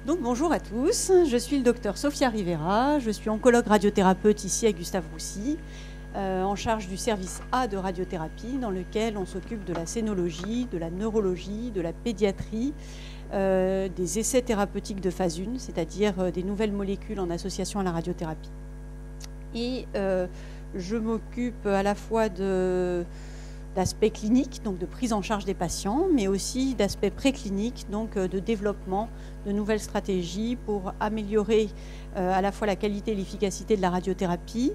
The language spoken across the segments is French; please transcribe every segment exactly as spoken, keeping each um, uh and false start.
Donc bonjour à tous, je suis le docteur Sophia Rivera, je suis oncologue radiothérapeute ici à Gustave-Roussy, euh, en charge du service A de radiothérapie dans lequel on s'occupe de la scénologie, de la neurologie, de la pédiatrie, euh, des essais thérapeutiques de phase un, c'est-à-dire euh, des nouvelles molécules en association à la radiothérapie. Et euh, je m'occupe à la fois de... d'aspects cliniques, donc de prise en charge des patients, mais aussi d'aspects précliniques, donc de développement de nouvelles stratégies pour améliorer euh, à la fois la qualité et l'efficacité de la radiothérapie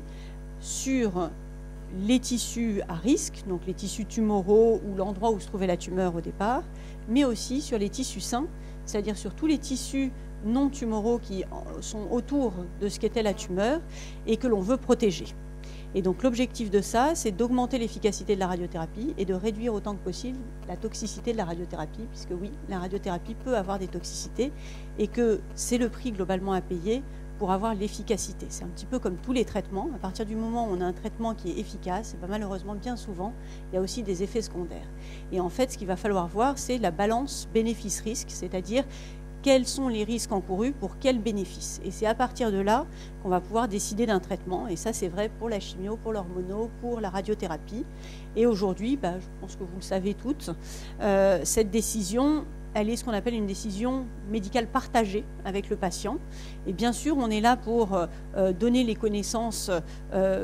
sur les tissus à risque, donc les tissus tumoraux ou l'endroit où se trouvait la tumeur au départ, mais aussi sur les tissus sains, c'est-à-dire sur tous les tissus non tumoraux qui sont autour de ce qu'était la tumeur et que l'on veut protéger. Et donc l'objectif de ça, c'est d'augmenter l'efficacité de la radiothérapie et de réduire autant que possible la toxicité de la radiothérapie, puisque oui, la radiothérapie peut avoir des toxicités et que c'est le prix globalement à payer pour avoir l'efficacité. C'est un petit peu comme tous les traitements. À partir du moment où on a un traitement qui est efficace, et bien malheureusement, bien souvent, il y a aussi des effets secondaires. Et en fait, ce qu'il va falloir voir, c'est la balance bénéfice-risque, c'est-à-dire quels sont les risques encourus pour quels bénéfices. Et c'est à partir de là qu'on va pouvoir décider d'un traitement. Et ça, c'est vrai pour la chimio, pour l'hormono, pour la radiothérapie. Et aujourd'hui, bah, je pense que vous le savez toutes, euh, cette décision, elle est ce qu'on appelle une décision médicale partagée avec le patient. Et bien sûr, on est là pour euh, donner les connaissances euh,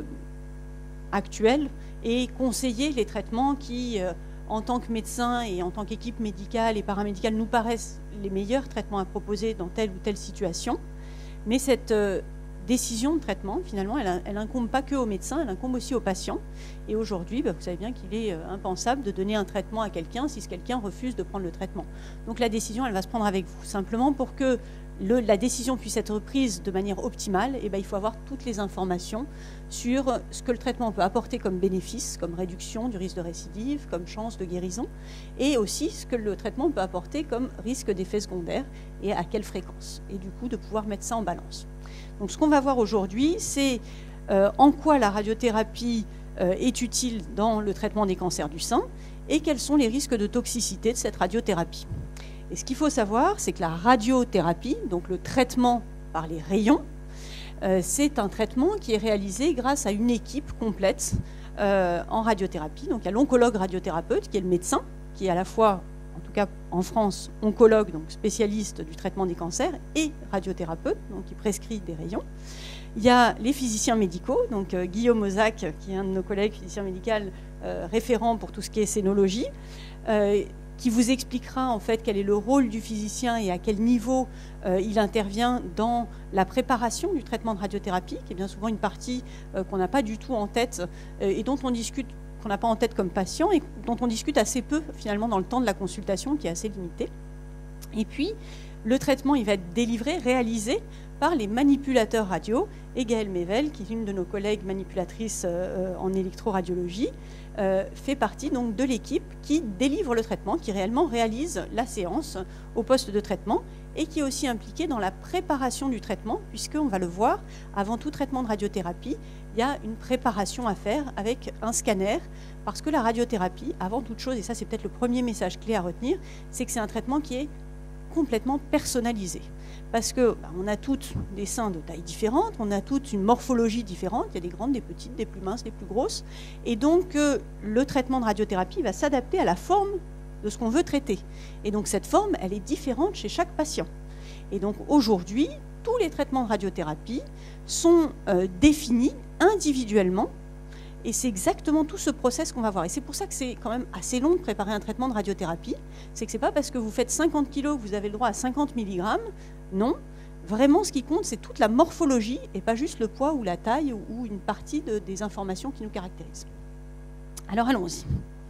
actuelles et conseiller les traitements qui... Euh, en tant que médecin et en tant qu'équipe médicale et paramédicale, nous paraissent les meilleurs traitements à proposer dans telle ou telle situation. Mais cette euh, décision de traitement, finalement, elle incombe pas que aux médecins, elle incombe aussi aux patients. Et aujourd'hui, bah, vous savez bien qu'il est euh, impensable de donner un traitement à quelqu'un si ce quelqu'un refuse de prendre le traitement. Donc la décision, elle va se prendre avec vous. Simplement pour que le, la décision puisse être prise de manière optimale, eh ben, il faut avoir toutes les informations sur ce que le traitement peut apporter comme bénéfice, comme réduction du risque de récidive, comme chance de guérison, et aussi ce que le traitement peut apporter comme risque d'effets secondaires et à quelle fréquence. Et du coup, de pouvoir mettre ça en balance. Donc ce qu'on va voir aujourd'hui, c'est euh, en quoi la radiothérapie euh, est utile dans le traitement des cancers du sein et quels sont les risques de toxicité de cette radiothérapie. Et ce qu'il faut savoir, c'est que la radiothérapie, donc le traitement par les rayons, euh, c'est un traitement qui est réalisé grâce à une équipe complète euh, en radiothérapie. Donc il y a l'oncologue radiothérapeute, qui est le médecin, qui est à la fois, en tout cas en France, oncologue, donc spécialiste du traitement des cancers, et radiothérapeute, donc qui prescrit des rayons. Il y a les physiciens médicaux, donc euh, Guillaume Ozac, qui est un de nos collègues physicien médical euh, référent pour tout ce qui est scénologie, euh, qui vous expliquera en fait quel est le rôle du physicien et à quel niveau euh, il intervient dans la préparation du traitement de radiothérapie, qui est bien souvent une partie euh, qu'on n'a pas du tout en tête euh, et dont on discute, qu'on n'a pas en tête comme patient et dont on discute assez peu finalement dans le temps de la consultation, qui est assez limité. Et puis, le traitement, il va être délivré, réalisé par les manipulateurs radio, et Gaëlle Mével, qui est une de nos collègues manipulatrices euh, en électroradiologie, euh, fait partie donc de l'équipe qui délivre le traitement, qui réellement réalise la séance au poste de traitement et qui est aussi impliquée dans la préparation du traitement, puisqu'on va le voir, avant tout traitement de radiothérapie, il y a une préparation à faire avec un scanner, parce que la radiothérapie, avant toute chose, et ça c'est peut-être le premier message clé à retenir, c'est que c'est un traitement qui est complètement personnalisé. Parce qu'on bah, a toutes des seins de taille différente, on a toutes une morphologie différente, il y a des grandes, des petites, des plus minces, des plus grosses. Et donc, euh, le traitement de radiothérapie va s'adapter à la forme de ce qu'on veut traiter. Et donc, cette forme, elle est différente chez chaque patient. Et donc, aujourd'hui, tous les traitements de radiothérapie sont euh, définis individuellement. Et c'est exactement tout ce process qu'on va voir. Et c'est pour ça que c'est quand même assez long de préparer un traitement de radiothérapie. C'est que ce n'est pas parce que vous faites cinquante kilos que vous avez le droit à cinquante milligrammes. Non. Vraiment, ce qui compte, c'est toute la morphologie et pas juste le poids ou la taille ou une partie de, des informations qui nous caractérisent. Alors, allons-y.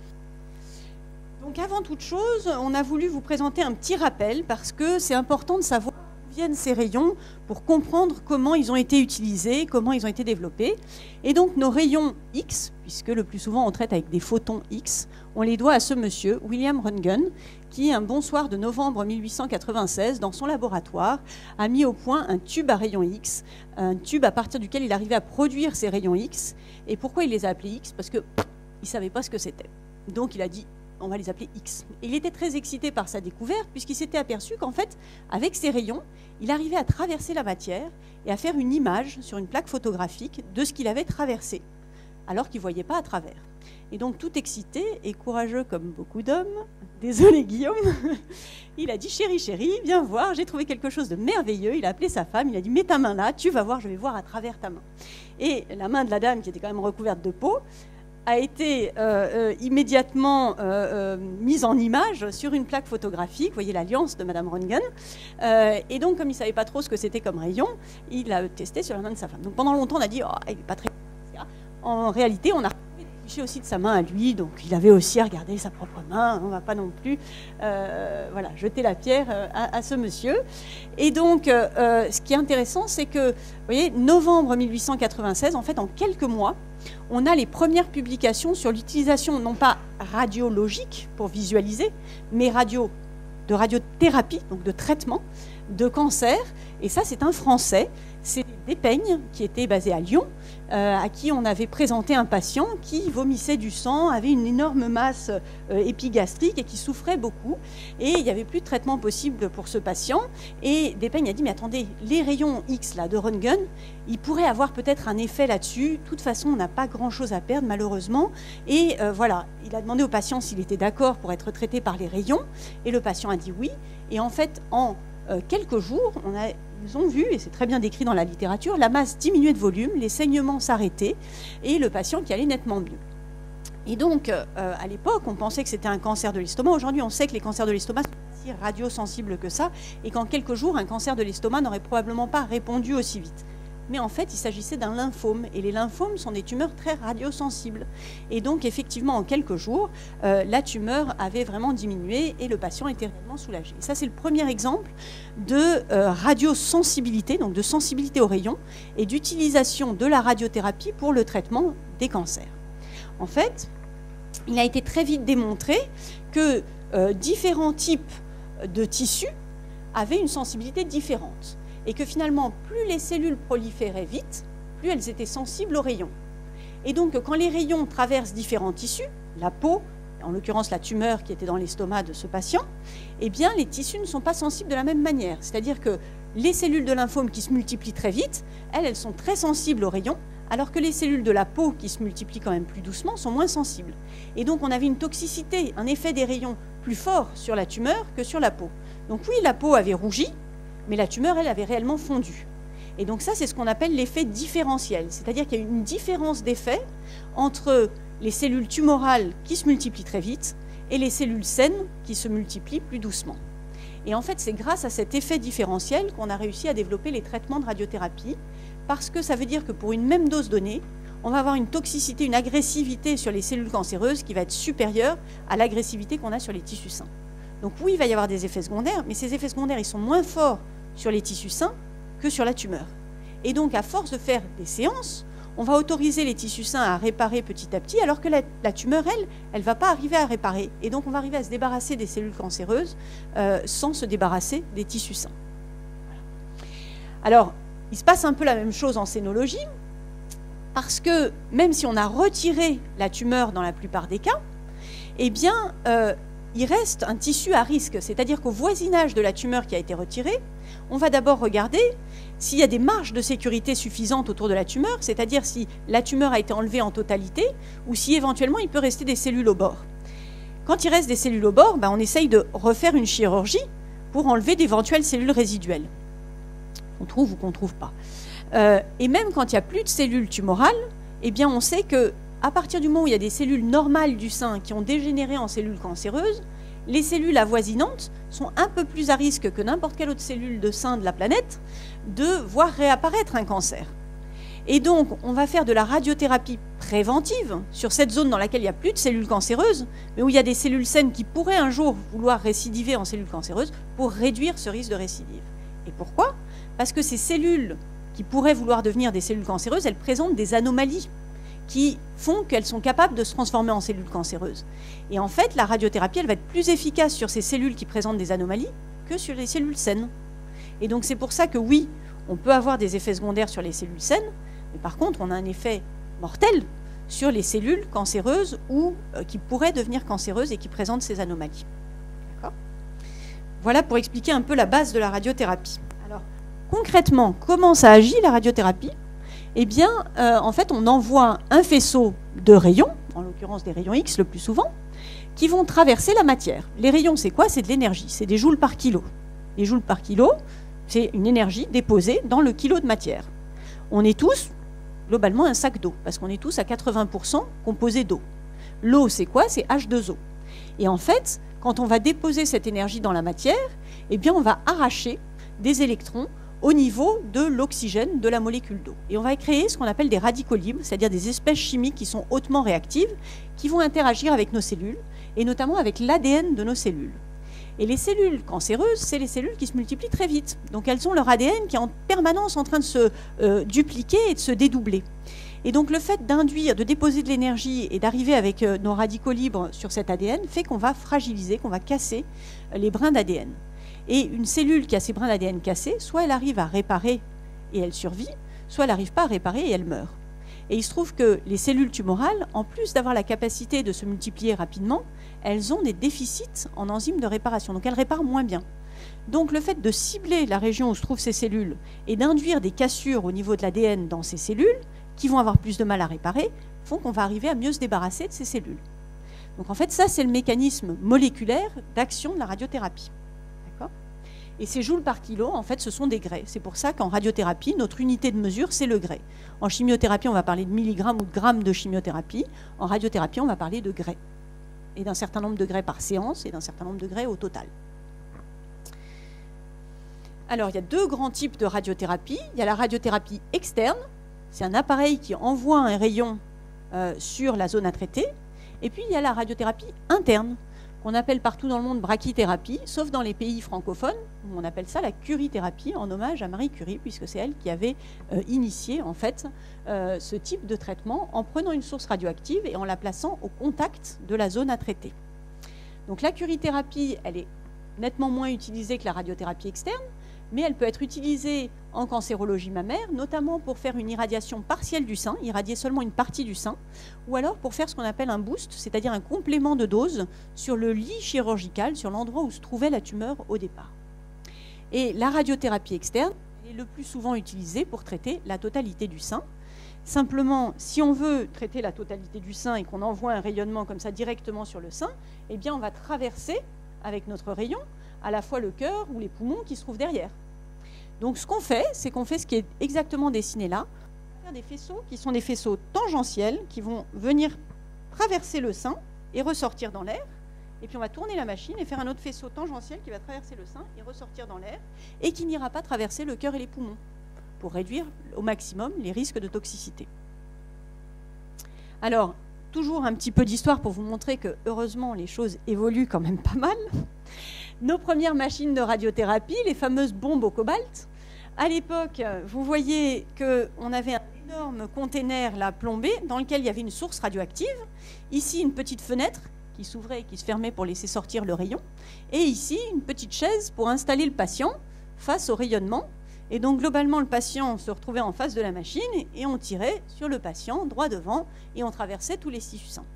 Donc, avant toute chose, on a voulu vous présenter un petit rappel parce que c'est important de savoir d'où viennent ces rayons pour comprendre comment ils ont été utilisés, comment ils ont été développés. Et donc, nos rayons X, puisque le plus souvent on traite avec des photons X, on les doit à ce monsieur, William Röntgen, qui, un bon soir de novembre mille huit cent quatre-vingt-seize, dans son laboratoire, a mis au point un tube à rayons X, un tube à partir duquel il arrivait à produire ces rayons X. Et pourquoi il les a appelés X? Parce qu'il ne savait pas ce que c'était. Donc il a dit on va les appeler X. Et il était très excité par sa découverte, puisqu'il s'était aperçu qu'en fait, avec ces rayons, il arrivait à traverser la matière et à faire une image sur une plaque photographique de ce qu'il avait traversé, alors qu'il ne voyait pas à travers. Et donc, tout excité et courageux comme beaucoup d'hommes, désolé Guillaume, il a dit « Chérie, chérie, viens voir, j'ai trouvé quelque chose de merveilleux ». Il a appelé sa femme, il a dit « Mets ta main là, tu vas voir, je vais voir à travers ta main ». Et la main de la dame, qui était quand même recouverte de peau, a été euh, euh, immédiatement euh, euh, mise en image sur une plaque photographique. Vous voyez l'alliance de Madame Röntgen. Euh, et donc, comme il ne savait pas trop ce que c'était comme rayon, il l'a testé sur la main de sa femme. Donc, pendant longtemps, on a dit oh, « il n'est pas très... » En réalité, on a cliché aussi de sa main à lui, donc il avait aussi à regarder sa propre main. On ne va pas non plus euh, voilà, jeter la pierre à, à ce monsieur. Et donc, euh, ce qui est intéressant, c'est que, vous voyez, novembre mille huit cent quatre-vingt-seize, en fait, en quelques mois, on a les premières publications sur l'utilisation, non pas radiologique pour visualiser, mais radio, de radiothérapie, donc de traitement de cancer. Et ça, c'est un Français, c'est Despeigne, qui était basé à Lyon, euh, à qui on avait présenté un patient qui vomissait du sang, avait une énorme masse euh, épigastrique et qui souffrait beaucoup. Et il n'y avait plus de traitement possible pour ce patient. Et Despeigne a dit, mais attendez, les rayons X là, de Röntgen, ils pourraient avoir peut-être un effet là-dessus. De toute façon, on n'a pas grand-chose à perdre, malheureusement. Et euh, voilà, il a demandé au patient s'il était d'accord pour être traité par les rayons. Et le patient a dit oui. Et en fait, en euh, quelques jours, on a... Ils ont vu, et c'est très bien décrit dans la littérature, la masse diminuer de volume, les saignements s'arrêter et le patient qui allait nettement mieux. Et donc, euh, à l'époque, on pensait que c'était un cancer de l'estomac. Aujourd'hui, on sait que les cancers de l'estomac sont si radiosensibles que ça et qu'en quelques jours, un cancer de l'estomac n'aurait probablement pas répondu aussi vite. Mais en fait, il s'agissait d'un lymphome. Et les lymphomes sont des tumeurs très radiosensibles. Et donc, effectivement, en quelques jours, euh, la tumeur avait vraiment diminué et le patient était réellement soulagé. Et ça, c'est le premier exemple de euh, radiosensibilité, donc de sensibilité aux rayons, et d'utilisation de la radiothérapie pour le traitement des cancers. En fait, il a été très vite démontré que euh, différents types de tissus avaient une sensibilité différente. Et que finalement, plus les cellules proliféraient vite, plus elles étaient sensibles aux rayons. Et donc, quand les rayons traversent différents tissus, la peau, en l'occurrence la tumeur qui était dans l'estomac de ce patient, eh bien, les tissus ne sont pas sensibles de la même manière. C'est-à-dire que les cellules de lymphome qui se multiplient très vite, elles, elles sont très sensibles aux rayons, alors que les cellules de la peau qui se multiplient quand même plus doucement sont moins sensibles. Et donc, on avait une toxicité, un effet des rayons plus fort sur la tumeur que sur la peau. Donc oui, la peau avait rougi, mais la tumeur, elle, avait réellement fondu. Et donc ça, c'est ce qu'on appelle l'effet différentiel. C'est-à-dire qu'il y a une différence d'effet entre les cellules tumorales qui se multiplient très vite et les cellules saines qui se multiplient plus doucement. Et en fait, c'est grâce à cet effet différentiel qu'on a réussi à développer les traitements de radiothérapie, parce que ça veut dire que pour une même dose donnée, on va avoir une toxicité, une agressivité sur les cellules cancéreuses qui va être supérieure à l'agressivité qu'on a sur les tissus sains. Donc oui, il va y avoir des effets secondaires, mais ces effets secondaires, ils sont moins forts sur les tissus sains que sur la tumeur. Et donc, à force de faire des séances, on va autoriser les tissus sains à réparer petit à petit, alors que la, la tumeur, elle, elle ne va pas arriver à réparer. Et donc, on va arriver à se débarrasser des cellules cancéreuses euh, sans se débarrasser des tissus sains. Voilà. Alors, il se passe un peu la même chose en cénologie, parce que même si on a retiré la tumeur dans la plupart des cas, eh bien, euh, il reste un tissu à risque. C'est-à-dire qu'au voisinage de la tumeur qui a été retirée, on va d'abord regarder s'il y a des marges de sécurité suffisantes autour de la tumeur, c'est-à-dire si la tumeur a été enlevée en totalité ou si éventuellement il peut rester des cellules au bord. Quand il reste des cellules au bord, ben on essaye de refaire une chirurgie pour enlever d'éventuelles cellules résiduelles, qu'on trouve ou qu'on ne trouve pas. Euh, et même quand il n'y a plus de cellules tumorales, eh bien on sait qu'à partir du moment où il y a des cellules normales du sein qui ont dégénéré en cellules cancéreuses, les cellules avoisinantes sont un peu plus à risque que n'importe quelle autre cellule de sein de la planète de voir réapparaître un cancer. Et donc, on va faire de la radiothérapie préventive sur cette zone dans laquelle il n'y a plus de cellules cancéreuses, mais où il y a des cellules saines qui pourraient un jour vouloir récidiver en cellules cancéreuses pour réduire ce risque de récidive. Et pourquoi? Parce que ces cellules qui pourraient vouloir devenir des cellules cancéreuses, elles présentent des anomalies qui font qu'elles sont capables de se transformer en cellules cancéreuses. Et en fait, la radiothérapie, elle va être plus efficace sur ces cellules qui présentent des anomalies que sur les cellules saines. Et donc, c'est pour ça que oui, on peut avoir des effets secondaires sur les cellules saines, mais par contre, on a un effet mortel sur les cellules cancéreuses ou euh, qui pourraient devenir cancéreuses et qui présentent ces anomalies. Voilà pour expliquer un peu la base de la radiothérapie. Alors, concrètement, comment ça agit la radiothérapie? Eh bien, euh, en fait, on envoie un faisceau de rayons, en l'occurrence des rayons X le plus souvent, qui vont traverser la matière. Les rayons, c'est quoi? C'est de l'énergie, c'est des joules par kilo. Les joules par kilo, c'est une énergie déposée dans le kilo de matière. On est tous, globalement, un sac d'eau, parce qu'on est tous à quatre-vingts pour cent composés d'eau. L'eau, c'est quoi? C'est H deux O. Et en fait, quand on va déposer cette énergie dans la matière, eh bien, on va arracher des électrons au niveau de l'oxygène de la molécule d'eau. Et on va créer ce qu'on appelle des radicaux libres, c'est-à-dire des espèces chimiques qui sont hautement réactives, qui vont interagir avec nos cellules, et notamment avec l'A D N de nos cellules. Et les cellules cancéreuses, c'est les cellules qui se multiplient très vite. Donc elles ont leur A D N qui est en permanence en train de se euh, dupliquer et de se dédoubler. Et donc le fait d'induire, de déposer de l'énergie et d'arriver avec euh, nos radicaux libres sur cet A D N fait qu'on va fragiliser, qu'on va casser euh, les brins d'A D N. Et une cellule qui a ses brins d'A D N cassés, soit elle arrive à réparer et elle survit, soit elle n'arrive pas à réparer et elle meurt. Et il se trouve que les cellules tumorales, en plus d'avoir la capacité de se multiplier rapidement, elles ont des déficits en enzymes de réparation, donc elles réparent moins bien. Donc le fait de cibler la région où se trouvent ces cellules et d'induire des cassures au niveau de l'A D N dans ces cellules, qui vont avoir plus de mal à réparer, font qu'on va arriver à mieux se débarrasser de ces cellules. Donc en fait, ça, c'est le mécanisme moléculaire d'action de la radiothérapie. D'accord ? Et ces joules par kilo, en fait, ce sont des grès. C'est pour ça qu'en radiothérapie, notre unité de mesure, c'est le grès. En chimiothérapie, on va parler de milligrammes ou de grammes de chimiothérapie. En radiothérapie, on va parler de grès. Et d'un certain nombre de grès par séance et d'un certain nombre de grès au total. Alors, il y a deux grands types de radiothérapie. Il y a la radiothérapie externe. C'est un appareil qui envoie un rayon euh, sur la zone à traiter. Et puis, il y a la radiothérapie interne, qu'on appelle partout dans le monde brachythérapie, sauf dans les pays francophones, où on appelle ça la curithérapie, en hommage à Marie Curie, puisque c'est elle qui avait euh, initié en fait, euh, ce type de traitement en prenant une source radioactive et en la plaçant au contact de la zone à traiter. Donc la curithérapie, elle est nettement moins utilisée que la radiothérapie externe, mais elle peut être utilisée en cancérologie mammaire, notamment pour faire une irradiation partielle du sein, irradier seulement une partie du sein, ou alors pour faire ce qu'on appelle un boost, c'est-à-dire un complément de dose sur le lit chirurgical, sur l'endroit où se trouvait la tumeur au départ. Et la radiothérapie externe est le plus souvent utilisée pour traiter la totalité du sein. Simplement, si on veut traiter la totalité du sein et qu'on envoie un rayonnement comme ça directement sur le sein, eh bien on va traverser avec notre rayon à la fois le cœur ou les poumons qui se trouvent derrière. Donc ce qu'on fait, c'est qu'on fait ce qui est exactement dessiné là. On va faire des faisceaux qui sont des faisceaux tangentiels qui vont venir traverser le sein et ressortir dans l'air. Et puis on va tourner la machine et faire un autre faisceau tangentiel qui va traverser le sein et ressortir dans l'air et qui n'ira pas traverser le cœur et les poumons pour réduire au maximum les risques de toxicité. Alors, toujours un petit peu d'histoire pour vous montrer que heureusement les choses évoluent quand même pas mal. Nos premières machines de radiothérapie, les fameuses bombes au cobalt. À l'époque, vous voyez qu'on avait un énorme container là, plombé dans lequel il y avait une source radioactive. Ici, une petite fenêtre qui s'ouvrait et qui se fermait pour laisser sortir le rayon. Et ici, une petite chaise pour installer le patient face au rayonnement. Et donc, globalement, le patient se retrouvait en face de la machine et on tirait sur le patient droit devant et on traversait tous les tissus sains.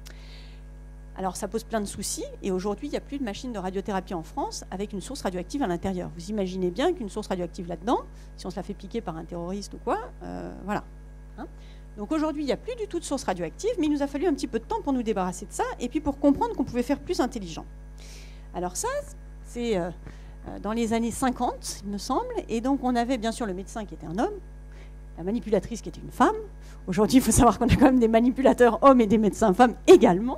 Alors ça pose plein de soucis et aujourd'hui il n'y a plus de machine de radiothérapie en France avec une source radioactive à l'intérieur. Vous imaginez bien qu'une source radioactive là-dedans, si on se la fait piquer par un terroriste ou quoi, euh, voilà. Hein. Donc aujourd'hui il n'y a plus du tout de source radioactive, mais il nous a fallu un petit peu de temps pour nous débarrasser de ça et puis pour comprendre qu'on pouvait faire plus intelligent. Alors ça, c'est euh, dans les années cinquante, il me semble, et donc on avait bien sûr le médecin qui était un homme, la manipulatrice qui était une femme. Aujourd'hui, il faut savoir qu'on a quand même des manipulateurs hommes et des médecins femmes également.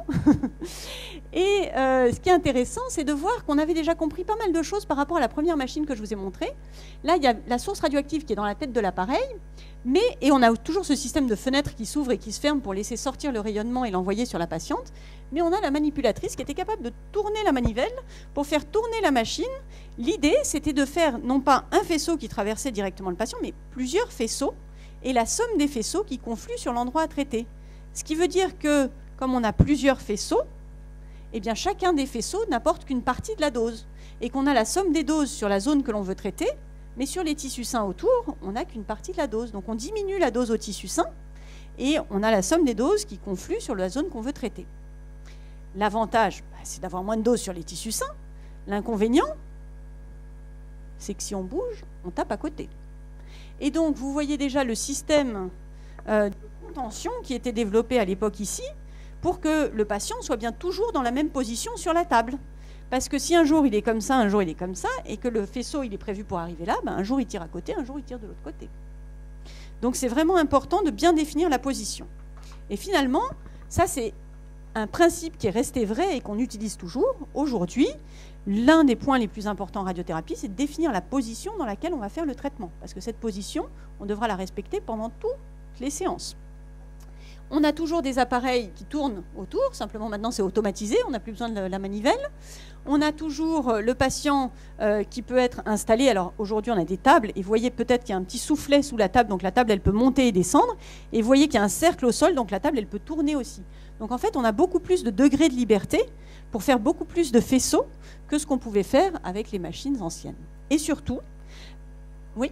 Et euh, ce qui est intéressant, c'est de voir qu'on avait déjà compris pas mal de choses par rapport à la première machine que je vous ai montrée. Là, il y a la source radioactive qui est dans la tête de l'appareil, mais, et on a toujours ce système de fenêtre qui s'ouvre et qui se ferme pour laisser sortir le rayonnement et l'envoyer sur la patiente. Mais on a la manipulatrice qui était capable de tourner la manivelle pour faire tourner la machine. L'idée, c'était de faire non pas un faisceau qui traversait directement le patient, mais plusieurs faisceaux, et la somme des faisceaux qui confluent sur l'endroit à traiter. Ce qui veut dire que, comme on a plusieurs faisceaux, eh bien chacun des faisceaux n'apporte qu'une partie de la dose, et qu'on a la somme des doses sur la zone que l'on veut traiter, mais sur les tissus sains autour, on n'a qu'une partie de la dose. Donc on diminue la dose au tissu sain, et on a la somme des doses qui confluent sur la zone qu'on veut traiter. L'avantage, bah, c'est d'avoir moins de doses sur les tissus sains. L'inconvénient, c'est que si on bouge, on tape à côté. Et donc, vous voyez déjà le système euh, de contention qui était développé à l'époque ici, pour que le patient soit bien toujours dans la même position sur la table. Parce que si un jour il est comme ça, un jour il est comme ça, et que le faisceau il est prévu pour arriver là, ben un jour il tire à côté, un jour il tire de l'autre côté. Donc c'est vraiment important de bien définir la position. Et finalement, ça c'est un principe qui est resté vrai et qu'on utilise toujours. Aujourd'hui, l'un des points les plus importants en radiothérapie, c'est de définir la position dans laquelle on va faire le traitement. Parce que cette position, on devra la respecter pendant toutes les séances. On a toujours des appareils qui tournent autour, simplement maintenant c'est automatisé, on n'a plus besoin de la manivelle. On a toujours le patient euh, qui peut être installé, alors aujourd'hui on a des tables, et vous voyez peut-être qu'il y a un petit soufflet sous la table, donc la table elle peut monter et descendre, et vous voyez qu'il y a un cercle au sol, donc la table elle peut tourner aussi. Donc en fait on a beaucoup plus de degrés de liberté pour faire beaucoup plus de faisceaux que ce qu'on pouvait faire avec les machines anciennes. Et surtout, oui.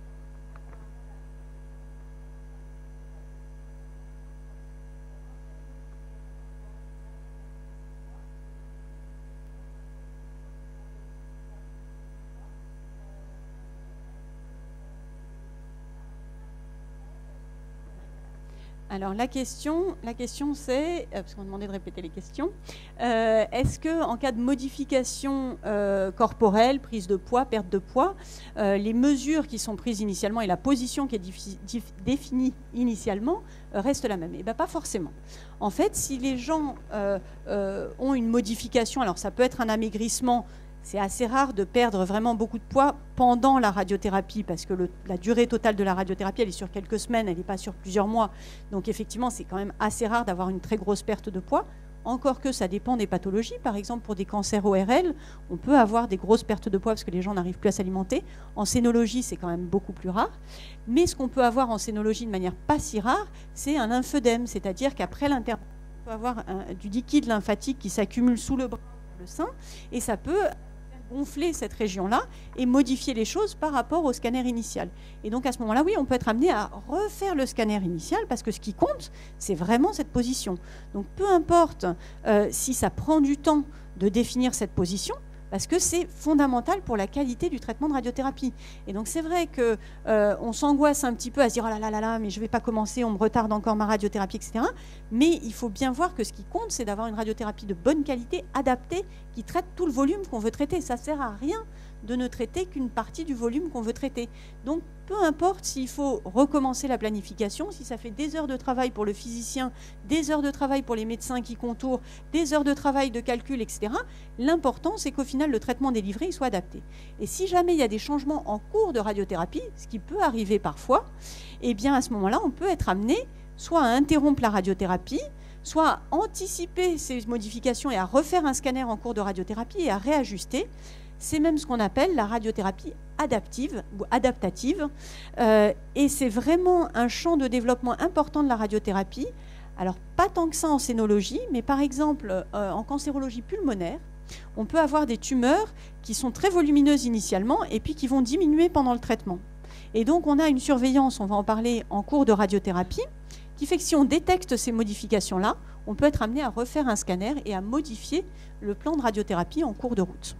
Alors la question, la question c'est, parce qu'on demandait de répéter les questions, euh, est-ce qu'en cas de modification euh, corporelle, prise de poids, perte de poids, euh, les mesures qui sont prises initialement et la position qui est définie initialement euh, restent la même? Eh bien pas forcément. En fait, si les gens euh, euh, ont une modification, alors ça peut être un amaigrissement. C'est assez rare de perdre vraiment beaucoup de poids pendant la radiothérapie parce que le, la durée totale de la radiothérapie, elle est sur quelques semaines, elle n'est pas sur plusieurs mois. Donc effectivement, c'est quand même assez rare d'avoir une très grosse perte de poids. Encore que ça dépend des pathologies. Par exemple, pour des cancers O R L, on peut avoir des grosses pertes de poids parce que les gens n'arrivent plus à s'alimenter. En scénologie, c'est quand même beaucoup plus rare. Mais ce qu'on peut avoir en scénologie de manière pas si rare, c'est un lymphœdème, c'est-à-dire qu'après l'intervention, on peut avoir un, du liquide lymphatique qui s'accumule sous le bras, le sein, et ça peut gonfler cette région-là et modifier les choses par rapport au scanner initial. Et donc à ce moment-là, oui, on peut être amené à refaire le scanner initial parce que ce qui compte, c'est vraiment cette position. Donc peu importe euh, si ça prend du temps de définir cette position, parce que c'est fondamental pour la qualité du traitement de radiothérapie. Et donc c'est vrai qu'on euh, s'angoisse un petit peu à se dire « oh là là là là, mais je ne vais pas commencer, on me retarde encore ma radiothérapie, et cetera » Mais il faut bien voir que ce qui compte, c'est d'avoir une radiothérapie de bonne qualité, adaptée, qui traite tout le volume qu'on veut traiter. Ça ne sert à rien de ne traiter qu'une partie du volume qu'on veut traiter. Donc peu importe s'il faut recommencer la planification, si ça fait des heures de travail pour le physicien, des heures de travail pour les médecins qui contourent, des heures de travail de calcul, et cetera, l'important c'est qu'au final le traitement délivré il soit adapté. Et si jamais il y a des changements en cours de radiothérapie, ce qui peut arriver parfois, eh bien à ce moment-là on peut être amené soit à interrompre la radiothérapie, soit à anticiper ces modifications et à refaire un scanner en cours de radiothérapie et à réajuster. C'est même ce qu'on appelle la radiothérapie adaptive ou adaptative. Euh, et c'est vraiment un champ de développement important de la radiothérapie. Alors, pas tant que ça en scénologie, mais par exemple, euh, en cancérologie pulmonaire, on peut avoir des tumeurs qui sont très volumineuses initialement et puis qui vont diminuer pendant le traitement. Et donc, on a une surveillance, on va en parler en cours de radiothérapie, qui fait que si on détecte ces modifications-là, on peut être amené à refaire un scanner et à modifier le plan de radiothérapie en cours de route.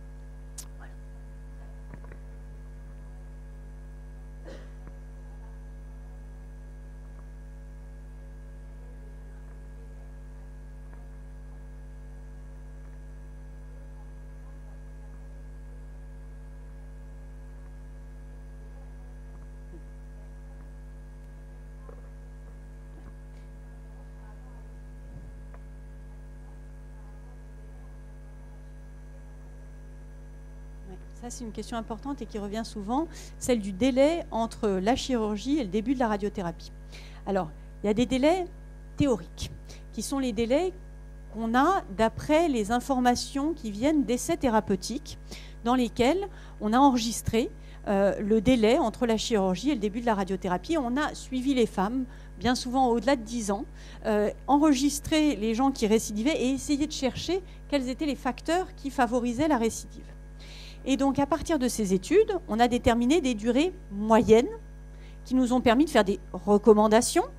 Ça, c'est une question importante et qui revient souvent, celle du délai entre la chirurgie et le début de la radiothérapie. Alors, il y a des délais théoriques, qui sont les délais qu'on a d'après les informations qui viennent d'essais thérapeutiques, dans lesquels on a enregistré euh, le délai entre la chirurgie et le début de la radiothérapie. On a suivi les femmes, bien souvent au-delà de dix ans, euh, enregistré les gens qui récidivaient et essayé de chercher quels étaient les facteurs qui favorisaient la récidive. Et donc, à partir de ces études, on a déterminé des durées moyennes qui nous ont permis de faire des recommandations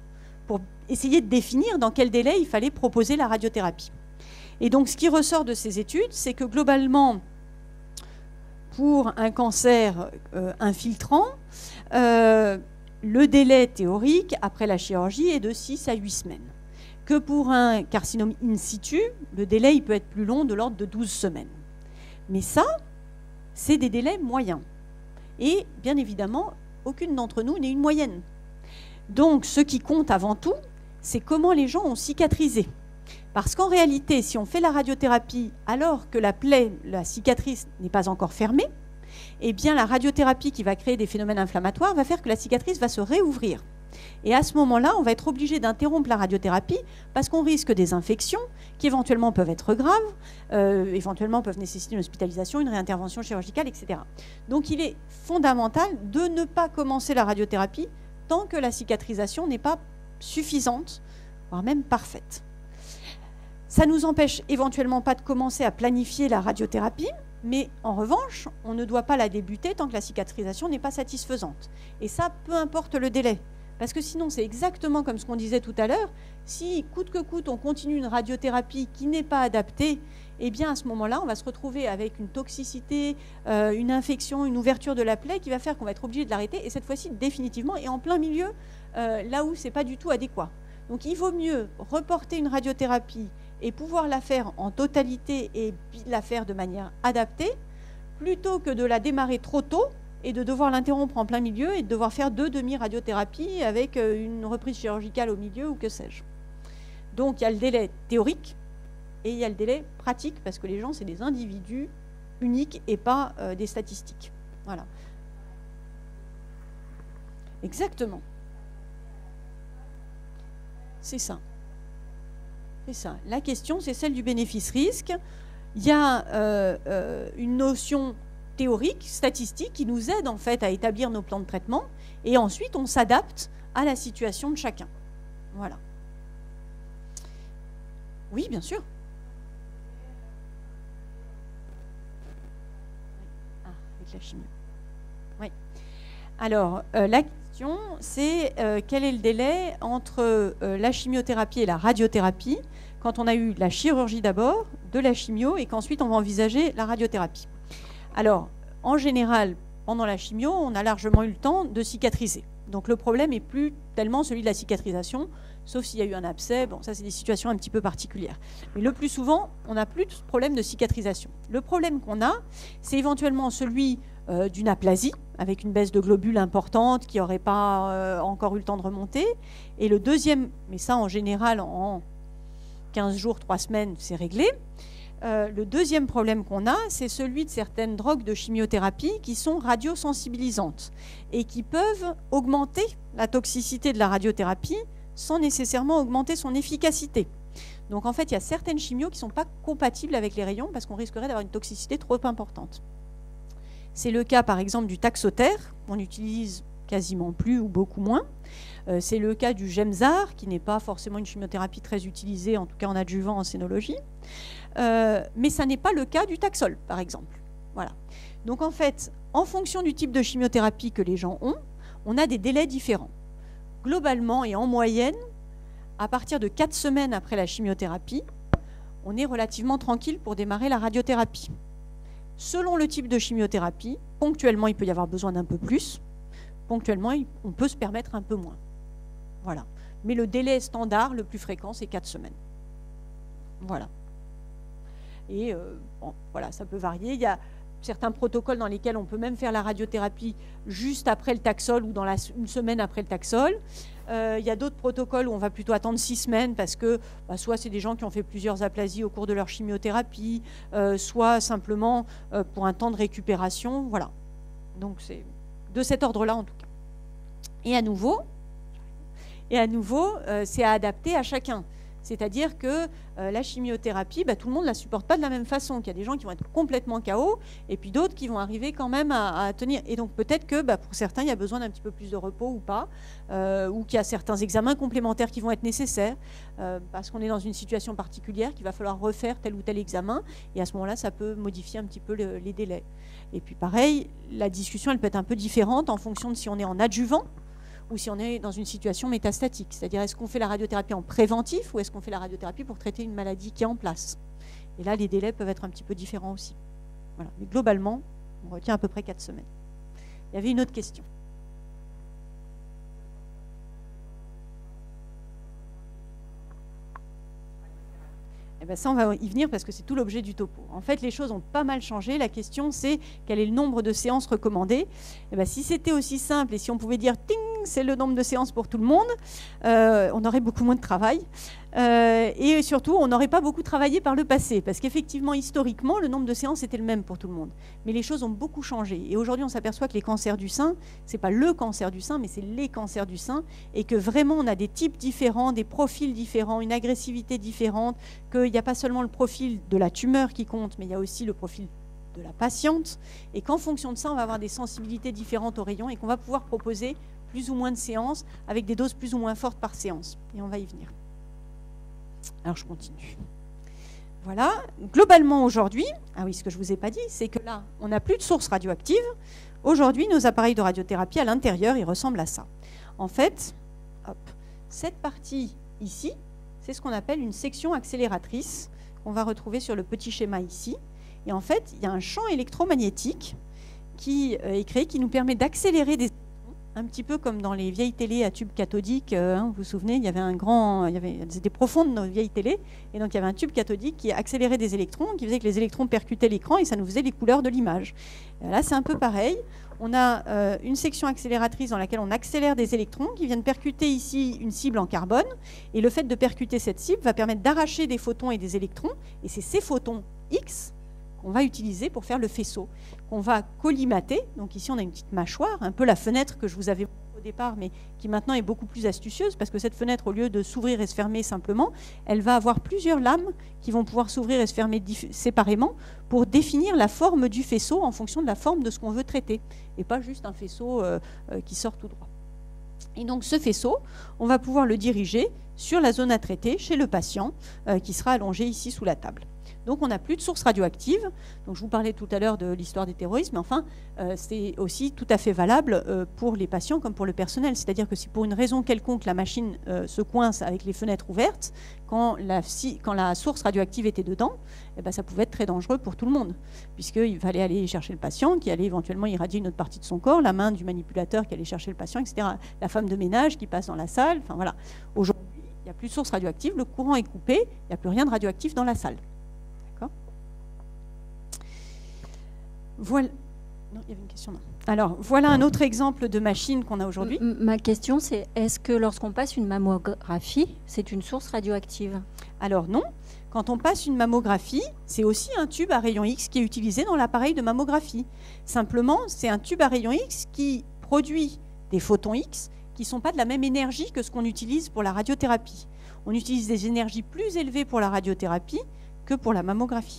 pour essayer de définir dans quel délai il fallait proposer la radiothérapie. Et donc, ce qui ressort de ces études, c'est que globalement, pour un cancer euh, infiltrant, euh, le délai théorique après la chirurgie est de six à huit semaines. Que pour un carcinome in situ, le délai il peut être plus long, de l'ordre de douze semaines. Mais ça, c'est des délais moyens. Et bien évidemment, aucune d'entre nous n'est une moyenne. Donc, ce qui compte avant tout, c'est comment les gens ont cicatrisé. Parce qu'en réalité, si on fait la radiothérapie alors que la plaie, la cicatrice n'est pas encore fermée, eh bien la radiothérapie qui va créer des phénomènes inflammatoires va faire que la cicatrice va se réouvrir. Et à ce moment-là, on va être obligé d'interrompre la radiothérapie parce qu'on risque des infections qui éventuellement peuvent être graves, euh, éventuellement peuvent nécessiter une hospitalisation, une réintervention chirurgicale, et cetera. Donc il est fondamental de ne pas commencer la radiothérapie tant que la cicatrisation n'est pas suffisante, voire même parfaite. Ça ne nous empêche éventuellement pas de commencer à planifier la radiothérapie, mais en revanche, on ne doit pas la débuter tant que la cicatrisation n'est pas satisfaisante. Et ça, peu importe le délai. Parce que sinon, c'est exactement comme ce qu'on disait tout à l'heure. Si, coûte que coûte, on continue une radiothérapie qui n'est pas adaptée, eh bien, à ce moment-là, on va se retrouver avec une toxicité, euh, une infection, une ouverture de la plaie qui va faire qu'on va être obligé de l'arrêter, et cette fois-ci, définitivement, et en plein milieu, euh, là où ce n'est pas du tout adéquat. Donc, il vaut mieux reporter une radiothérapie et pouvoir la faire en totalité et la faire de manière adaptée, plutôt que de la démarrer trop tôt et de devoir l'interrompre en plein milieu et de devoir faire deux demi-radiothérapies avec une reprise chirurgicale au milieu ou que sais-je. Donc il y a le délai théorique et il y a le délai pratique parce que les gens, c'est des individus uniques et pas euh, des statistiques. Voilà. Exactement. C'est ça. C'est ça. La question, c'est celle du bénéfice-risque. Il y a euh, euh, une notion théorique, statistique, qui nous aide en fait à établir nos plans de traitement, et ensuite on s'adapte à la situation de chacun. Voilà. Oui, bien sûr. Ah, avec la chimie. Oui. Alors, euh, la question, c'est euh, quel est le délai entre euh, la chimiothérapie et la radiothérapie, quand on a eu la chirurgie d'abord, de la chimio, et qu'ensuite on va envisager la radiothérapie. Alors, en général, pendant la chimio, on a largement eu le temps de cicatriser. Donc le problème n'est plus tellement celui de la cicatrisation, sauf s'il y a eu un abcès. Bon, ça, c'est des situations un petit peu particulières. Mais le plus souvent, on n'a plus de problème de cicatrisation. Le problème qu'on a, c'est éventuellement celui euh, d'une aplasie, avec une baisse de globules importante qui n'aurait pas euh, encore eu le temps de remonter. Et le deuxième, mais ça en général, en quinze jours, trois semaines, c'est réglé. Euh, le deuxième problème qu'on a, c'est celui de certaines drogues de chimiothérapie qui sont radiosensibilisantes et qui peuvent augmenter la toxicité de la radiothérapie sans nécessairement augmenter son efficacité. Donc en fait, il y a certaines chimios qui ne sont pas compatibles avec les rayons parce qu'on risquerait d'avoir une toxicité trop importante. C'est le cas par exemple du taxotere, qu'on utilise quasiment plus ou beaucoup moins. Euh, c'est le cas du Gemzar, qui n'est pas forcément une chimiothérapie très utilisée, en tout cas en adjuvant en scénologie. Euh, mais ça n'est pas le cas du Taxol, par exemple. Voilà. Donc en fait, en fonction du type de chimiothérapie que les gens ont, on a des délais différents. Globalement et en moyenne, à partir de quatre semaines après la chimiothérapie, on est relativement tranquille pour démarrer la radiothérapie. Selon le type de chimiothérapie, ponctuellement, il peut y avoir besoin d'un peu plus. Ponctuellement, on peut se permettre un peu moins. Voilà. Mais le délai standard, le plus fréquent, c'est quatre semaines. Voilà. Et euh, bon, voilà, ça peut varier. Il y a certains protocoles dans lesquels on peut même faire la radiothérapie juste après le Taxol ou dans la, une semaine après le Taxol. Euh, il y a d'autres protocoles où on va plutôt attendre six semaines parce que bah, soit c'est des gens qui ont fait plusieurs aplasies au cours de leur chimiothérapie, euh, soit simplement euh, pour un temps de récupération. Voilà. Donc c'est de cet ordre-là en tout cas. Et à nouveau, et à nouveau euh, c'est à adapter à chacun. C'est-à-dire que euh, la chimiothérapie, bah, tout le monde ne la supporte pas de la même façon. Il y a des gens qui vont être complètement K O et puis d'autres qui vont arriver quand même à, à tenir. Et donc peut-être que bah, pour certains, il y a besoin d'un petit peu plus de repos ou pas, euh, ou qu'il y a certains examens complémentaires qui vont être nécessaires euh, parce qu'on est dans une situation particulière qu'il va falloir refaire tel ou tel examen. Et à ce moment-là, ça peut modifier un petit peu le, les délais. Et puis pareil, la discussion, elle peut être un peu différente en fonction de si on est en adjuvant ou si on est dans une situation métastatique. C'est-à-dire, est-ce qu'on fait la radiothérapie en préventif ou est-ce qu'on fait la radiothérapie pour traiter une maladie qui est en place? Et là, les délais peuvent être un petit peu différents aussi. Voilà. Mais globalement, on retient à peu près quatre semaines. Il y avait une autre question. Eh bien, ça, on va y venir parce que c'est tout l'objet du topo. En fait, les choses ont pas mal changé. La question, c'est quel est le nombre de séances recommandées. Eh bien, si c'était aussi simple et si on pouvait dire « ting », c'est le nombre de séances pour tout le monde, euh, on aurait beaucoup moins de travail. Euh, et surtout, on n'aurait pas beaucoup travaillé par le passé, parce qu'effectivement, historiquement, le nombre de séances était le même pour tout le monde. Mais les choses ont beaucoup changé. Et aujourd'hui, on s'aperçoit que les cancers du sein, ce n'est pas le cancer du sein, mais c'est les cancers du sein, et que vraiment, on a des types différents, des profils différents, une agressivité différente, qu'il n'y a pas seulement le profil de la tumeur qui compte, mais il y a aussi le profil de la patiente, et qu'en fonction de ça, on va avoir des sensibilités différentes aux rayons, et qu'on va pouvoir proposer plus ou moins de séances, avec des doses plus ou moins fortes par séance. Et on va y venir. Alors, je continue. Voilà. Globalement, aujourd'hui, ah oui, ce que je ne vous ai pas dit, c'est que là, on n'a plus de source radioactive. Aujourd'hui, nos appareils de radiothérapie, à l'intérieur, ils ressemblent à ça. En fait, hop, cette partie ici, c'est ce qu'on appelle une section accélératrice, qu'on va retrouver sur le petit schéma ici. Et en fait, il y a un champ électromagnétique qui est créé, qui nous permet d'accélérer des... un petit peu comme dans les vieilles télés à tube cathodique, euh, hein, vous vous souvenez, il y avait un grand, il y avait, c'était profond de nos vieilles télés, et donc il y avait un tube cathodique qui accélérait des électrons, qui faisait que les électrons percutaient l'écran et ça nous faisait les couleurs de l'image. Là, c'est un peu pareil. On a euh, une section accélératrice dans laquelle on accélère des électrons qui viennent percuter ici une cible en carbone, et le fait de percuter cette cible va permettre d'arracher des photons et des électrons, et c'est ces photons X qu'on va utiliser pour faire le faisceau, qu'on va collimater. Donc ici, on a une petite mâchoire, un peu la fenêtre que je vous avais montrée au départ, mais qui maintenant est beaucoup plus astucieuse, parce que cette fenêtre, au lieu de s'ouvrir et se fermer simplement, elle va avoir plusieurs lames qui vont pouvoir s'ouvrir et se fermer séparément pour définir la forme du faisceau en fonction de la forme de ce qu'on veut traiter, et pas juste un faisceau euh, euh, qui sort tout droit. Et donc ce faisceau, on va pouvoir le diriger sur la zone à traiter chez le patient, euh, qui sera allongé ici sous la table. Donc on n'a plus de source radioactive. Donc je vous parlais tout à l'heure de l'histoire des terroristes, mais enfin euh, c'est aussi tout à fait valable euh, pour les patients comme pour le personnel. C'est-à-dire que si pour une raison quelconque la machine euh, se coince avec les fenêtres ouvertes, quand la, si, quand la source radioactive était dedans, eh ben, ça pouvait être très dangereux pour tout le monde, puisqu'il fallait aller chercher le patient qui allait éventuellement irradier une autre partie de son corps, la main du manipulateur qui allait chercher le patient, et cetera. La femme de ménage qui passe dans la salle. Enfin voilà. Aujourd'hui, il n'y a plus de source radioactive, le courant est coupé, il n'y a plus rien de radioactif dans la salle. Voilà. Non, il y avait une question. Non. Alors, voilà un autre exemple de machine qu'on a aujourd'hui. Ma question, c'est est-ce que lorsqu'on passe une mammographie, c'est une source radioactive? Alors non. Quand on passe une mammographie, c'est aussi un tube à rayon X qui est utilisé dans l'appareil de mammographie. Simplement, c'est un tube à rayon X qui produit des photons X qui ne sont pas de la même énergie que ce qu'on utilise pour la radiothérapie. On utilise des énergies plus élevées pour la radiothérapie que pour la mammographie.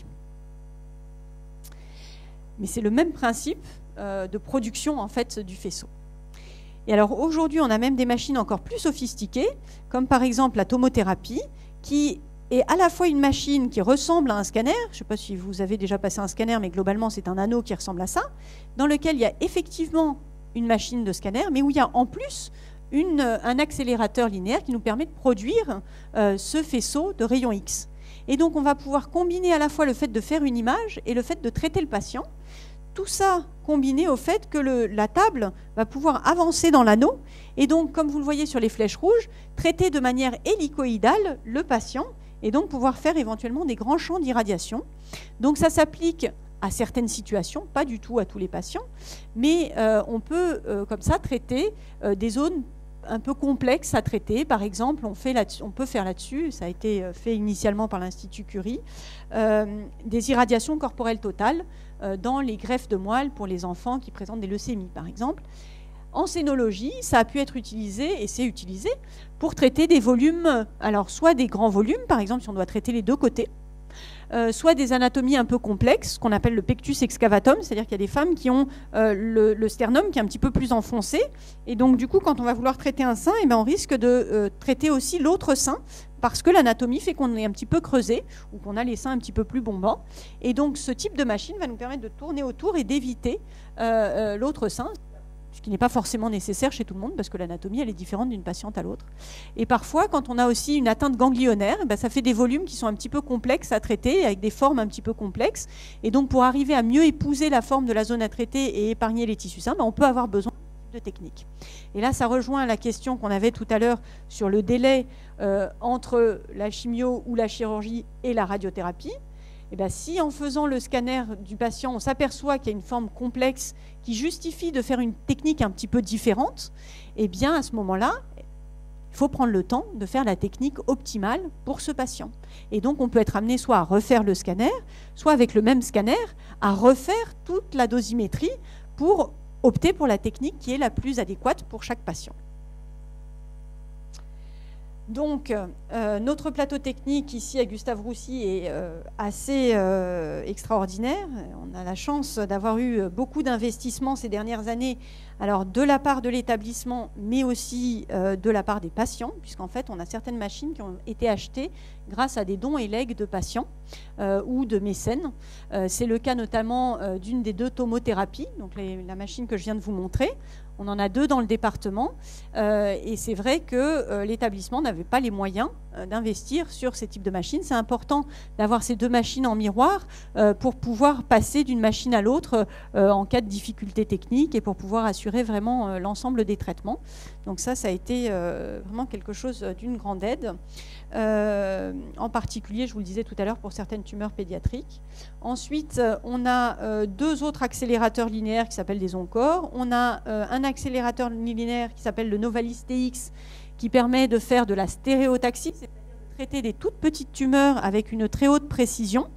Mais c'est le même principe euh, de production en fait du faisceau. Et alors aujourd'hui, on a même des machines encore plus sophistiquées, comme par exemple la tomothérapie, qui est à la fois une machine qui ressemble à un scanner. Je ne sais pas si vous avez déjà passé un scanner, mais globalement c'est un anneau qui ressemble à ça, dans lequel il y a effectivement une machine de scanner, mais où il y a en plus une, un accélérateur linéaire qui nous permet de produire euh, ce faisceau de rayons X. Et donc on va pouvoir combiner à la fois le fait de faire une image et le fait de traiter le patient. Tout ça combiné au fait que le, la table va pouvoir avancer dans l'anneau et donc, comme vous le voyez sur les flèches rouges, traiter de manière hélicoïdale le patient et donc pouvoir faire éventuellement des grands champs d'irradiation. Donc ça s'applique à certaines situations, pas du tout à tous les patients, mais euh, on peut euh, comme ça traiter euh, des zones un peu complexes à traiter. Par exemple, on, fait là on peut faire là-dessus, ça a été fait initialement par l'Institut Curie, euh, des irradiations corporelles totales euh, dans les greffes de moelle pour les enfants qui présentent des leucémies, par exemple. En scénologie, ça a pu être utilisé, et c'est utilisé, pour traiter des volumes, alors soit des grands volumes, par exemple si on doit traiter les deux côtés, Euh, soit des anatomies un peu complexes, ce qu'on appelle le pectus excavatum, c'est-à-dire qu'il y a des femmes qui ont euh, le, le sternum qui est un petit peu plus enfoncé, et donc du coup quand on va vouloir traiter un sein, eh bien, on risque de euh, traiter aussi l'autre sein, parce que l'anatomie fait qu'on est un petit peu creusé, ou qu'on a les seins un petit peu plus bombants, et donc ce type de machine va nous permettre de tourner autour et d'éviter euh, euh, l'autre sein, ce qui n'est pas forcément nécessaire chez tout le monde, parce que l'anatomie, elle est différente d'une patiente à l'autre. Et parfois, quand on a aussi une atteinte ganglionnaire, ben, ça fait des volumes qui sont un petit peu complexes à traiter, avec des formes un petit peu complexes. Et donc, pour arriver à mieux épouser la forme de la zone à traiter et épargner les tissus sains, ben, on peut avoir besoin de techniques. Et là, ça rejoint la question qu'on avait tout à l'heure sur le délai euh, entre la chimio ou la chirurgie et la radiothérapie. Et bien, si en faisant le scanner du patient, on s'aperçoit qu'il y a une forme complexe qui justifie de faire une technique un petit peu différente, et bien à ce moment-là, il faut prendre le temps de faire la technique optimale pour ce patient. Et donc, on peut être amené soit à refaire le scanner, soit avec le même scanner, à refaire toute la dosimétrie pour opter pour la technique qui est la plus adéquate pour chaque patient. Donc, euh, notre plateau technique ici à Gustave Roussy est euh, assez euh, extraordinaire. On a la chance d'avoir eu beaucoup d'investissements ces dernières années, alors de la part de l'établissement, mais aussi euh, de la part des patients, puisqu'en fait, on a certaines machines qui ont été achetées grâce à des dons et legs de patients euh, ou de mécènes. Euh, C'est le cas notamment euh, d'une des deux tomothérapies, donc les, la machine que je viens de vous montrer. On en a deux dans le département euh, et c'est vrai que euh, l'établissement n'avait pas les moyens euh, d'investir sur ces types de machines. C'est important d'avoir ces deux machines en miroir euh, pour pouvoir passer d'une machine à l'autre euh, en cas de difficulté technique et pour pouvoir assurer vraiment euh, l'ensemble des traitements. Donc ça, ça a été euh, vraiment quelque chose d'une grande aide. Euh, en particulier, je vous le disais tout à l'heure, pour certaines tumeurs pédiatriques. Ensuite, on a euh, deux autres accélérateurs linéaires qui s'appellent des Oncor. On a euh, un accélérateur linéaire qui s'appelle le Novalis T X, qui permet de faire de la stéréotaxie, c'est-à-dire de traiter des toutes petites tumeurs avec une très haute précision.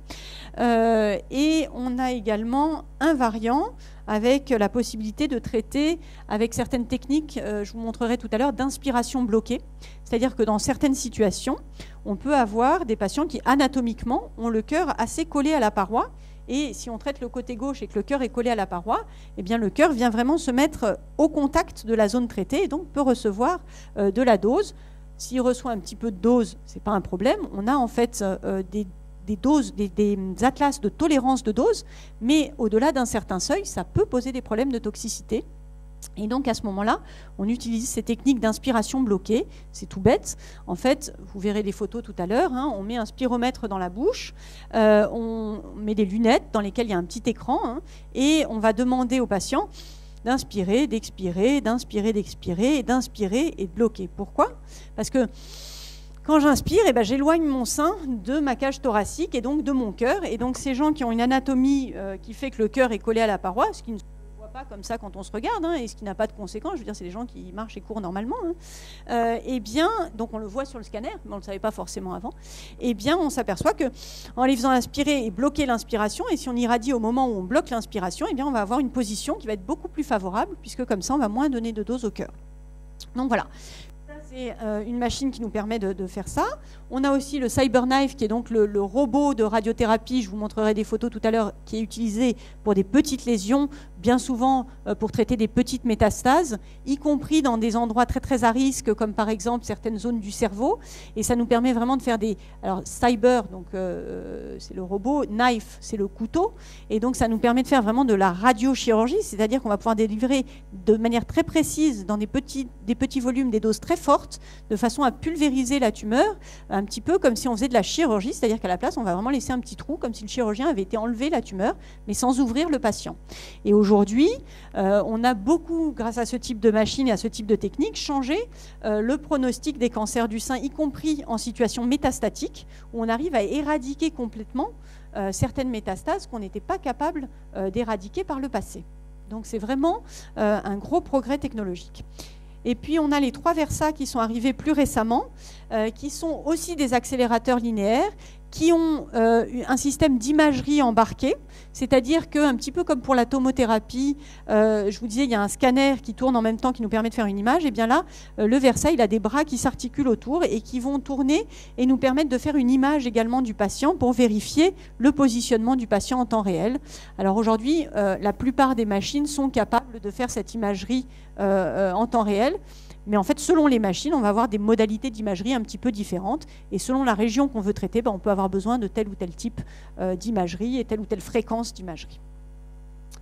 Euh, et on a également un variant avec la possibilité de traiter avec certaines techniques, euh, je vous montrerai tout à l'heure, d'inspiration bloquée. C'est-à-dire que dans certaines situations, on peut avoir des patients qui anatomiquement ont le cœur assez collé à la paroi. Et si on traite le côté gauche et que le cœur est collé à la paroi, eh bien le cœur vient vraiment se mettre au contact de la zone traitée et donc peut recevoir euh, de la dose. S'il reçoit un petit peu de dose, ce n'est pas un problème. On a en fait euh, des Des, doses, des, des atlas de tolérance de dose, mais au-delà d'un certain seuil, ça peut poser des problèmes de toxicité. Et donc à ce moment-là, on utilise ces techniques d'inspiration bloquée. C'est tout bête. En fait, vous verrez les photos tout à l'heure, hein, on met un spiromètre dans la bouche, euh, on met des lunettes dans lesquelles il y a un petit écran, hein, et on va demander au patient d'inspirer, d'expirer, d'inspirer, d'expirer, d'inspirer et de bloquer. Pourquoi ? Parce que quand j'inspire, eh ben, j'éloigne mon sein de ma cage thoracique et donc de mon cœur. Et donc ces gens qui ont une anatomie euh, qui fait que le cœur est collé à la paroi, ce qui ne se voit pas comme ça quand on se regarde, hein, et ce qui n'a pas de conséquences, je veux dire, c'est des gens qui marchent et courent normalement, hein, euh, eh bien, donc on le voit sur le scanner, mais on ne le savait pas forcément avant, eh bien on s'aperçoit qu'en les faisant inspirer et bloquer l'inspiration, et si on irradie au moment où on bloque l'inspiration, eh bien on va avoir une position qui va être beaucoup plus favorable, puisque comme ça on va moins donner de dose au cœur. Donc voilà. C'est euh, une machine qui nous permet de, de faire ça. On a aussi le CyberKnife, qui est donc le, le robot de radiothérapie, je vous montrerai des photos tout à l'heure, qui est utilisé pour des petites lésions, bien souvent euh, pour traiter des petites métastases, y compris dans des endroits très très à risque, comme par exemple certaines zones du cerveau. Et ça nous permet vraiment de faire des... Alors Cyber, donc euh, c'est le robot, Knife, c'est le couteau. Et donc ça nous permet de faire vraiment de la radiochirurgie, c'est-à-dire qu'on va pouvoir délivrer de manière très précise, dans des petits, des petits volumes, des doses très fortes, de façon à pulvériser la tumeur, un petit peu comme si on faisait de la chirurgie, c'est-à-dire qu'à la place, on va vraiment laisser un petit trou, comme si le chirurgien avait été enlevé la tumeur, mais sans ouvrir le patient. Et aujourd'hui, euh, on a beaucoup, grâce à ce type de machine et à ce type de technique, changé euh, le pronostic des cancers du sein, y compris en situation métastatique, où on arrive à éradiquer complètement euh, certaines métastases qu'on n'était pas capable euh, d'éradiquer par le passé. Donc c'est vraiment euh, un gros progrès technologique. Et puis on a les trois Versa qui sont arrivés plus récemment, euh, qui sont aussi des accélérateurs linéaires, qui ont euh, un système d'imagerie embarqué, c'est-à-dire qu'un petit peu comme pour la tomothérapie, euh, je vous disais, il y a un scanner qui tourne en même temps qui nous permet de faire une image, et bien là, euh, le Versa, il a des bras qui s'articulent autour et qui vont tourner et nous permettre de faire une image également du patient pour vérifier le positionnement du patient en temps réel. Alors aujourd'hui, euh, la plupart des machines sont capables de faire cette imagerie euh, euh, en temps réel. Mais en fait, selon les machines, on va avoir des modalités d'imagerie un petit peu différentes. Et selon la région qu'on veut traiter, ben, on peut avoir besoin de tel ou tel type euh, d'imagerie et telle ou telle fréquence d'imagerie.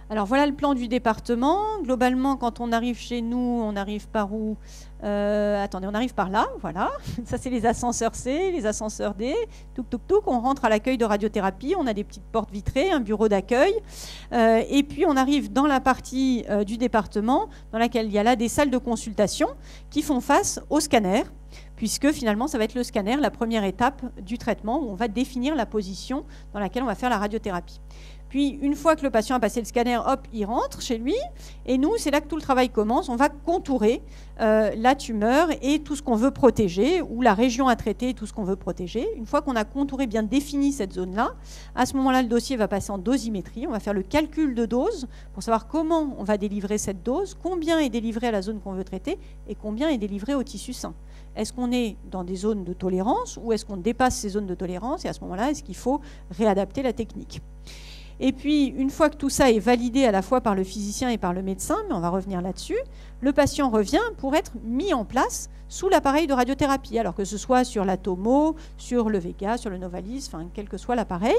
Alors voilà le plan du département. Globalement, quand on arrive chez nous, on arrive par où? euh, Attendez, on arrive par là, voilà. Ça, c'est les ascenseurs C, les ascenseurs D. Touc, touc, touc. On rentre à l'accueil de radiothérapie. On a des petites portes vitrées, un bureau d'accueil. Euh, et puis, on arrive dans la partie euh, du département dans laquelle il y a là des salles de consultation qui font face au scanner, puisque finalement, ça va être le scanner, la première étape du traitement, où on va définir la position dans laquelle on va faire la radiothérapie. Puis, une fois que le patient a passé le scanner, hop, il rentre chez lui. Et nous, c'est là que tout le travail commence. On va contourer euh, la tumeur et tout ce qu'on veut protéger, ou la région à traiter et tout ce qu'on veut protéger. Une fois qu'on a contouré, bien défini cette zone-là, à ce moment-là, le dossier va passer en dosimétrie. On va faire le calcul de dose pour savoir comment on va délivrer cette dose, combien est délivré à la zone qu'on veut traiter et combien est délivré au tissu sain. Est-ce qu'on est dans des zones de tolérance ou est-ce qu'on dépasse ces zones de tolérance? Et à ce moment-là, est-ce qu'il faut réadapter la technique? Et puis, une fois que tout ça est validé à la fois par le physicien et par le médecin, mais on va revenir là-dessus, le patient revient pour être mis en place sous l'appareil de radiothérapie, alors que ce soit sur la Tomo, sur le Vega, sur le Novalis, enfin, quel que soit l'appareil.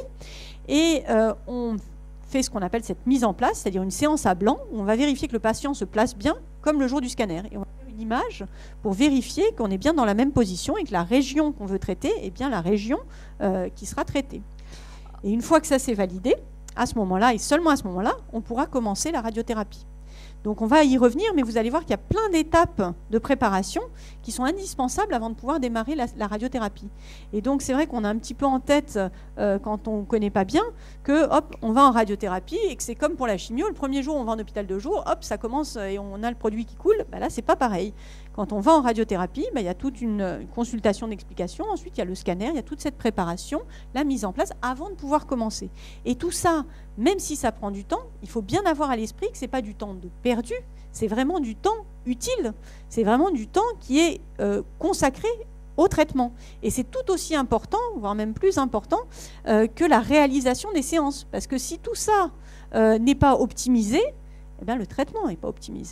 Et euh, on fait ce qu'on appelle cette mise en place, c'est-à-dire une séance à blanc, où on va vérifier que le patient se place bien, comme le jour du scanner. Et on va faire une image pour vérifier qu'on est bien dans la même position et que la région qu'on veut traiter est bien la région euh, qui sera traitée. Et une fois que ça s'est validé, à ce moment-là, et seulement à ce moment-là, on pourra commencer la radiothérapie. Donc on va y revenir, mais vous allez voir qu'il y a plein d'étapes de préparation qui sont indispensables avant de pouvoir démarrer la, la radiothérapie. Et donc c'est vrai qu'on a un petit peu en tête, euh, quand on ne connaît pas bien, que hop, on va en radiothérapie et que c'est comme pour la chimio, le premier jour on va en hôpital de jour, hop, ça commence et on a le produit qui coule. Ben là, c'est pas pareil. Quand on va en radiothérapie, ben, il y a toute une, une consultation d'explication, ensuite il y a le scanner, il y a toute cette préparation, la mise en place avant de pouvoir commencer. Et tout ça, même si ça prend du temps, il faut bien avoir à l'esprit que ce n'est pas du temps de perdu, c'est vraiment du temps utile, c'est vraiment du temps qui est euh, consacré au traitement. Et c'est tout aussi important, voire même plus important, euh, que la réalisation des séances. Parce que si tout ça euh, n'est pas optimisé, eh bien, le traitement n'est pas optimisé.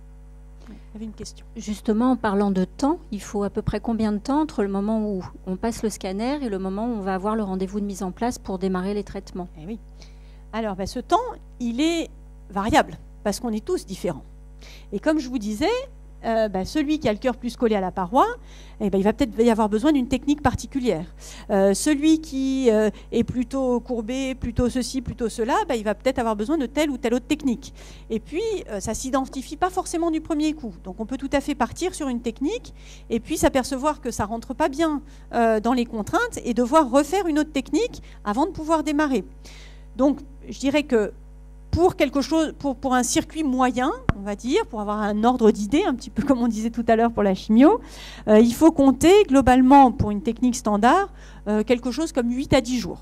Il y avait une question. Justement, en parlant de temps, il faut à peu près combien de temps entre le moment où on passe le scanner et le moment où on va avoir le rendez-vous de mise en place pour démarrer les traitements? Eh oui. Alors, ben, ce temps, il est variable, parce qu'on est tous différents. Et comme je vous disais, euh, ben, celui qui a le cœur plus collé à la paroi, eh ben, il va peut-être y avoir besoin d'une technique particulière. Euh, celui qui euh, est plutôt courbé, plutôt ceci, plutôt cela, ben, il va peut-être avoir besoin de telle ou telle autre technique. Et puis, euh, ça ne s'identifie pas forcément du premier coup. Donc, on peut tout à fait partir sur une technique et puis s'apercevoir que ça ne rentre pas bien euh, dans les contraintes et devoir refaire une autre technique avant de pouvoir démarrer. Donc, je dirais que pour quelque chose, pour, pour un circuit moyen, on va dire, pour avoir un ordre d'idée, un petit peu comme on disait tout à l'heure pour la chimio, euh, il faut compter globalement, pour une technique standard, euh, quelque chose comme huit à dix jours.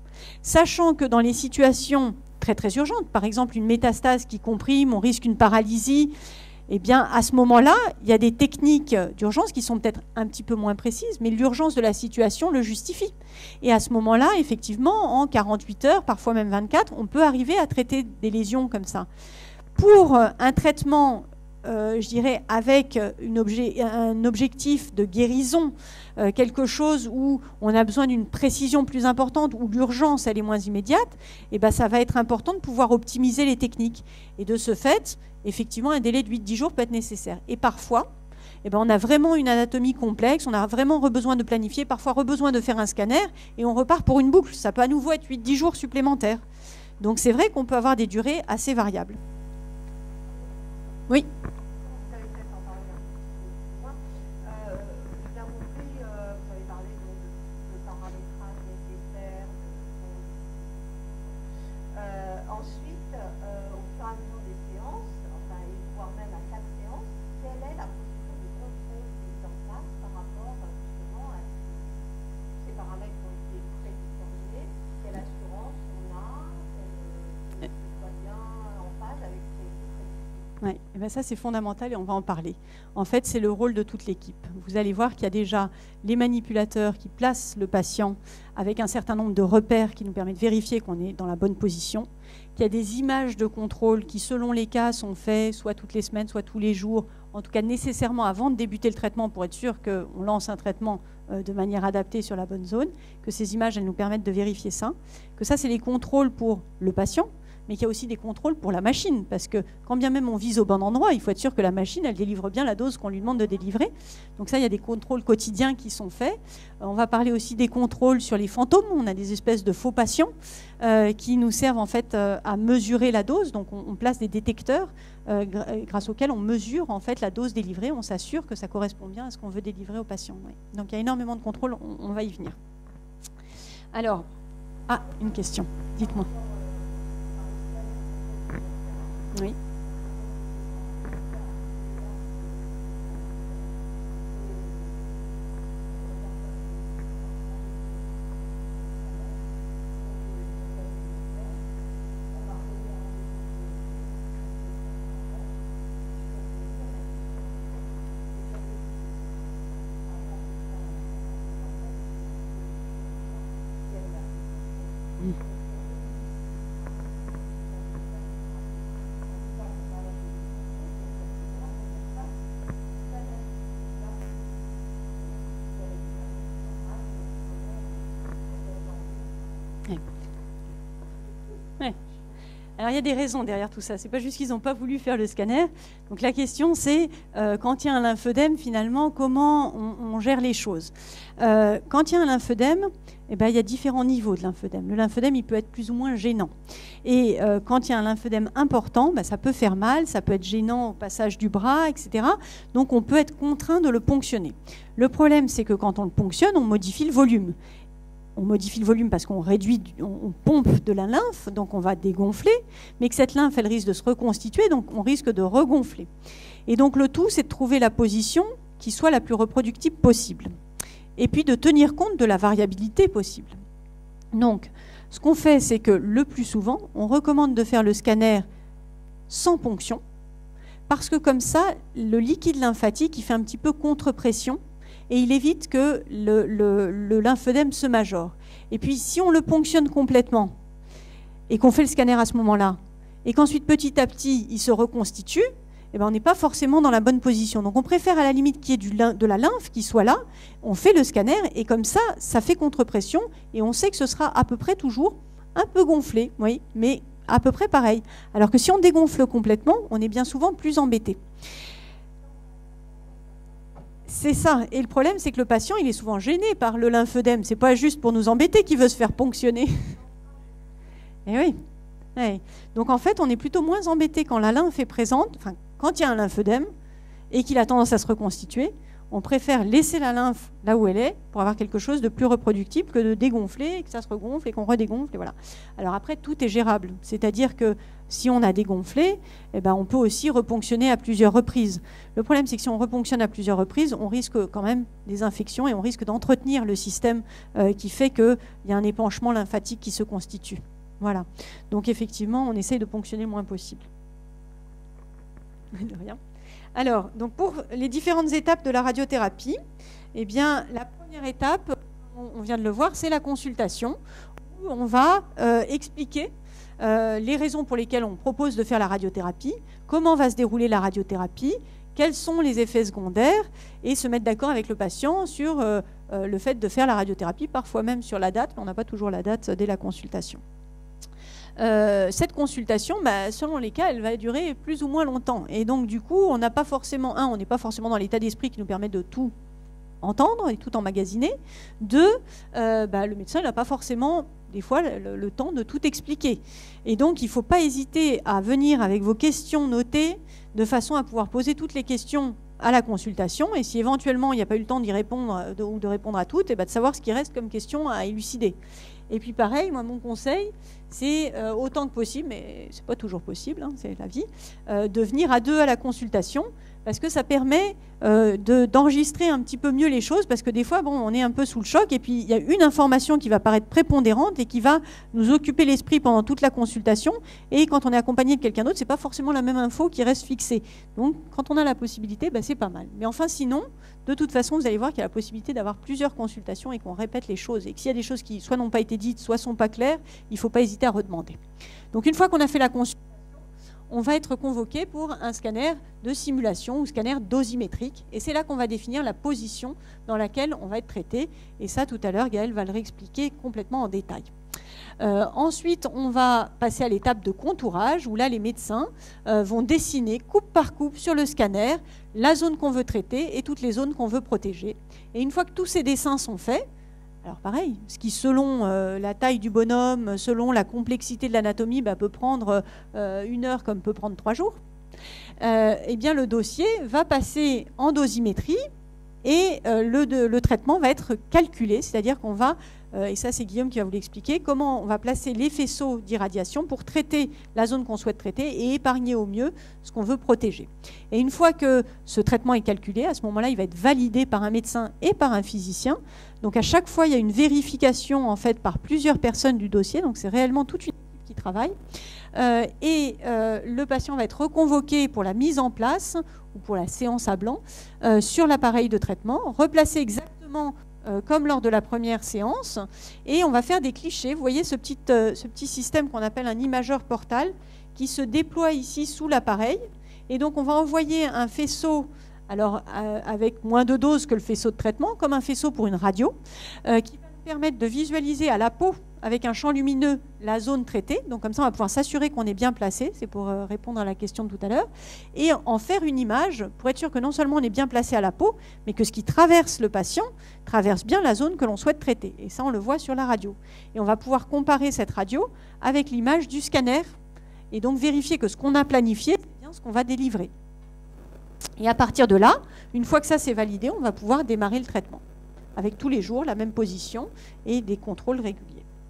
Sachant que dans les situations très très urgentes, par exemple une métastase qui comprime, on risque une paralysie, eh bien, à ce moment-là, il y a des techniques d'urgence qui sont peut-être un petit peu moins précises, mais l'urgence de la situation le justifie. Et à ce moment-là, effectivement, en quarante-huit heures, parfois même vingt-quatre, on peut arriver à traiter des lésions comme ça. Pour un traitement, euh, je dirais, avec une objet, un objectif de guérison, euh, quelque chose où on a besoin d'une précision plus importante, où l'urgence, elle est moins immédiate, eh ben, ça va être important de pouvoir optimiser les techniques. Et de ce fait, effectivement, un délai de huit à dix jours peut être nécessaire. Et parfois, eh ben, on a vraiment une anatomie complexe, on a vraiment besoin de planifier, parfois besoin de faire un scanner, et on repart pour une boucle. Ça peut à nouveau être huit à dix jours supplémentaires. Donc c'est vrai qu'on peut avoir des durées assez variables. Oui. Ouais, et bien ça c'est fondamental et on va en parler. En fait, c'est le rôle de toute l'équipe. Vous allez voir qu'il y a déjà les manipulateurs qui placent le patient avec un certain nombre de repères qui nous permettent de vérifier qu'on est dans la bonne position, qu'il y a des images de contrôle qui, selon les cas, sont faites soit toutes les semaines, soit tous les jours, en tout cas nécessairement avant de débuter le traitement pour être sûr qu'on lance un traitement euh, de manière adaptée sur la bonne zone, que ces images elles nous permettent de vérifier ça, que ça c'est les contrôles pour le patient, mais qu'il y a aussi des contrôles pour la machine, parce que quand bien même on vise au bon endroit, il faut être sûr que la machine, elle délivre bien la dose qu'on lui demande de délivrer. Donc ça, il y a des contrôles quotidiens qui sont faits. On va parler aussi des contrôles sur les fantômes. On a des espèces de faux patients euh, qui nous servent en fait euh, à mesurer la dose. Donc on, on place des détecteurs euh, grâce auxquels on mesure en fait la dose délivrée. On s'assure que ça correspond bien à ce qu'on veut délivrer au patient. Oui. Donc il y a énormément de contrôles, on, on va y venir. Alors, ah, une question, dites-moi. Oui. Alors, il y a des raisons derrière tout ça. Ce n'est pas juste qu'ils n'ont pas voulu faire le scanner. Donc, la question, c'est euh, quand il y a un lymphœdème, finalement, comment on, on gère les choses. Euh, quand il y a un lymphœdème, eh ben, il y a différents niveaux de lymphœdème. Le lymphœdème, il peut être plus ou moins gênant. Et euh, quand il y a un lymphœdème important, ben, ça peut faire mal, ça peut être gênant au passage du bras, et cetera. Donc, on peut être contraint de le ponctionner. Le problème, c'est que quand on le ponctionne, on modifie le volume. On modifie le volume parce qu'on réduit, on pompe de la lymphe, donc on va dégonfler, mais que cette lymphe, elle risque de se reconstituer, donc on risque de regonfler. Et donc le tout, c'est de trouver la position qui soit la plus reproductible possible. Et puis de tenir compte de la variabilité possible. Donc, ce qu'on fait, c'est que le plus souvent, on recommande de faire le scanner sans ponction, parce que comme ça, le liquide lymphatique, il fait un petit peu contre-pression, et il évite que le, le, le lymphœdème se majore. Et puis, si on le ponctionne complètement et qu'on fait le scanner à ce moment-là, et qu'ensuite, petit à petit, il se reconstitue, eh ben, on n'est pas forcément dans la bonne position. Donc, on préfère à la limite qu'il y ait du, de la lymphe qui soit là, on fait le scanner, et comme ça, ça fait contre-pression, et on sait que ce sera à peu près toujours un peu gonflé, oui, mais à peu près pareil. Alors que si on dégonfle complètement, on est bien souvent plus embêté. C'est ça. Et le problème, c'est que le patient, il est souvent gêné par le lymphœdème. C'est pas juste pour nous embêter qu'il veut se faire ponctionner. Et oui. oui. Donc en fait, on est plutôt moins embêté quand la lymphe est présente, enfin, quand il y a un lymphœdème et qu'il a tendance à se reconstituer. On préfère laisser la lymphe là où elle est pour avoir quelque chose de plus reproductible que de dégonfler, que ça se regonfle et qu'on redégonfle. Et voilà. Alors après, tout est gérable. C'est-à-dire que si on a dégonflé, eh ben, on peut aussi reponctionner à plusieurs reprises. Le problème, c'est que si on reponctionne à plusieurs reprises, on risque quand même des infections et on risque d'entretenir le système euh, qui fait qu'il y a un épanchement lymphatique qui se constitue. Voilà. Donc effectivement, on essaye de ponctionner le moins possible. De rien. Alors, donc pour les différentes étapes de la radiothérapie, eh bien, la première étape, on vient de le voir, c'est la consultation, où on va euh, expliquer euh, les raisons pour lesquelles on propose de faire la radiothérapie, comment va se dérouler la radiothérapie, quels sont les effets secondaires, et se mettre d'accord avec le patient sur euh, euh, le fait de faire la radiothérapie, parfois même sur la date, mais on n'a pas toujours la date dès la consultation. Euh, cette consultation, bah, selon les cas, elle va durer plus ou moins longtemps. Et donc, du coup, on n'a pas forcément, un, on n'est pas forcément dans l'état d'esprit qui nous permet de tout entendre et tout emmagasiner. Deux, euh, bah, le médecin n'a pas forcément, des fois, le, le temps de tout expliquer. Et donc, il ne faut pas hésiter à venir avec vos questions notées de façon à pouvoir poser toutes les questions à la consultation. Et si éventuellement, il n'y a pas eu le temps d'y répondre de, ou de répondre à toutes, et bah, de savoir ce qui reste comme question à élucider. Et puis pareil, moi mon conseil, c'est euh, autant que possible, mais c'est pas toujours possible, hein, c'est la vie, euh, de venir à deux à la consultation, parce que ça permet euh, de, d'enregistrer un petit peu mieux les choses, parce que des fois, bon, on est un peu sous le choc, et puis il y a une information qui va paraître prépondérante et qui va nous occuper l'esprit pendant toute la consultation, et quand on est accompagné de quelqu'un d'autre, c'est pas forcément la même info qui reste fixée. Donc, quand on a la possibilité, ben, c'est pas mal. Mais enfin, sinon, de toute façon, vous allez voir qu'il y a la possibilité d'avoir plusieurs consultations et qu'on répète les choses, et que s'il y a des choses qui soit n'ont pas été dites, soit sont pas claires, il ne faut pas hésiter à redemander. Donc, une fois qu'on a fait la consultation, on va être convoqué pour un scanner de simulation ou scanner dosimétrique. Et c'est là qu'on va définir la position dans laquelle on va être traité. Et ça, tout à l'heure, Gaëlle va le réexpliquer complètement en détail. Euh, ensuite, on va passer à l'étape de contourage, où là, les médecins euh, vont dessiner coupe par coupe sur le scanner la zone qu'on veut traiter et toutes les zones qu'on veut protéger. Et une fois que tous ces dessins sont faits, alors pareil, ce qui selon euh, la taille du bonhomme, selon la complexité de l'anatomie, bah, peut prendre euh, une heure comme peut prendre trois jours, euh, eh bien le dossier va passer en dosimétrie et euh, le, de, le traitement va être calculé, c'est-à-dire qu'on va, euh, et ça c'est Guillaume qui va vous l'expliquer, comment on va placer les faisceaux d'irradiation pour traiter la zone qu'on souhaite traiter et épargner au mieux ce qu'on veut protéger. Et une fois que ce traitement est calculé, à ce moment-là, il va être validé par un médecin et par un physicien. Donc à chaque fois, il y a une vérification en fait par plusieurs personnes du dossier, donc c'est réellement toute une équipe qui travaille. Euh, et euh, le patient va être reconvoqué pour la mise en place ou pour la séance à blanc euh, sur l'appareil de traitement, replacé exactement euh, comme lors de la première séance, et on va faire des clichés. Vous voyez ce petit, euh, ce petit système qu'on appelle un imageur portal qui se déploie ici sous l'appareil, et donc on va envoyer un faisceau, alors euh, avec moins de doses que le faisceau de traitement, comme un faisceau pour une radio, euh, qui va nous permettre de visualiser à la peau avec un champ lumineux la zone traitée. Donc comme ça, on va pouvoir s'assurer qu'on est bien placé. C'est pour euh, répondre à la question de tout à l'heure. Et en faire une image pour être sûr que non seulement on est bien placé à la peau, mais que ce qui traverse le patient traverse bien la zone que l'on souhaite traiter. Et ça, on le voit sur la radio. Et on va pouvoir comparer cette radio avec l'image du scanner et donc vérifier que ce qu'on a planifié, c'est bien ce qu'on va délivrer. Et à partir de là, une fois que ça c'est validé, on va pouvoir démarrer le traitement avec tous les jours la même position et des contrôles réguliers.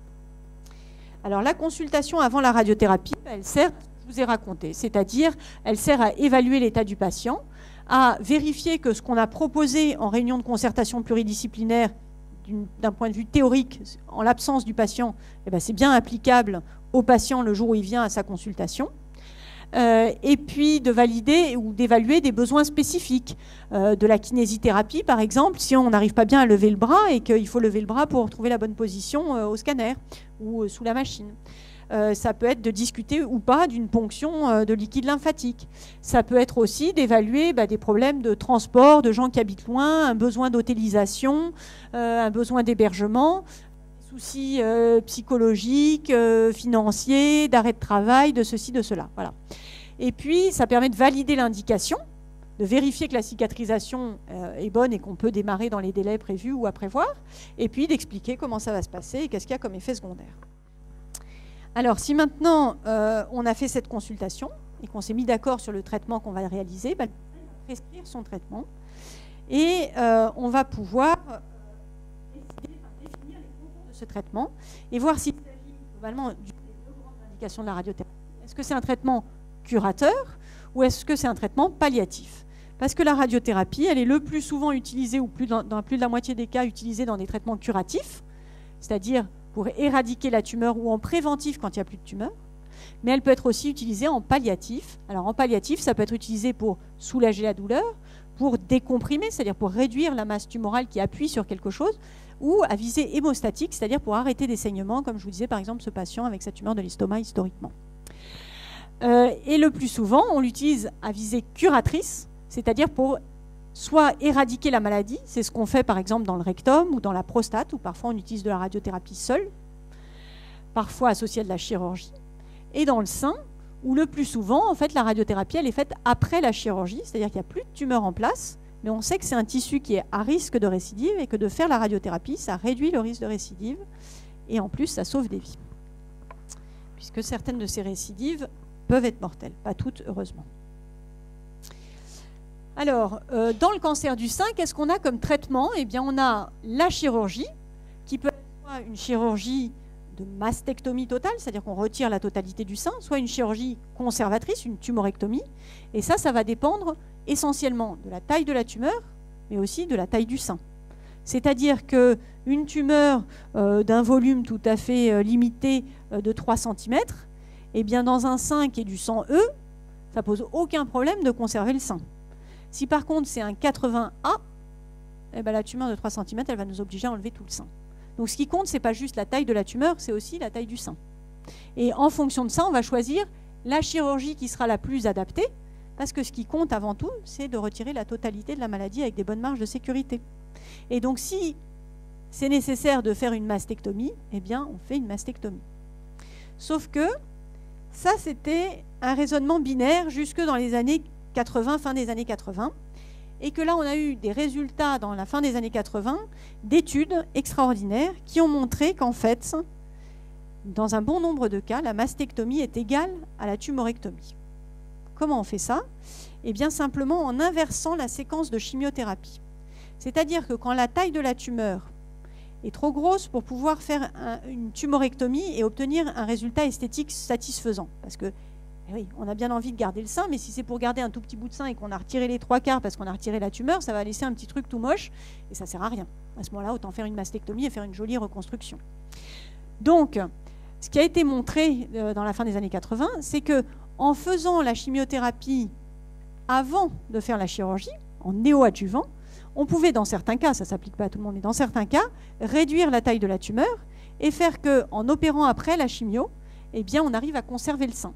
Alors la consultation avant la radiothérapie, elle sert, je vous ai raconté, c'est-à-dire elle sert à évaluer l'état du patient, à vérifier que ce qu'on a proposé en réunion de concertation pluridisciplinaire d'un point de vue théorique, en l'absence du patient, eh ben, c'est bien applicable au patient le jour où il vient à sa consultation. Euh, et puis de valider ou d'évaluer des besoins spécifiques. Euh, de la kinésithérapie, par exemple, si on n'arrive pas bien à lever le bras et qu'il faut lever le bras pour trouver la bonne position euh, au scanner ou euh, sous la machine. Euh, ça peut être de discuter ou pas d'une ponction euh, de liquide lymphatique. Ça peut être aussi d'évaluer bah, des problèmes de transport, de gens qui habitent loin, un besoin d'hôtélisation, euh, un besoin d'hébergement, soucis euh, psychologiques, euh, financiers, d'arrêt de travail, de ceci, de cela. Voilà. Et puis, ça permet de valider l'indication, de vérifier que la cicatrisation euh, est bonne et qu'on peut démarrer dans les délais prévus ou à prévoir, et puis d'expliquer comment ça va se passer et qu'est-ce qu'il y a comme effet secondaire. Alors, si maintenant euh, on a fait cette consultation et qu'on s'est mis d'accord sur le traitement qu'on va réaliser, bah, on va prescrire son traitement et euh, on va pouvoir ce traitement et voir s'il s'agit globalement d'une des deux grandes indications de la radiothérapie. Est-ce que c'est un traitement curateur ou est-ce que c'est un traitement palliatif? Parce que la radiothérapie, elle est le plus souvent utilisée, ou plus dans, dans plus de la moitié des cas, utilisée dans des traitements curatifs, c'est-à-dire pour éradiquer la tumeur ou en préventif quand il n'y a plus de tumeur, mais elle peut être aussi utilisée en palliatif. Alors en palliatif, ça peut être utilisé pour soulager la douleur, pour décomprimer, c'est-à-dire pour réduire la masse tumorale qui appuie sur quelque chose, ou à visée hémostatique, c'est-à-dire pour arrêter des saignements, comme je vous disais par exemple ce patient avec sa tumeur de l'estomac historiquement. Euh, et le plus souvent, on l'utilise à visée curatrice, c'est-à-dire pour soit éradiquer la maladie, c'est ce qu'on fait par exemple dans le rectum ou dans la prostate, où parfois on utilise de la radiothérapie seule, parfois associée à de la chirurgie, et dans le sein, où le plus souvent, en fait, la radiothérapie, elle est faite après la chirurgie, c'est-à-dire qu'il n'y a plus de tumeur en place, mais on sait que c'est un tissu qui est à risque de récidive et que de faire la radiothérapie, ça réduit le risque de récidive et en plus, ça sauve des vies. Puisque certaines de ces récidives peuvent être mortelles, pas toutes, heureusement. Alors, euh, dans le cancer du sein, qu'est-ce qu'on a comme traitement? Eh bien, on a la chirurgie, qui peut être soit une chirurgie de mastectomie totale, c'est-à-dire qu'on retire la totalité du sein, soit une chirurgie conservatrice, une tumorectomie. Et ça, ça va dépendre essentiellement de la taille de la tumeur, mais aussi de la taille du sein. C'est-à-dire qu'une tumeur euh, d'un volume tout à fait euh, limité euh, de trois centimètres, eh bien dans un sein qui est du sang E, ça pose aucun problème de conserver le sein. Si par contre c'est un quatre-vingts A, eh bien, la tumeur de trois centimètres, elle va nous obliger à enlever tout le sein. Donc ce qui compte, ce n'est pas juste la taille de la tumeur, c'est aussi la taille du sein. Et en fonction de ça, on va choisir la chirurgie qui sera la plus adaptée, parce que ce qui compte avant tout, c'est de retirer la totalité de la maladie avec des bonnes marges de sécurité. Et donc si c'est nécessaire de faire une mastectomie, eh bien on fait une mastectomie. Sauf que ça, c'était un raisonnement binaire jusque dans les années quatre-vingts, fin des années quatre-vingts. Et que là, on a eu des résultats dans la fin des années quatre-vingts d'études extraordinaires qui ont montré qu'en fait, dans un bon nombre de cas, la mastectomie est égale à la tumorectomie. Comment on fait ça? Eh bien, simplement en inversant la séquence de chimiothérapie. C'est-à-dire que quand la taille de la tumeur est trop grosse pour pouvoir faire un, une tumorectomie et obtenir un résultat esthétique satisfaisant, parce que oui, on a bien envie de garder le sein, mais si c'est pour garder un tout petit bout de sein et qu'on a retiré les trois quarts parce qu'on a retiré la tumeur, ça va laisser un petit truc tout moche et ça ne sert à rien. À ce moment-là, autant faire une mastectomie et faire une jolie reconstruction. Donc, ce qui a été montré dans la fin des années quatre-vingts, c'est qu'en faisant la chimiothérapie avant de faire la chirurgie, en néoadjuvant, on pouvait, dans certains cas, ça ne s'applique pas à tout le monde, mais dans certains cas, réduire la taille de la tumeur et faire qu'en opérant après la chimio, eh bien, on arrive à conserver le sein.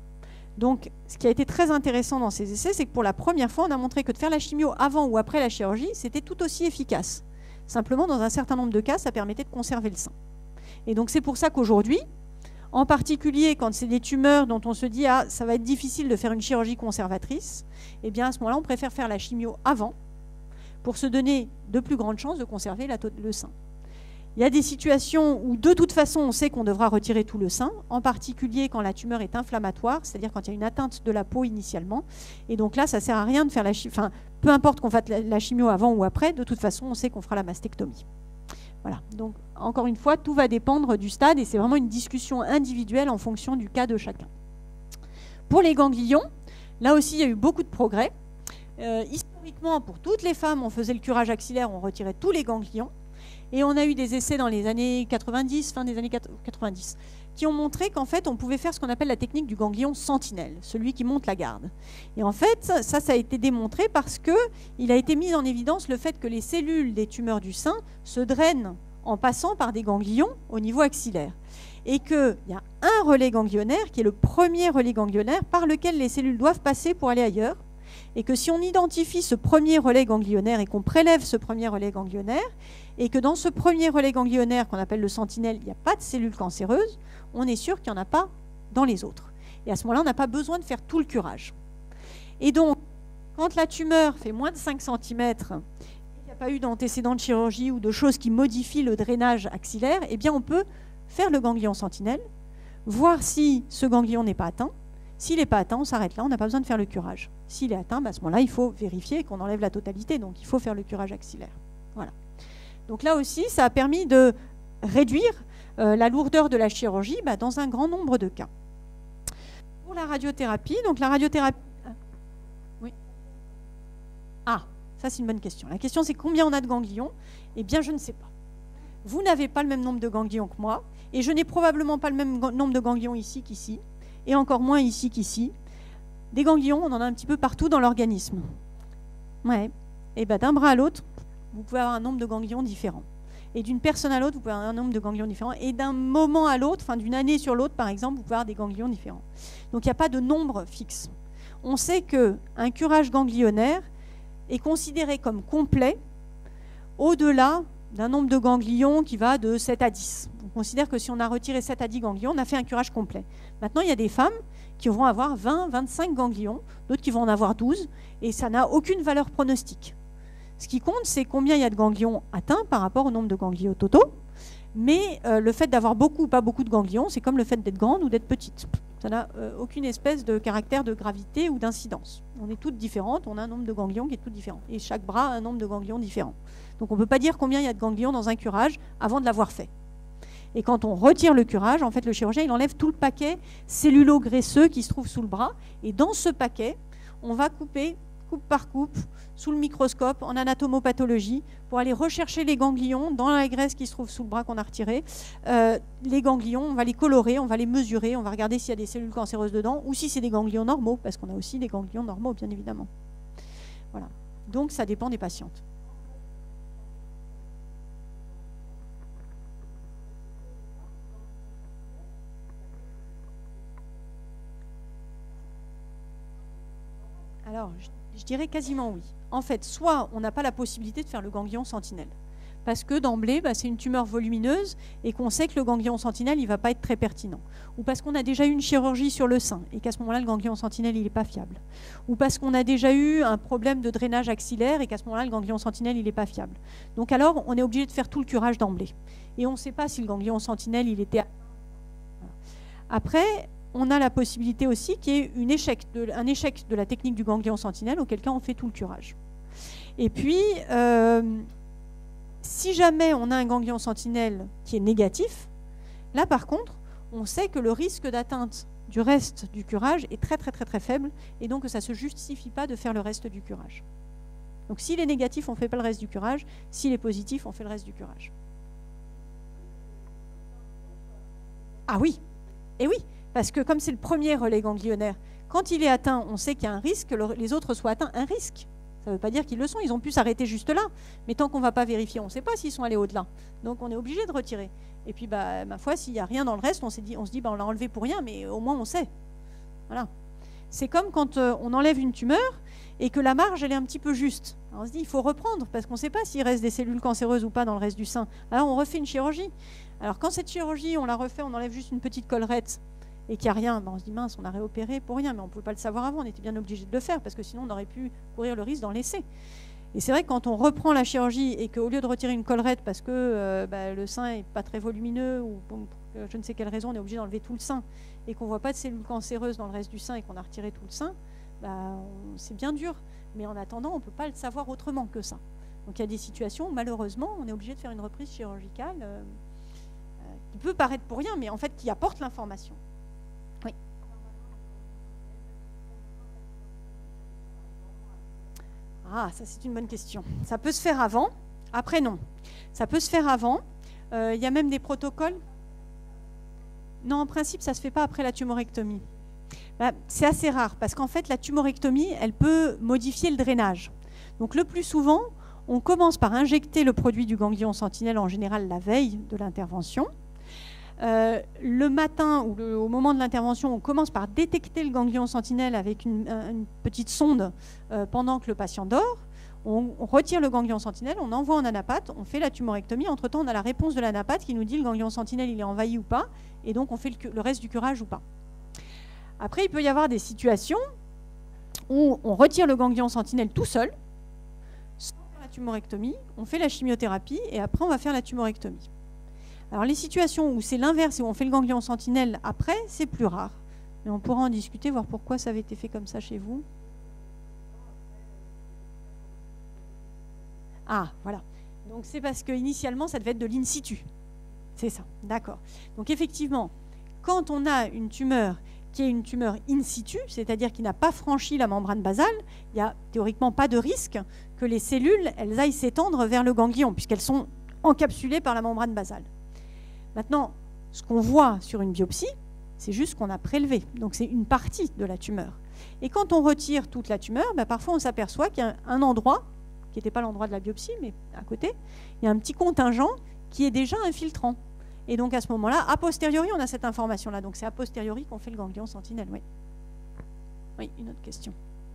Donc, ce qui a été très intéressant dans ces essais, c'est que pour la première fois, on a montré que de faire la chimio avant ou après la chirurgie, c'était tout aussi efficace. Simplement, dans un certain nombre de cas, ça permettait de conserver le sein. Et donc, c'est pour ça qu'aujourd'hui, en particulier quand c'est des tumeurs dont on se dit « Ah, ça va être difficile de faire une chirurgie conservatrice », eh bien, à ce moment-là, on préfère faire la chimio avant pour se donner de plus grandes chances de conserver la, le sein. Il y a des situations où, de toute façon, on sait qu'on devra retirer tout le sein, en particulier quand la tumeur est inflammatoire, c'est-à-dire quand il y a une atteinte de la peau initialement. Et donc là, ça ne sert à rien de faire la chimio. Enfin, peu importe qu'on fasse la chimio avant ou après, de toute façon, on sait qu'on fera la mastectomie. Voilà. Donc, encore une fois, tout va dépendre du stade et c'est vraiment une discussion individuelle en fonction du cas de chacun. Pour les ganglions, là aussi, il y a eu beaucoup de progrès. Euh, historiquement, pour toutes les femmes, on faisait le curage axillaire, on retirait tous les ganglions. Et on a eu des essais dans les années quatre-vingt-dix, fin des années quatre-vingt-dix, qui ont montré qu'en fait, on pouvait faire ce qu'on appelle la technique du ganglion sentinelle, celui qui monte la garde. Et en fait, ça, ça a été démontré parce qu'il a été mis en évidence le fait que les cellules des tumeurs du sein se drainent en passant par des ganglions au niveau axillaire. Et qu'il y a un relais ganglionnaire qui est le premier relais ganglionnaire par lequel les cellules doivent passer pour aller ailleurs. Et que si on identifie ce premier relais ganglionnaire et qu'on prélève ce premier relais ganglionnaire, et que dans ce premier relais ganglionnaire qu'on appelle le sentinelle, il n'y a pas de cellules cancéreuses, on est sûr qu'il n'y en a pas dans les autres. Et à ce moment-là, on n'a pas besoin de faire tout le curage. Et donc, quand la tumeur fait moins de cinq centimètres, il n'y a pas eu d'antécédent de chirurgie ou de choses qui modifient le drainage axillaire, eh bien on peut faire le ganglion sentinelle, voir si ce ganglion n'est pas atteint. S'il n'est pas atteint, on s'arrête là, on n'a pas besoin de faire le curage. S'il est atteint, bah à ce moment-là, il faut vérifier qu'on enlève la totalité, donc il faut faire le curage axillaire. Voilà. Donc là aussi, ça a permis de réduire euh, la lourdeur de la chirurgie bah, dans un grand nombre de cas. Pour la radiothérapie, donc la radiothérapie... Oui. Ah, ça c'est une bonne question. La question c'est combien on a de ganglions? Eh bien, je ne sais pas. Vous n'avez pas le même nombre de ganglions que moi, et je n'ai probablement pas le même nombre de ganglions ici qu'ici, et encore moins ici qu'ici. Des ganglions, on en a un petit peu partout dans l'organisme. Ouais. Et ben, d'un bras à l'autre, vous pouvez avoir un nombre de ganglions différents. Et d'une personne à l'autre, vous pouvez avoir un nombre de ganglions différents. Et d'un moment à l'autre, enfin d'une année sur l'autre, par exemple, vous pouvez avoir des ganglions différents. Donc il n'y a pas de nombre fixe. On sait qu'un curage ganglionnaire est considéré comme complet au-delà d'un nombre de ganglions qui va de sept à dix. On considère que si on a retiré sept à dix ganglions, on a fait un curage complet. Maintenant, il y a des femmes qui vont avoir vingt, vingt-cinq ganglions, d'autres qui vont en avoir douze, et ça n'a aucune valeur pronostique. Ce qui compte, c'est combien il y a de ganglions atteints par rapport au nombre de ganglions totaux. Mais euh, le fait d'avoir beaucoup ou pas beaucoup de ganglions, c'est comme le fait d'être grande ou d'être petite. Ça n'a euh, aucune espèce de caractère de gravité ou d'incidence. On est toutes différentes, on a un nombre de ganglions qui est tout différent. Et chaque bras a un nombre de ganglions différent. Donc on ne peut pas dire combien il y a de ganglions dans un curage avant de l'avoir fait. Et quand on retire le curage, en fait, le chirurgien il enlève tout le paquet cellulo-graisseux qui se trouve sous le bras. Et dans ce paquet, on va couper, coupe par coupe, sous le microscope, en anatomopathologie, pour aller rechercher les ganglions dans la graisse qui se trouve sous le bras qu'on a retiré. Euh, les ganglions, on va les colorer, on va les mesurer, on va regarder s'il y a des cellules cancéreuses dedans, ou si c'est des ganglions normaux, parce qu'on a aussi des ganglions normaux, bien évidemment. Voilà. Donc ça dépend des patientes. Alors, je, je dirais quasiment oui. En fait, soit on n'a pas la possibilité de faire le ganglion sentinelle. parce que d'emblée, bah, c'est une tumeur volumineuse et qu'on sait que le ganglion sentinelle, il ne va pas être très pertinent. Ou parce qu'on a déjà eu une chirurgie sur le sein et qu'à ce moment-là, le ganglion sentinelle, il n'est pas fiable. Ou parce qu'on a déjà eu un problème de drainage axillaire et qu'à ce moment-là, le ganglion sentinelle, il n'est pas fiable. Donc alors, on est obligé de faire tout le curage d'emblée. Et on ne sait pas si le ganglion sentinelle, il était... Après, on a la possibilité aussi qu'il y ait une échec de, un échec de la technique du ganglion sentinelle, auquel cas on fait tout le curage. Et puis... Euh, si jamais on a un ganglion sentinelle qui est négatif, là par contre, on sait que le risque d'atteinte du reste du curage est très très très très faible et donc ça ne se justifie pas de faire le reste du curage. Donc s'il est négatif, on ne fait pas le reste du curage. S'il est positif, on fait le reste du curage. Ah oui, et oui, parce que comme c'est le premier relais ganglionnaire, quand il est atteint, on sait qu'il y a un risque, que le, les autres soient atteints, un risque. Ça ne veut pas dire qu'ils le sont, ils ont pu s'arrêter juste là. Mais tant qu'on ne va pas vérifier, on ne sait pas s'ils sont allés au-delà. Donc on est obligé de retirer. Et puis, bah, ma foi, s'il n'y a rien dans le reste, on, dit, on se dit, bah, on l'a enlevé pour rien, mais au moins on sait. Voilà. C'est comme quand euh, on enlève une tumeur et que la marge, elle est un petit peu juste. Alors, on se dit, il faut reprendre, parce qu'on ne sait pas s'il reste des cellules cancéreuses ou pas dans le reste du sein. Alors on refait une chirurgie. Alors quand cette chirurgie, on la refait, on enlève juste une petite collerette, et qu'il n'y a rien, ben on se dit mince, on a réopéré pour rien, mais on ne pouvait pas le savoir avant, on était bien obligé de le faire, parce que sinon on aurait pu courir le risque d'en laisser. Et c'est vrai que quand on reprend la chirurgie et qu'au lieu de retirer une collerette parce que euh, bah, le sein n'est pas très volumineux, ou bon, pour je ne sais quelle raison, on est obligé d'enlever tout le sein, et qu'on ne voit pas de cellules cancéreuses dans le reste du sein et qu'on a retiré tout le sein, bah, c'est bien dur. Mais en attendant, on ne peut pas le savoir autrement que ça. Donc il y a des situations où malheureusement, on est obligé de faire une reprise chirurgicale euh, euh, qui peut paraître pour rien, mais en fait qui apporte l'information. Oui. Ah, ça c'est une bonne question. Ça peut se faire avant, après non. Ça peut se faire avant. Il euh, y a même des protocoles. Non, en principe, ça ne se fait pas après la tumorectomie. Bah, c'est assez rare, parce qu'en fait, la tumorectomie, elle peut modifier le drainage. Donc le plus souvent, on commence par injecter le produit du ganglion sentinelle, en général la veille de l'intervention. Euh, le matin ou le, au moment de l'intervention, on commence par détecter le ganglion sentinelle avec une, une petite sonde euh, pendant que le patient dort. On, on retire le ganglion sentinelle, on envoie en anapathe, on fait la tumorectomie. Entre-temps, on a la réponse de l'anapathe qui nous dit le ganglion sentinelle il est envahi ou pas, et donc on fait le, le reste du curage ou pas. Après, il peut y avoir des situations où on retire le ganglion sentinelle tout seul, sans faire la tumorectomie, on fait la chimiothérapie et après on va faire la tumorectomie. Alors les situations où c'est l'inverse et où on fait le ganglion sentinelle après, c'est plus rare. Mais on pourra en discuter, voir pourquoi ça avait été fait comme ça chez vous. Ah, voilà. Donc c'est parce qu'initialement, ça devait être de l'in situ. C'est ça, d'accord. Donc effectivement, quand on a une tumeur qui est une tumeur in situ, c'est-à-dire qui n'a pas franchi la membrane basale, il n'y a théoriquement pas de risque que les cellules elles aillent s'étendre vers le ganglion, puisqu'elles sont encapsulées par la membrane basale. Maintenant, ce qu'on voit sur une biopsie, c'est juste qu'on a prélevé. Donc c'est une partie de la tumeur. Et quand on retire toute la tumeur, bah, parfois on s'aperçoit qu'il y a un endroit, qui n'était pas l'endroit de la biopsie, mais à côté, il y a un petit contingent qui est déjà infiltrant. Et donc à ce moment-là, a posteriori, on a cette information-là. Donc c'est a posteriori qu'on fait le ganglion sentinelle. Oui. Oui, une autre question.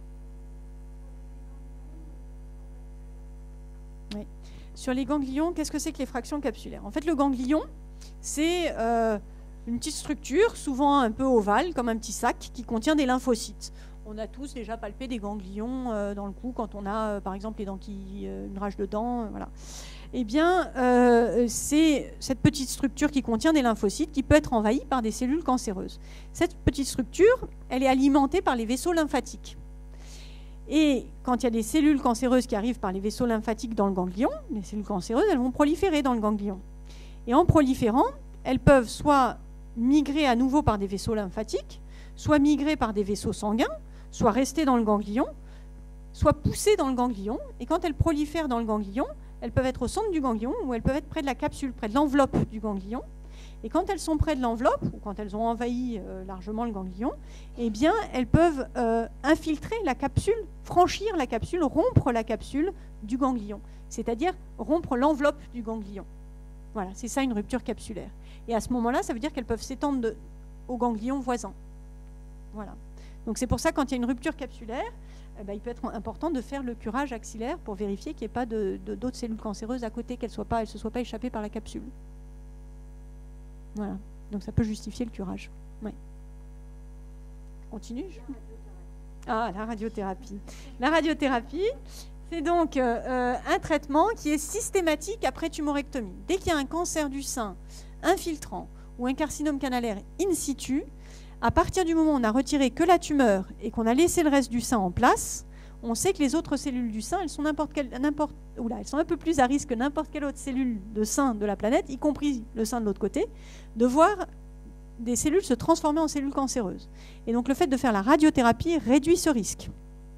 Oui. Sur les ganglions, qu'est-ce que c'est que les fractions capsulaires? En fait, le ganglion, c'est euh, une petite structure, souvent un peu ovale, comme un petit sac, qui contient des lymphocytes. On a tous déjà palpé des ganglions euh, dans le cou quand on a, euh, par exemple, les dents qui, euh, une rage de dents, euh, voilà. Eh bien, euh, c'est cette petite structure qui contient des lymphocytes qui peut être envahie par des cellules cancéreuses. Cette petite structure, elle est alimentée par les vaisseaux lymphatiques. Et quand il y a des cellules cancéreuses qui arrivent par les vaisseaux lymphatiques dans le ganglion, les cellules cancéreuses, elles vont proliférer dans le ganglion. Et en proliférant, elles peuvent soit migrer à nouveau par des vaisseaux lymphatiques, soit migrer par des vaisseaux sanguins, soit rester dans le ganglion, soit pousser dans le ganglion. Et quand elles prolifèrent dans le ganglion, elles peuvent être au centre du ganglion ou elles peuvent être près de la capsule, près de l'enveloppe du ganglion. Et quand elles sont près de l'enveloppe, ou quand elles ont envahi euh, largement le ganglion, eh bien, elles peuvent euh, infiltrer la capsule, franchir la capsule, rompre la capsule du ganglion, c'est-à-dire rompre l'enveloppe du ganglion. Voilà, c'est ça une rupture capsulaire. Et à ce moment-là, ça veut dire qu'elles peuvent s'étendre au ganglion voisin. Voilà. Donc c'est pour ça, quand il y a une rupture capsulaire, eh ben, il peut être important de faire le curage axillaire pour vérifier qu'il n'y ait pas de, de, d'autres cellules cancéreuses à côté, qu'elles ne se soient pas échappées par la capsule. Voilà. Donc ça peut justifier le curage. Ouais. Continue. Ah, la radiothérapie. La radiothérapie, c'est donc euh, un traitement qui est systématique après tumorectomie. Dès qu'il y a un cancer du sein infiltrant ou un carcinome canalaire in situ, à partir du moment où on a retiré que la tumeur et qu'on a laissé le reste du sein en place, on sait que les autres cellules du sein, elles sont, n'importe quelle, n'importe, oula, elles sont un peu plus à risque que n'importe quelle autre cellule de sein de la planète, y compris le sein de l'autre côté, de voir des cellules se transformer en cellules cancéreuses. Et donc le fait de faire la radiothérapie réduit ce risque.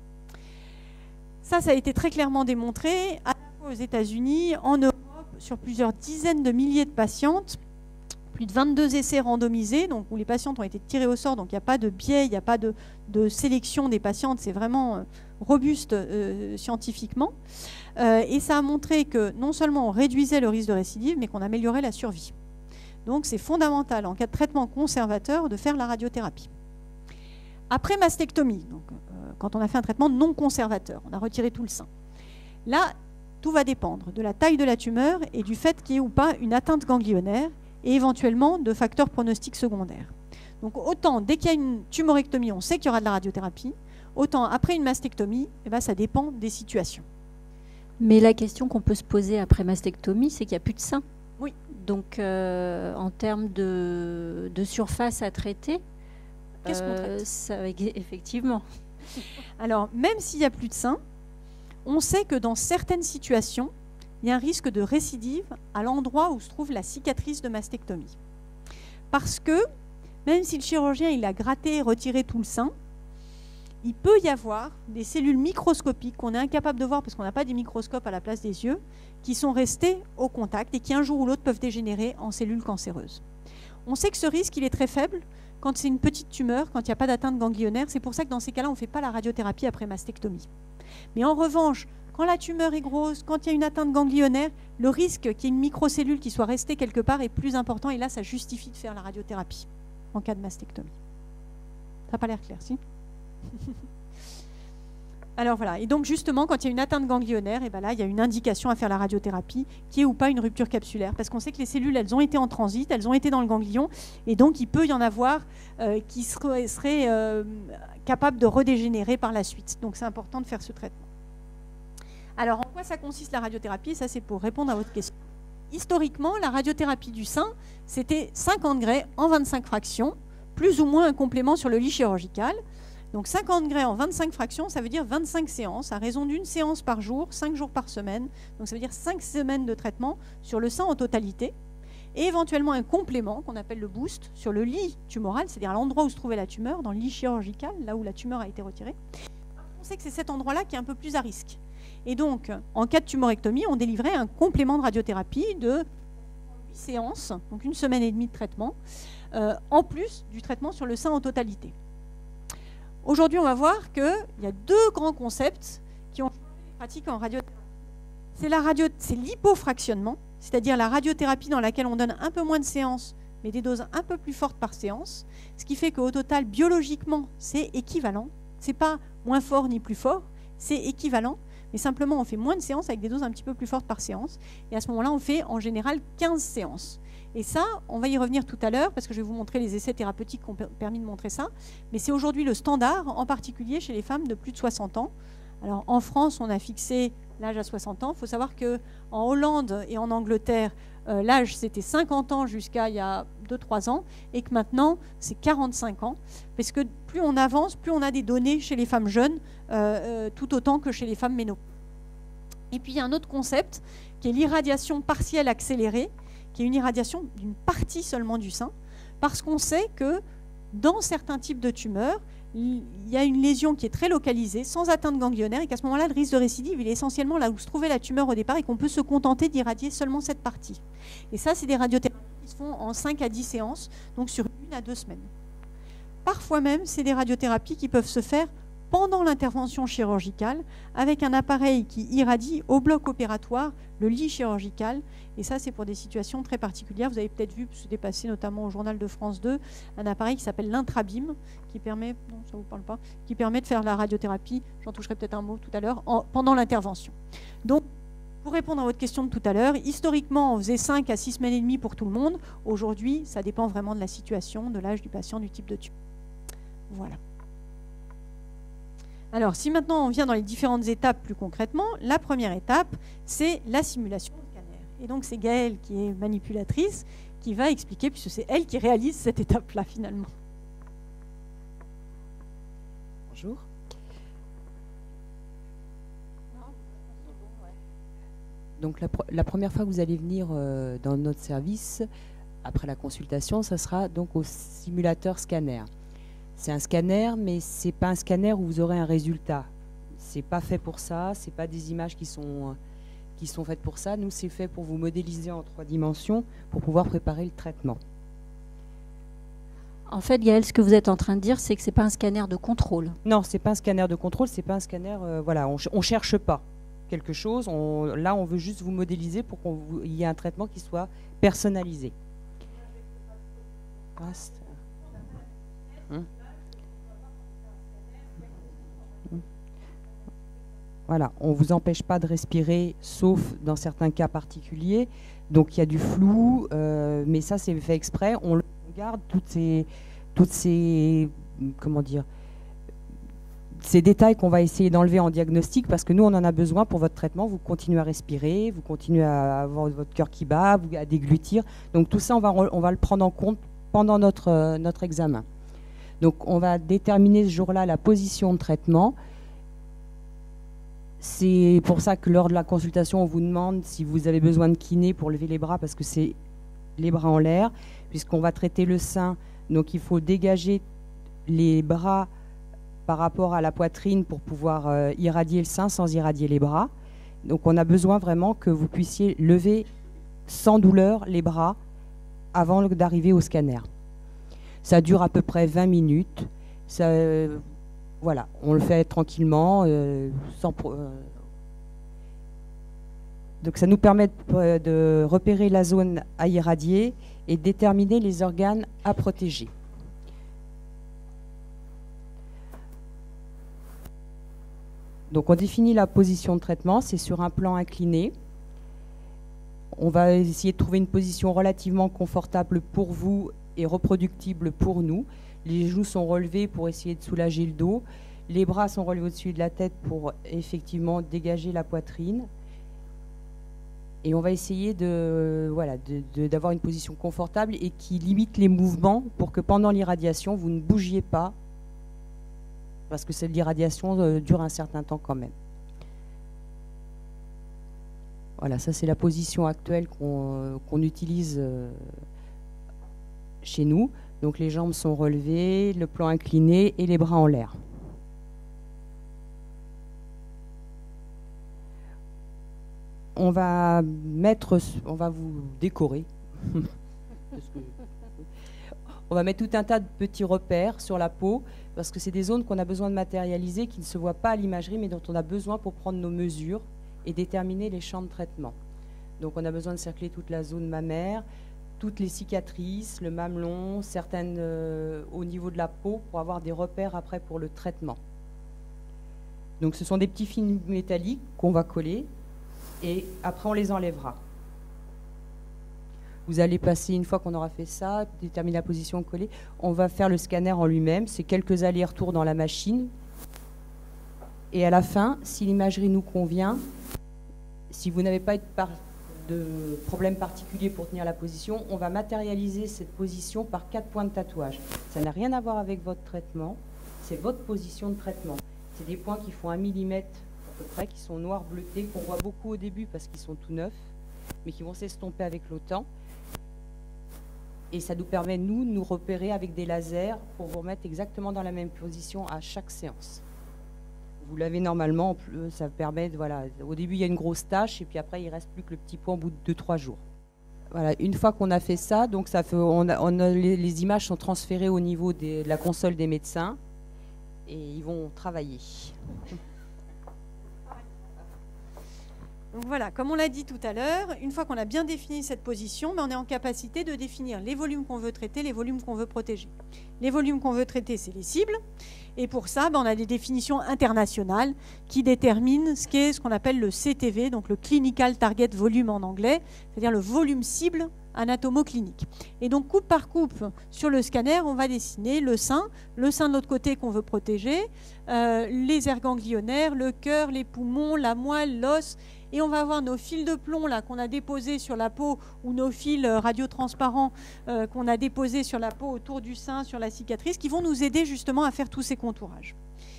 Ça, ça a été très clairement démontré à la fois aux États-Unis, en Europe, sur plusieurs dizaines de milliers de patientes, plus de vingt-deux essais randomisés, donc où les patientes ont été tirées au sort, donc il n'y a pas de biais, il n'y a pas de, de sélection des patientes, c'est vraiment euh, robuste euh, scientifiquement. Euh, et ça a montré que non seulement on réduisait le risque de récidive, mais qu'on améliorait la survie. Donc c'est fondamental en cas de traitement conservateur de faire la radiothérapie. Après mastectomie, donc, euh, quand on a fait un traitement non conservateur, on a retiré tout le sein. Là, tout va dépendre de la taille de la tumeur et du fait qu'il y ait ou pas une atteinte ganglionnaire et éventuellement de facteurs pronostiques secondaires. Donc autant dès qu'il y a une tumorectomie, on sait qu'il y aura de la radiothérapie, autant après une mastectomie, eh ben, ça dépend des situations. Mais la question qu'on peut se poser après mastectomie, c'est qu'il n'y a plus de sein. Oui. Donc euh, en termes de, de surface à traiter, qu'est-ce qu'on traite ? euh, ça, effectivement. Alors même s'il n'y a plus de sein, on sait que dans certaines situations, il y a un risque de récidive à l'endroit où se trouve la cicatrice de mastectomie. Parce que, même si le chirurgien il a gratté, retiré tout le sein, il peut y avoir des cellules microscopiques qu'on est incapable de voir parce qu'on n'a pas des microscopes à la place des yeux, qui sont restées au contact et qui un jour ou l'autre peuvent dégénérer en cellules cancéreuses. On sait que ce risque il est très faible quand c'est une petite tumeur, quand il n'y a pas d'atteinte ganglionnaire. C'est pour ça que dans ces cas-là, on ne fait pas la radiothérapie après mastectomie. Mais en revanche, quand la tumeur est grosse, quand il y a une atteinte ganglionnaire, le risque qu'il y ait une microcellule qui soit restée quelque part est plus important. Et là, ça justifie de faire la radiothérapie en cas de mastectomie. Ça n'a pas l'air clair, si? Alors voilà. Et donc justement, quand il y a une atteinte ganglionnaire, et ben là, il y a une indication à faire la radiothérapie, qui est ou pas une rupture capsulaire. Parce qu'on sait que les cellules, elles ont été en transit, elles ont été dans le ganglion. Et donc, il peut y en avoir euh, qui seraient, seraient euh, capables de redégénérer par la suite. Donc c'est important de faire ce traitement. Alors, en quoi ça consiste la radiothérapie? Ça, c'est pour répondre à votre question. Historiquement, la radiothérapie du sein, c'était cinquante grès en vingt-cinq fractions, plus ou moins un complément sur le lit chirurgical. Donc, cinquante grès en vingt-cinq fractions, ça veut dire vingt-cinq séances, à raison d'une séance par jour, cinq jours par semaine. Donc, ça veut dire cinq semaines de traitement sur le sein en totalité. Et éventuellement un complément qu'on appelle le boost sur le lit tumoral, c'est-à-dire à l'endroit où se trouvait la tumeur, dans le lit chirurgical, là où la tumeur a été retirée. On sait que c'est cet endroit-là qui est un peu plus à risque. Et donc, en cas de tumorectomie, on délivrait un complément de radiothérapie de huit séances, donc une semaine et demie de traitement, euh, en plus du traitement sur le sein en totalité. Aujourd'hui, on va voir qu'il y a deux grands concepts qui ont changé les pratiques en radiothérapie. C'est la radio, c'est l'hypofractionnement, c'est-à-dire la radiothérapie dans laquelle on donne un peu moins de séances, mais des doses un peu plus fortes par séance, ce qui fait qu'au total, biologiquement, c'est équivalent. Ce n'est pas moins fort ni plus fort, c'est équivalent. Mais simplement, on fait moins de séances avec des doses un petit peu plus fortes par séance. Et à ce moment-là, on fait en général quinze séances. Et ça, on va y revenir tout à l'heure, parce que je vais vous montrer les essais thérapeutiques qui ont permis de montrer ça. Mais c'est aujourd'hui le standard, en particulier chez les femmes de plus de soixante ans. Alors, en France, on a fixé l'âge à soixante ans. Il faut savoir qu'en Hollande et en Angleterre, euh, l'âge, c'était cinquante ans jusqu'à il y a deux trois ans, et que maintenant, c'est quarante-cinq ans. Parce que plus on avance, plus on a des données chez les femmes jeunes, euh, euh, tout autant que chez les femmes ménopause. Et puis, il y a un autre concept, qui est l'irradiation partielle accélérée, qui est une irradiation d'une partie seulement du sein, parce qu'on sait que dans certains types de tumeurs, il y a une lésion qui est très localisée, sans atteinte ganglionnaire, et qu'à ce moment-là, le risque de récidive, il est essentiellement là où se trouvait la tumeur au départ, et qu'on peut se contenter d'irradier seulement cette partie. Et ça, c'est des radiothérapies qui se font en cinq à dix séances, donc sur une à deux semaines. Parfois même, c'est des radiothérapies qui peuvent se faire pendant l'intervention chirurgicale avec un appareil qui irradie au bloc opératoire le lit chirurgical. Et ça, c'est pour des situations très particulières. Vous avez peut-être vu se dépasser, notamment au journal de France deux, un appareil qui s'appelle l'Intrabim, qui permet, non, ça vous parle pas, qui permet de faire la radiothérapie, j'en toucherai peut-être un mot tout à l'heure, pendant l'intervention. Donc, pour répondre à votre question de tout à l'heure, historiquement, on faisait cinq à six semaines et demie pour tout le monde. Aujourd'hui, ça dépend vraiment de la situation, de l'âge du patient, du type de tube. Voilà. Alors, si maintenant on vient dans les différentes étapes plus concrètement, la première étape, c'est la simulation de scanner. Et donc, c'est Gaëlle qui est manipulatrice qui va expliquer, puisque c'est elle qui réalise cette étape-là finalement. Bonjour. Donc la, la première fois que vous allez venir euh, dans notre service, après la consultation, ça sera donc au simulateur scanner. C'est un scanner, mais ce n'est pas un scanner où vous aurez un résultat. Ce n'est pas fait pour ça, ce n'est pas des images qui sont, qui sont faites pour ça. Nous, c'est fait pour vous modéliser en trois dimensions pour pouvoir préparer le traitement. En fait, Gaëlle, ce que vous êtes en train de dire, c'est que ce n'est pas un scanner de contrôle. Non, ce n'est pas un scanner de contrôle, ce n'est pas un scanner... Euh, voilà, on ne cherche pas quelque chose. On, là, on veut juste vous modéliser pour qu'il y ait un traitement qui soit personnalisé. Ah, hum. Hum. Voilà, on ne vous empêche pas de respirer, sauf dans certains cas particuliers. Donc, il y a du flou, euh, mais ça, c'est fait exprès. On garde toutes ces, toutes ces, comment dire, ces détails qu'on va essayer d'enlever en diagnostic, parce que nous, on en a besoin pour votre traitement. Vous continuez à respirer, vous continuez à avoir votre cœur qui bat, à déglutir. Donc tout ça, on va, on va le prendre en compte pendant notre, euh, notre examen. Donc on va déterminer ce jour-là la position de traitement. C'est pour ça que lors de la consultation, on vous demande si vous avez besoin de kiné pour lever les bras, parce que c'est les bras en l'air, puisqu'on va traiter le sein. Donc il faut dégager les bras par rapport à la poitrine pour pouvoir euh, irradier le sein sans irradier les bras. Donc on a besoin vraiment que vous puissiez lever sans douleur les bras avant d'arriver au scanner. Ça dure à peu près vingt minutes. Ça, euh, voilà, on le fait tranquillement. Euh, sans pro euh. Donc ça nous permet de, de repérer la zone à irradier et déterminer les organes à protéger. Donc on définit la position de traitement, c'est sur un plan incliné. On va essayer de trouver une position relativement confortable pour vous et reproductible pour nous. Les genoux sont relevés pour essayer de soulager le dos. Les bras sont relevés au-dessus de la tête pour effectivement dégager la poitrine. Et on va essayer de, voilà, de, de, d'avoir une position confortable et qui limite les mouvements pour que pendant l'irradiation, vous ne bougiez pas, parce que l'irradiation euh, dure un certain temps quand même. Voilà, ça c'est la position actuelle qu'on euh, qu'on utilise euh, chez nous. Donc les jambes sont relevées, le plan incliné et les bras en l'air. On va mettre, on va vous décorer. On va mettre tout un tas de petits repères sur la peau, parce que c'est des zones qu'on a besoin de matérialiser, qui ne se voient pas à l'imagerie, mais dont on a besoin pour prendre nos mesures et déterminer les champs de traitement. Donc on a besoin de cercler toute la zone mammaire, toutes les cicatrices, le mamelon, certaines euh, au niveau de la peau, pour avoir des repères après pour le traitement. Donc ce sont des petits films métalliques qu'on va coller, et après on les enlèvera. Vous allez passer, une fois qu'on aura fait ça, déterminer la position collée, on va faire le scanner en lui-même. C'est quelques allers-retours dans la machine. Et à la fin, si l'imagerie nous convient, si vous n'avez pas de problème particulier pour tenir la position, on va matérialiser cette position par quatre points de tatouage. Ça n'a rien à voir avec votre traitement, c'est votre position de traitement. C'est des points qui font un millimètre à peu près, qui sont noirs bleutés, qu'on voit beaucoup au début parce qu'ils sont tout neufs, mais qui vont s'estomper avec le temps. Et ça nous permet, nous, de nous repérer avec des lasers pour vous remettre exactement dans la même position à chaque séance. Vous l'avez normalement, ça permet, de, voilà, au début, il y a une grosse tache, et puis après, il ne reste plus que le petit point au bout de deux trois jours. Voilà, une fois qu'on a fait ça, donc ça fait, on a, on a, les, les images sont transférées au niveau des, de la console des médecins, et ils vont travailler. Donc voilà, comme on l'a dit tout à l'heure, une fois qu'on a bien défini cette position, ben on est en capacité de définir les volumes qu'on veut traiter, les volumes qu'on veut protéger. Les volumes qu'on veut traiter, c'est les cibles. Et pour ça, ben on a des définitions internationales qui déterminent ce qu'est ce qu'on appelle le C T V, donc le Clinical Target Volume en anglais, c'est-à-dire le volume cible anatomoclinique. Et donc, coupe par coupe, sur le scanner, on va dessiner le sein, le sein de l'autre côté qu'on veut protéger, euh, les aires ganglionnaires, le cœur, les poumons, la moelle, l'os. Et on va avoir nos fils de plomb là qu'on a déposés sur la peau ou nos fils radiotransparents euh, qu'on a déposés sur la peau autour du sein, sur la cicatrice, qui vont nous aider justement à faire tous ces contourages.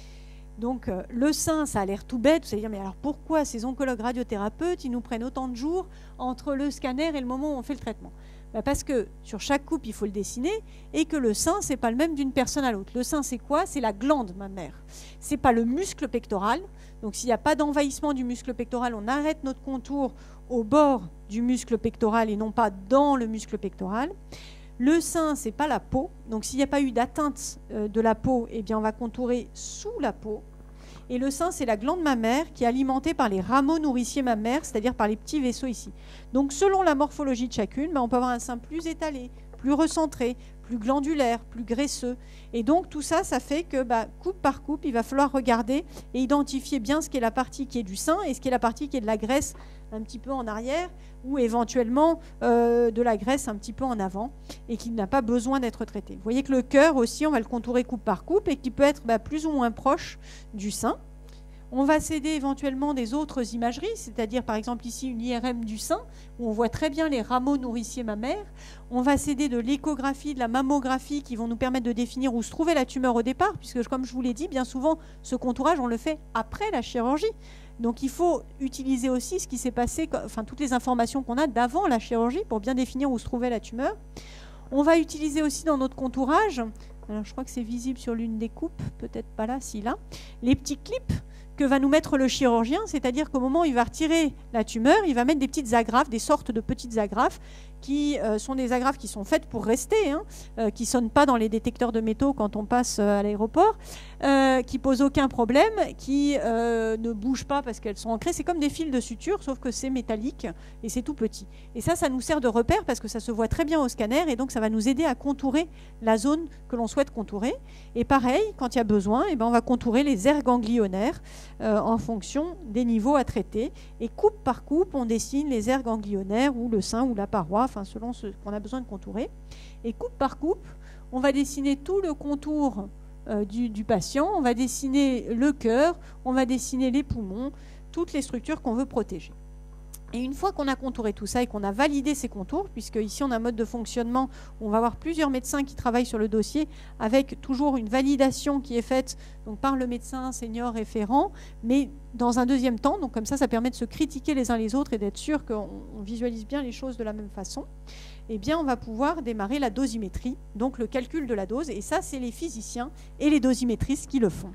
Donc euh, le sein, ça a l'air tout bête. Vous allez dire, mais alors pourquoi ces oncologues radiothérapeutes, ils nous prennent autant de jours entre le scanner et le moment où on fait le traitement? Ben parce que sur chaque coupe, il faut le dessiner et que le sein, c'est pas le même d'une personne à l'autre. Le sein, c'est quoi? C'est la glande mammaire. C'est pas le muscle pectoral. Donc s'il n'y a pas d'envahissement du muscle pectoral, on arrête notre contour au bord du muscle pectoral et non pas dans le muscle pectoral. Le sein, c'est pas la peau. Donc s'il n'y a pas eu d'atteinte euh, de la peau, eh bien on va contourer sous la peau. Et le sein, c'est la glande mammaire qui est alimentée par les rameaux nourriciers mammaires, c'est-à-dire par les petits vaisseaux ici. Donc selon la morphologie de chacune, ben, on peut avoir un sein plus étalé, plus recentré, plus glandulaire, plus graisseux. Et donc tout ça, ça fait que bah, coupe par coupe, il va falloir regarder et identifier bien ce qui est la partie qui est du sein et ce qui est la partie qui est de la graisse un petit peu en arrière ou éventuellement euh, de la graisse un petit peu en avant et qui n'a pas besoin d'être traité. Vous voyez que le cœur aussi, on va le contourer coupe par coupe et qui peut être bah, plus ou moins proche du sein. On va s'aider éventuellement des autres imageries, c'est-à-dire par exemple ici une I R M du sein, où on voit très bien les rameaux nourriciers mammaires. On va s'aider de l'échographie, de la mammographie, qui vont nous permettre de définir où se trouvait la tumeur au départ, puisque comme je vous l'ai dit, bien souvent, ce contourage, on le fait après la chirurgie. Donc il faut utiliser aussi ce qui s'est passé, enfin toutes les informations qu'on a d'avant la chirurgie pour bien définir où se trouvait la tumeur. On va utiliser aussi dans notre contourage, alors je crois que c'est visible sur l'une des coupes, peut-être pas là, si là, les petits clips que va nous mettre le chirurgien, c'est-à-dire qu'au moment où il va retirer la tumeur, il va mettre des petites agrafes, des sortes de petites agrafes qui euh, sont des agrafes qui sont faites pour rester, hein, euh, qui ne sonnent pas dans les détecteurs de métaux quand on passe euh, à l'aéroport, euh, qui ne posent aucun problème, qui euh, ne bougent pas parce qu'elles sont ancrées. C'est comme des fils de suture, sauf que c'est métallique et c'est tout petit. Et ça, ça nous sert de repère parce que ça se voit très bien au scanner et donc ça va nous aider à contourer la zone que l'on souhaite contourer. Et pareil, quand il y a besoin, eh ben, on va contourer les aires ganglionnaires euh, en fonction des niveaux à traiter. Et coupe par coupe, on dessine les aires ganglionnaires ou le sein ou la paroi, enfin selon ce qu'on a besoin de contourer. Et coupe par coupe, on va dessiner tout le contour euh, du, du patient, on va dessiner le cœur, on va dessiner les poumons, toutes les structures qu'on veut protéger. Et une fois qu'on a contouré tout ça et qu'on a validé ces contours, puisque ici on a un mode de fonctionnement où on va avoir plusieurs médecins qui travaillent sur le dossier avec toujours une validation qui est faite donc, par le médecin senior référent, mais dans un deuxième temps, donc comme ça, ça permet de se critiquer les uns les autres et d'être sûr qu'on visualise bien les choses de la même façon, eh bien on va pouvoir démarrer la dosimétrie, donc le calcul de la dose, et ça c'est les physiciens et les dosimétristes qui le font.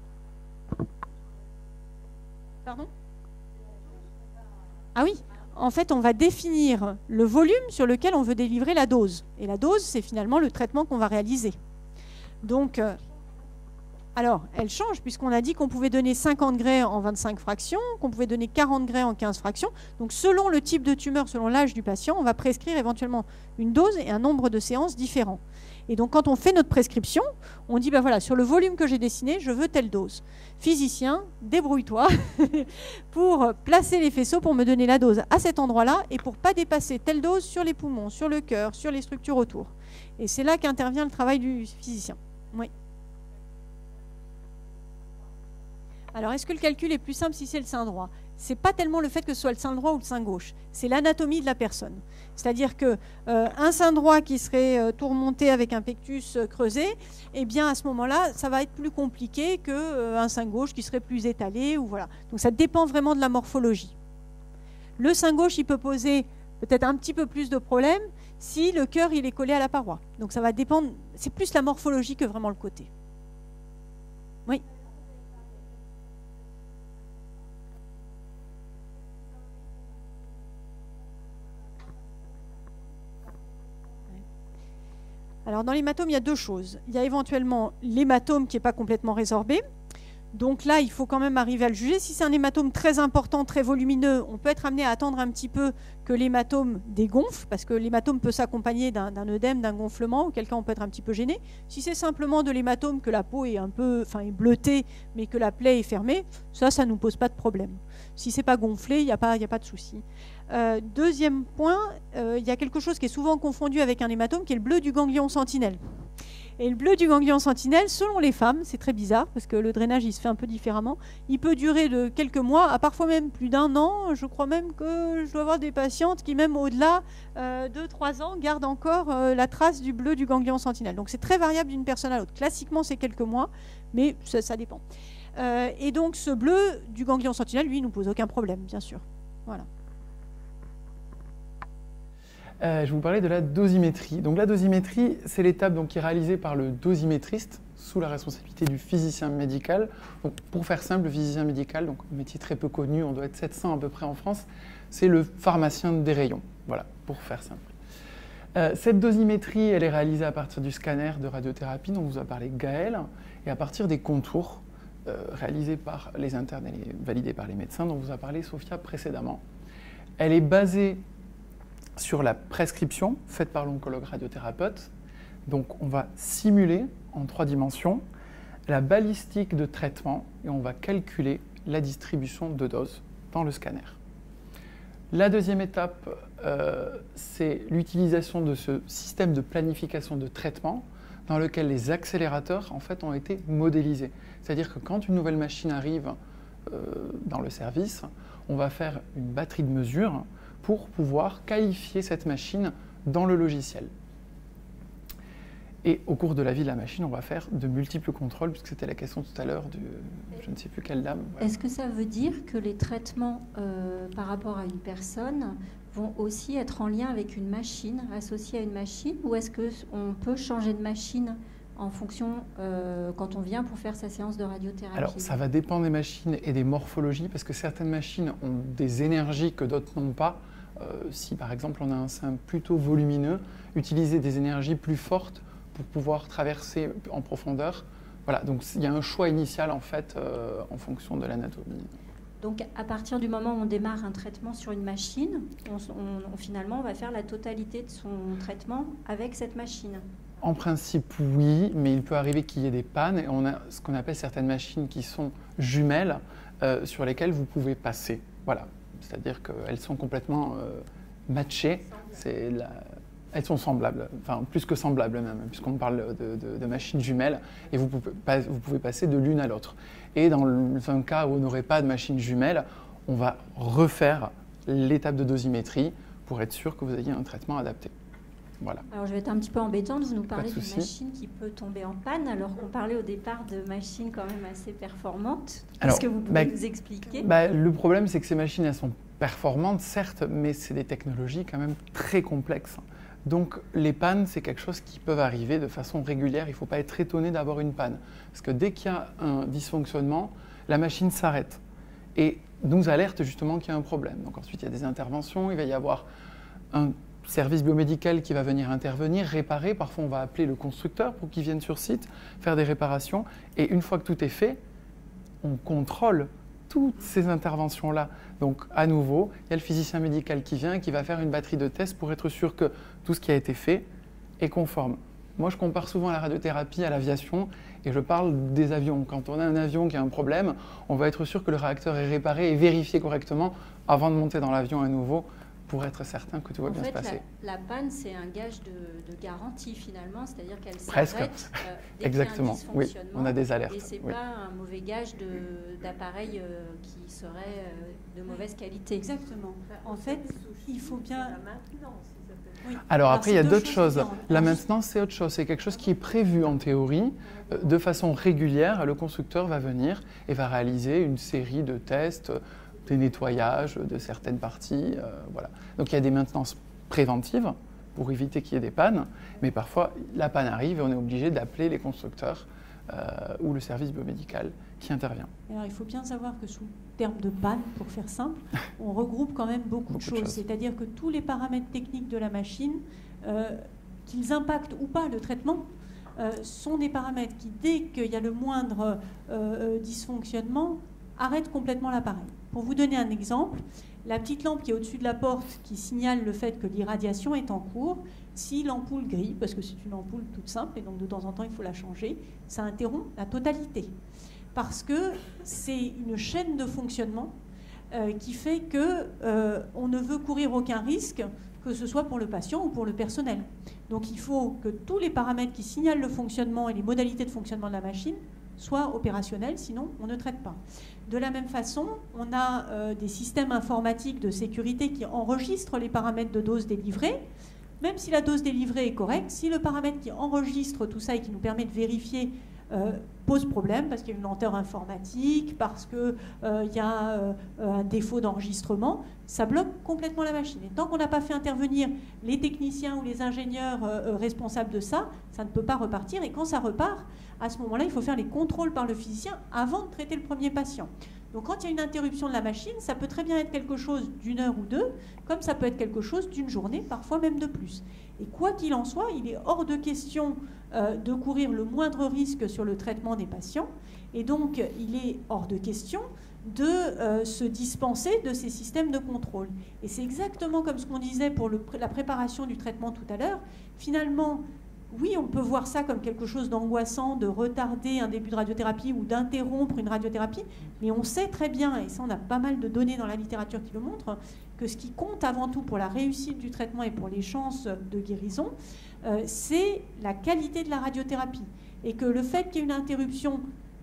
Pardon ? Ah oui ? En fait, on va définir le volume sur lequel on veut délivrer la dose. Et la dose, c'est finalement le traitement qu'on va réaliser. Donc, euh, alors, elle change, puisqu'on a dit qu'on pouvait donner cinquante grès en vingt-cinq fractions, qu'on pouvait donner quarante grès en quinze fractions. Donc, selon le type de tumeur, selon l'âge du patient, on va prescrire éventuellement une dose et un nombre de séances différents. Et donc, quand on fait notre prescription, on dit, ben voilà, sur le volume que j'ai dessiné, je veux telle dose. Physicien, débrouille-toi pour placer les faisceaux pour me donner la dose à cet endroit-là et pour ne pas dépasser telle dose sur les poumons, sur le cœur, sur les structures autour. Et c'est là qu'intervient le travail du physicien. Oui. Alors, est-ce que le calcul est plus simple si c'est le sein droit ? Ce n'est pas tellement le fait que ce soit le sein droit ou le sein gauche, c'est l'anatomie de la personne. C'est-à-dire qu'un euh, sein droit qui serait euh, tout remonté avec un pectus euh, creusé, eh bien à ce moment-là, ça va être plus compliqué qu'un euh, sein gauche qui serait plus étalé. Ou voilà. Donc ça dépend vraiment de la morphologie. Le sein gauche, il peut poser peut-être un petit peu plus de problèmes si le cœur il est collé à la paroi. Donc ça va dépendre, c'est plus la morphologie que vraiment le côté. Oui. Alors dans l'hématome, il y a deux choses. Il y a éventuellement l'hématome qui n'est pas complètement résorbé. Donc là, il faut quand même arriver à le juger. Si c'est un hématome très important, très volumineux, on peut être amené à attendre un petit peu que l'hématome dégonfle, parce que l'hématome peut s'accompagner d'un œdème, d'un gonflement, auquel cas on peut être un petit peu gêné. Si c'est simplement de l'hématome, que la peau est un peu, enfin, est bleutée, mais que la plaie est fermée, ça, ça ne nous pose pas de problème. Si c'est pas gonflé, il n'y a pas, il n'y a pas de souci. Euh, deuxième point, euh, il y a quelque chose qui est souvent confondu avec un hématome, qui est le bleu du ganglion sentinelle. Et le bleu du ganglion sentinelle, selon les femmes, c'est très bizarre parce que le drainage il se fait un peu différemment, il peut durer de quelques mois à parfois même plus d'un an. Je crois même que je dois avoir des patientes qui même au-delà euh, de trois ans gardent encore euh, la trace du bleu du ganglion sentinelle. Donc c'est très variable d'une personne à l'autre. Classiquement c'est quelques mois, mais ça, ça dépend. Euh, et donc ce bleu du ganglion sentinelle, lui, ne nous pose aucun problème, bien sûr. Voilà. Euh, je vais vous parler de la dosimétrie. Donc la dosimétrie, c'est l'étape donc, qui est réalisée par le dosimétriste sous la responsabilité du physicien médical. Donc, pour faire simple, le physicien médical, donc un métier très peu connu, on doit être sept cents à peu près en France, c'est le pharmacien des rayons. Voilà, pour faire simple. Euh, cette dosimétrie, elle est réalisée à partir du scanner de radiothérapie dont vous a parlé Gaël, et à partir des contours euh, réalisés par les internes et validés par les médecins dont vous a parlé Sophia précédemment. Elle est basée sur la prescription faite par l'oncologue radiothérapeute. Donc on va simuler en trois dimensions la balistique de traitement et on va calculer la distribution de doses dans le scanner. La deuxième étape, euh, c'est l'utilisation de ce système de planification de traitement dans lequel les accélérateurs en fait, ont été modélisés. C'est-à-dire que quand une nouvelle machine arrive euh, dans le service, on va faire une batterie de mesures pour pouvoir qualifier cette machine dans le logiciel. Et au cours de la vie de la machine, on va faire de multiples contrôles, puisque c'était la question tout à l'heure de je ne sais plus quelle dame. Voilà. Est-ce que ça veut dire que les traitements euh, par rapport à une personne vont aussi être en lien avec une machine, associés à une machine, ou est-ce qu'on peut changer de machine en fonction, euh, quand on vient pour faire sa séance de radiothérapie? Alors, ça va dépendre des machines et des morphologies, parce que certaines machines ont des énergies que d'autres n'ont pas. Euh, si, par exemple, on a un sein plutôt volumineux, utiliser des énergies plus fortes pour pouvoir traverser en profondeur. Voilà, donc il y a un choix initial, en fait, euh, en fonction de l'anatomie. Donc, à partir du moment où on démarre un traitement sur une machine, on, on, on, finalement, on va faire la totalité de son traitement avec cette machine. En principe, oui, mais il peut arriver qu'il y ait des pannes. Et on a ce qu'on appelle certaines machines qui sont jumelles, euh, sur lesquelles vous pouvez passer. Voilà, c'est-à-dire qu'elles sont complètement euh, matchées. C'est la... Elles sont semblables, enfin plus que semblables même, puisqu'on parle de, de, de machines jumelles, et vous pouvez, pas, vous pouvez passer de l'une à l'autre. Et dans un cas où on n'aurait pas de machine jumelle, on va refaire l'étape de dosimétrie pour être sûr que vous ayez un traitement adapté. Voilà. Alors je vais être un petit peu embêtante, vous nous parlez d'une machine qui peut tomber en panne, alors qu'on parlait au départ de machines quand même assez performantes. Est-ce que vous pouvez bah, nous expliquer? bah, Le problème, c'est que ces machines, elles sont performantes, certes, mais c'est des technologies quand même très complexes. Donc les pannes, c'est quelque chose qui peut arriver de façon régulière. Il ne faut pas être étonné d'avoir une panne. Parce que dès qu'il y a un dysfonctionnement, la machine s'arrête et nous alerte justement qu'il y a un problème. Donc ensuite, il y a des interventions, il va y avoir un service biomédical qui va venir intervenir, réparer. Parfois, on va appeler le constructeur pour qu'il vienne sur site, faire des réparations. Et une fois que tout est fait, on contrôle toutes ces interventions-là. Donc, à nouveau, il y a le physicien médical qui vient et qui va faire une batterie de tests pour être sûr que tout ce qui a été fait est conforme. Moi, je compare souvent la radiothérapie à l'aviation et je parle des avions. Quand on a un avion qui a un problème, on va être sûr que le réacteur est réparé et vérifié correctement avant de monter dans l'avion à nouveau pour être certain que tout va en bien fait, se passer. La, la panne, c'est un gage de, de garantie finalement, c'est-à-dire qu'elle Presque. s'arrête euh, dès Exactement. qu'il y a un Oui, dysfonctionnement. on a des alertes. Et c'est oui. pas un mauvais gage d'appareil euh, qui serait euh, de mauvaise qualité. Exactement. En fait, il faut bien... Oui. Alors, Alors après, il y a d'autres choses. choses. La maintenance, c'est autre chose. C'est quelque chose qui est prévu en théorie. Euh, de façon régulière, le constructeur va venir et va réaliser une série de tests, des nettoyages de certaines parties. Euh, voilà. Donc, il y a des maintenances préventives pour éviter qu'il y ait des pannes. Mais parfois, la panne arrive et on est obligé d'appeler les constructeurs euh, ou le service biomédical qui intervient. Alors, il faut bien savoir que sous terme de panne, pour faire simple, on regroupe quand même beaucoup, beaucoup de choses. choses. C'est-à-dire que tous les paramètres techniques de la machine, euh, qu'ils impactent ou pas le traitement, euh, sont des paramètres qui, dès qu'il y a le moindre euh, dysfonctionnement, arrêtent complètement l'appareil. Pour vous donner un exemple, la petite lampe qui est au-dessus de la porte qui signale le fait que l'irradiation est en cours, si l'ampoule grille, parce que c'est une ampoule toute simple et donc de temps en temps il faut la changer, ça interrompt la totalité. Parce que c'est une chaîne de fonctionnement euh, qui fait qu'on euh, ne veut courir aucun risque, que ce soit pour le patient ou pour le personnel. Donc il faut que tous les paramètres qui signalent le fonctionnement et les modalités de fonctionnement de la machine soient opérationnels, sinon on ne traite pas. De la même façon, on a euh, des systèmes informatiques de sécurité qui enregistrent les paramètres de dose délivrée. Même si la dose délivrée est correcte, si le paramètre qui enregistre tout ça et qui nous permet de vérifier euh, pose problème, parce qu'il y a une lenteur informatique, parce qu'il euh, y a euh, un défaut d'enregistrement, ça bloque complètement la machine. Et tant qu'on n'a pas fait intervenir les techniciens ou les ingénieurs euh, responsables de ça, ça ne peut pas repartir. Et quand ça repart, à ce moment-là, il faut faire les contrôles par le physicien avant de traiter le premier patient. Donc quand il y a une interruption de la machine, ça peut très bien être quelque chose d'une heure ou deux, comme ça peut être quelque chose d'une journée, parfois même de plus. Et quoi qu'il en soit, il est hors de question euh, de courir le moindre risque sur le traitement des patients. Et donc, il est hors de question de euh, se dispenser de ces systèmes de contrôle. Et c'est exactement comme ce qu'on disait pour le, la préparation du traitement tout à l'heure. Finalement, oui, on peut voir ça comme quelque chose d'angoissant, de retarder un début de radiothérapie ou d'interrompre une radiothérapie, mais on sait très bien, et ça on a pas mal de données dans la littérature qui le montrent, que ce qui compte avant tout pour la réussite du traitement et pour les chances de guérison, euh, c'est la qualité de la radiothérapie. Et que le fait qu'il y ait une interruption,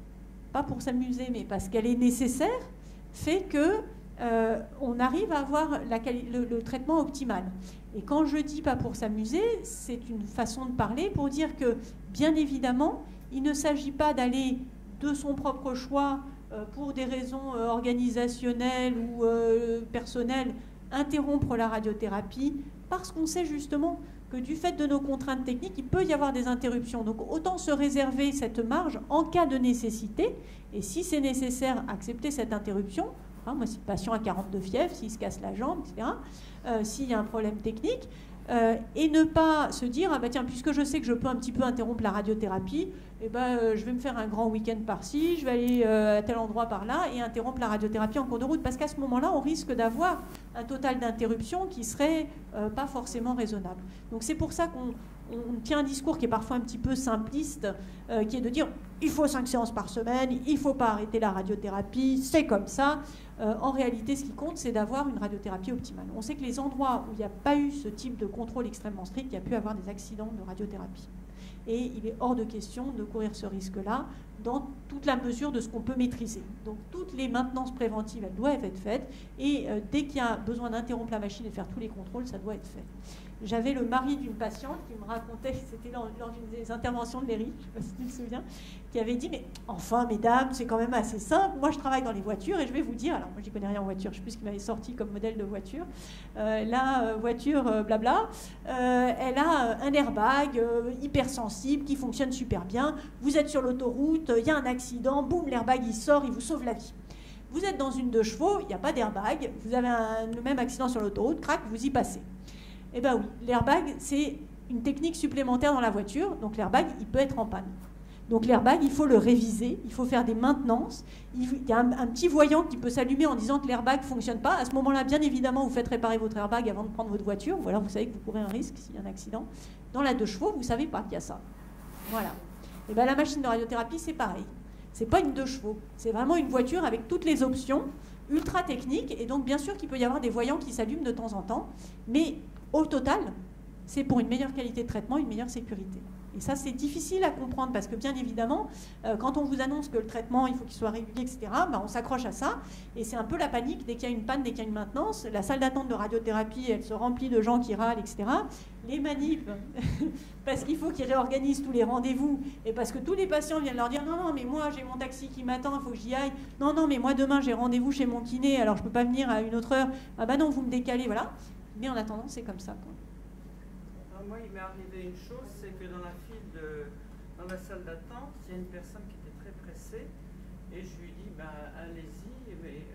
pas pour s'amuser, mais parce qu'elle est nécessaire, fait que euh, on arrive à avoir la le, le traitement optimal. Et quand je dis pas pour s'amuser, c'est une façon de parler pour dire que, bien évidemment, il ne s'agit pas d'aller de son propre choix, euh, pour des raisons euh, organisationnelles ou euh, personnelles, interrompre la radiothérapie, parce qu'on sait justement que du fait de nos contraintes techniques, il peut y avoir des interruptions. Donc autant se réserver cette marge en cas de nécessité, et si c'est nécessaire, accepter cette interruption. Hein, moi, si le patient a quarante-deux fièvres, s'il se casse la jambe, et cetera, euh, s'il y a un problème technique, euh, et ne pas se dire, ah bah tiens, puisque je sais que je peux un petit peu interrompre la radiothérapie, eh ben, euh, je vais me faire un grand week-end par-ci, je vais aller euh, à tel endroit par-là, et interrompre la radiothérapie en cours de route, parce qu'à ce moment-là, on risque d'avoir un total d'interruption qui serait euh, pas forcément raisonnable. Donc c'est pour ça qu'on on tient un discours qui est parfois un petit peu simpliste, euh, qui est de dire il faut cinq séances par semaine, il ne faut pas arrêter la radiothérapie, c'est comme ça. Euh, en réalité, ce qui compte, c'est d'avoir une radiothérapie optimale. On sait que les endroits où il n'y a pas eu ce type de contrôle extrêmement strict, il y a pu avoir des accidents de radiothérapie. Et il est hors de question de courir ce risque-là dans toute la mesure de ce qu'on peut maîtriser. Donc toutes les maintenances préventives, elles doivent être faites. Et euh, dès qu'il y a besoin d'interrompre la machine et de faire tous les contrôles, ça doit être fait. J'avais le mari d'une patiente qui me racontait, c'était lors, lors d'une des interventions de Léry, je ne sais pas si tu te souviens, qui avait dit, mais enfin, mesdames, c'est quand même assez simple. Moi, je travaille dans les voitures et je vais vous dire, alors moi, je n'y connais rien en voiture, je ne sais plus ce qu'il m'avait sorti comme modèle de voiture. Euh, la euh, voiture, euh, blabla, euh, elle a un airbag euh, hypersensible qui fonctionne super bien. Vous êtes sur l'autoroute, il y a un accident, boum, l'airbag, il sort, il vous sauve la vie. Vous êtes dans une deux chevaux, il n'y a pas d'airbag, vous avez un, le même accident sur l'autoroute, crac, vous y passez. Eh bien oui, l'airbag, c'est une technique supplémentaire dans la voiture. Donc l'airbag, il peut être en panne. Donc l'airbag, il faut le réviser, il faut faire des maintenances. Il y a un, un petit voyant qui peut s'allumer en disant que l'airbag ne fonctionne pas. À ce moment-là, bien évidemment, vous faites réparer votre airbag avant de prendre votre voiture. Voilà, vous savez que vous courez un risque s'il y a un accident. Dans la deux chevaux, vous ne savez pas qu'il y a ça. Voilà. Et bien la machine de radiothérapie, c'est pareil. Ce n'est pas une deux chevaux. C'est vraiment une voiture avec toutes les options, ultra techniques. Et donc, bien sûr qu'il peut y avoir des voyants qui s'allument de temps en temps. Mais au total, c'est pour une meilleure qualité de traitement, une meilleure sécurité. Et ça, c'est difficile à comprendre parce que, bien évidemment, euh, quand on vous annonce que le traitement, il faut qu'il soit régulier, et cetera, ben, on s'accroche à ça. Et c'est un peu la panique dès qu'il y a une panne, dès qu'il y a une maintenance. La salle d'attente de radiothérapie, elle se remplit de gens qui râlent, et cetera. Les manipes, parce qu'il faut qu'ils réorganisent tous les rendez-vous et parce que tous les patients viennent leur dire « Non, non, mais moi, j'ai mon taxi qui m'attend, il faut que j'y aille. Non, non, mais moi, demain, j'ai rendez-vous chez mon kiné, alors je ne peux pas venir à une autre heure. Ah ben non, vous me décalez, voilà. » Mais en attendant, c'est comme ça. Quoi. Alors moi, il m'est arrivé une chose, c'est que dans la file, de, dans la salle d'attente, il y a une personne qui était très pressée, et je lui dis, ben, allez-y, mais...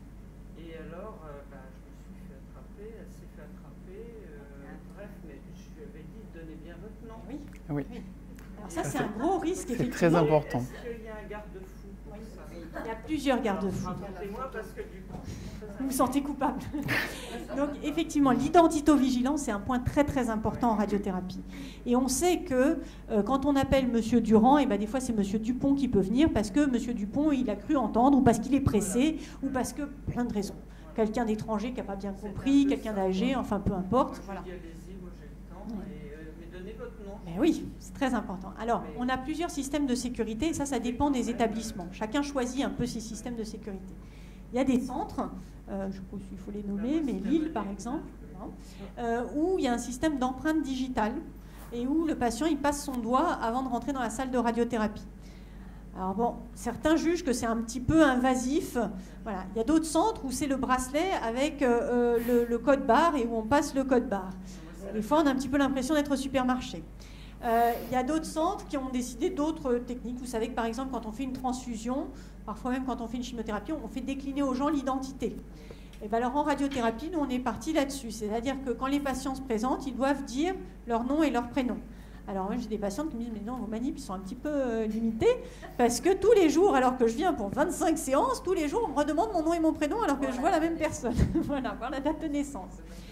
et alors, euh, ben, je me suis fait attraper, elle s'est fait attraper, euh, bref, mais je lui avais dit, donnez bien votre nom. Oui. Oui. oui. Alors ça, c'est un gros risque, C'est effectivement. très important. Est-ce qu'il y a un garde-fou pour ça? Il y a plusieurs garde-fous. Racontez-moi parce que du coup, Vous vous sentez coupable. Donc effectivement, l'identitovigilance, c'est un point très très important en radiothérapie. Et on sait que euh, quand on appelle Monsieur Durand, et ben, des fois c'est Monsieur Dupont qui peut venir parce que Monsieur Dupont, il a cru entendre, ou parce qu'il est pressé, ou parce que plein de raisons. Quelqu'un d'étranger qui n'a pas bien compris, quelqu'un d'âgé, enfin peu importe. moi, Voilà. je dis allez-y, moi j'ai le temps, et, euh, mais donnez votre nom. Mais oui, c'est très important. Alors, on a plusieurs systèmes de sécurité, et ça, ça dépend des établissements. Chacun choisit un peu ses systèmes de sécurité. Il y a des centres, euh, je ne sais pas s'il faut les nommer, mais Lille par exemple, hein, euh, où il y a un système d'empreinte digitale et où le patient il passe son doigt avant de rentrer dans la salle de radiothérapie. Alors bon, certains jugent que c'est un petit peu invasif. Voilà. Il y a d'autres centres où c'est le bracelet avec euh, le, le code barre et où on passe le code barre. Des fois, on a un petit peu l'impression d'être au supermarché. Euh, il y a d'autres centres qui ont décidé d'autres techniques. Vous savez que par exemple, quand on fait une transfusion, parfois même quand on fait une chimiothérapie, on fait décliner aux gens l'identité. Et bien alors en radiothérapie, nous on est parti là-dessus. C'est-à-dire que quand les patients se présentent, ils doivent dire leur nom et leur prénom. Alors moi j'ai des patientes qui me disent mais non, vos manips ils sont un petit peu euh, limités parce que tous les jours, alors que je viens pour vingt-cinq séances, tous les jours on me redemande mon nom et mon prénom alors que je vois la même personne. Voilà, voir la date de naissance.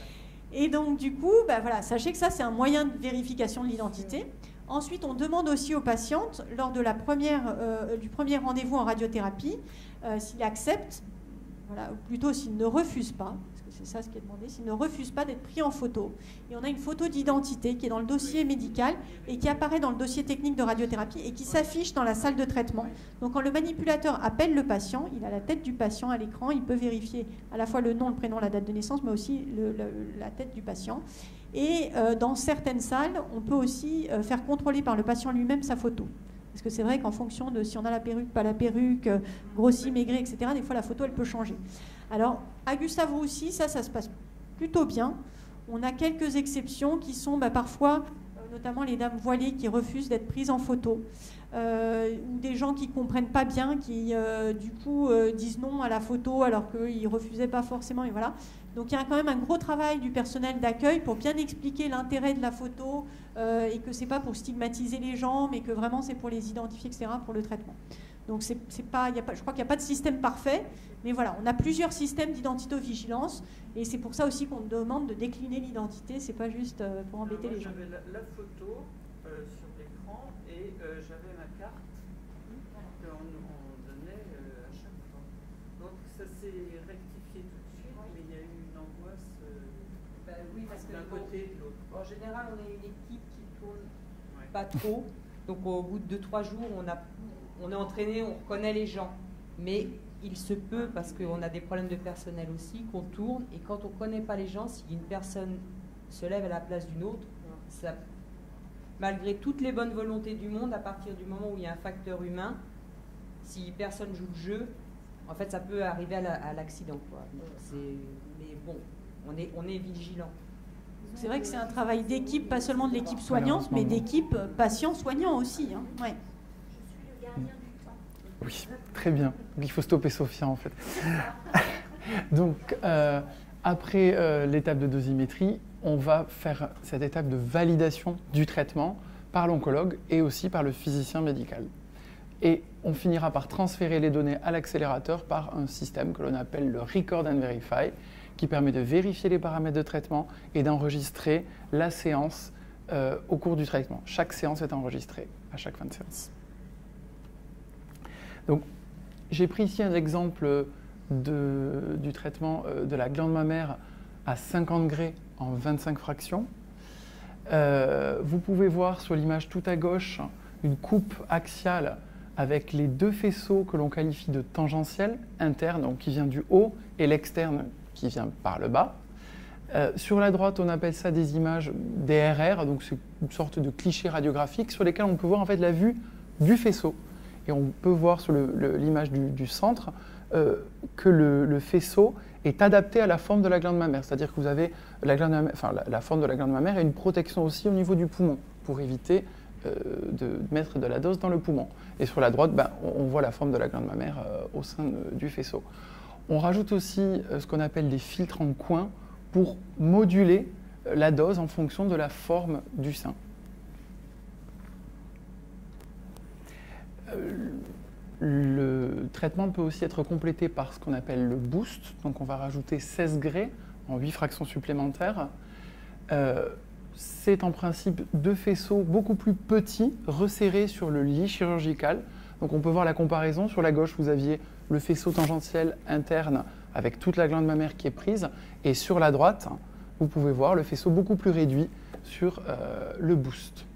Et donc, du coup, bah, voilà, sachez que ça, c'est un moyen de vérification de l'identité. Ensuite, on demande aussi aux patientes, lors de la première, euh, du premier rendez-vous en radiothérapie, euh, s'ils acceptent, voilà, ou plutôt s'ils ne refusent pas, parce que c'est ça ce qui est demandé, s'ils ne refusent pas d'être pris en photo. Et on a une photo d'identité qui est dans le dossier médical et qui apparaît dans le dossier technique de radiothérapie et qui s'affiche dans la salle de traitement. Donc quand le manipulateur appelle le patient, il a la tête du patient à l'écran, il peut vérifier à la fois le nom, le prénom, la date de naissance, mais aussi le, le, la tête du patient. Et euh, dans certaines salles, on peut aussi euh, faire contrôler par le patient lui-même sa photo. Parce que c'est vrai qu'en fonction de si on a la perruque, pas la perruque, euh, grossi, maigri, et cetera, des fois la photo, elle peut changer. Alors, à Gustave Roussy, ça, ça se passe plutôt bien. On a quelques exceptions qui sont bah, parfois, euh, notamment les dames voilées qui refusent d'être prises en photo, euh, ou des gens qui ne comprennent pas bien, qui euh, du coup euh, disent non à la photo alors qu'ils ne refusaient pas forcément. Et voilà. Donc il y a quand même un gros travail du personnel d'accueil pour bien expliquer l'intérêt de la photo euh, et que ce n'est pas pour stigmatiser les gens, mais que vraiment c'est pour les identifier, et cetera, pour le traitement. Donc c'est, c'est pas, y a pas, je crois qu'il n'y a pas de système parfait, mais voilà, on a plusieurs systèmes d'identitovigilance et c'est pour ça aussi qu'on demande de décliner l'identité, c'est pas juste euh, pour embêter Alors, les gens. J'avais la, la photo euh, sur l'écran et euh, j'avais ma carte qu'on on donnait euh, à chaque fois. Donc ça s'est rectifié tout de suite, mais il y a eu une angoisse euh, Ben oui, parce que d'un bon, côté et de l'autre. en général, on est une équipe qui tourne Ouais. pas trop. Donc au bout de deux trois jours, on, a, on est entraîné, on reconnaît les gens. Mais il se peut, parce qu'on a des problèmes de personnel aussi, qu'on tourne. Et quand on ne connaît pas les gens, si une personne se lève à la place d'une autre, ça, malgré toutes les bonnes volontés du monde, à partir du moment où il y a un facteur humain, si personne joue le jeu, en fait, ça peut arriver à, la, à l'accident, quoi. Donc, c'est, mais bon, on est, on est vigilant. C'est vrai que c'est un travail d'équipe, pas seulement de l'équipe soignante, mais d'équipe patient-soignant aussi. Hein. Ouais. Oui, très bien. Donc, il faut stopper Sophia, en fait. Donc, euh, après euh, l'étape de dosimétrie, on va faire cette étape de validation du traitement par l'oncologue et aussi par le physicien médical. Et on finira par transférer les données à l'accélérateur par un système que l'on appelle le Record and Verify, qui permet de vérifier les paramètres de traitement et d'enregistrer la séance euh, au cours du traitement. Chaque séance est enregistrée à chaque fin de séance. Donc, j'ai pris ici un exemple de, du traitement euh, de la glande mammaire à cinquante degrés en vingt-cinq fractions. Euh, vous pouvez voir sur l'image tout à gauche une coupe axiale avec les deux faisceaux que l'on qualifie de tangentiels, interne, donc qui vient du haut, et l'externe qui vient par le bas. Euh, sur la droite, on appelle ça des images D R R, donc c'est une sorte de cliché radiographique sur lesquels on peut voir en fait la vue du faisceau. Et on peut voir sur le, le, l'image du, du centre euh, que le, le faisceau est adapté à la forme de la glande mammaire. C'est-à-dire que vous avez la, glande mammaire, enfin, la, la forme de la glande mammaire et une protection aussi au niveau du poumon pour éviter euh, de mettre de la dose dans le poumon. Et sur la droite, ben, on, on voit la forme de la glande mammaire euh, au sein de, du faisceau. On rajoute aussi euh, ce qu'on appelle des filtres en coin pour moduler la dose en fonction de la forme du sein. Le traitement peut aussi être complété par ce qu'on appelle le boost. Donc on va rajouter seize grès en huit fractions supplémentaires. Euh, c'est en principe deux faisceaux beaucoup plus petits, resserrés sur le lit chirurgical. Donc on peut voir la comparaison. Sur la gauche, vous aviez le faisceau tangentiel interne avec toute la glande mammaire qui est prise. Et sur la droite, vous pouvez voir le faisceau beaucoup plus réduit sur euh, le boost.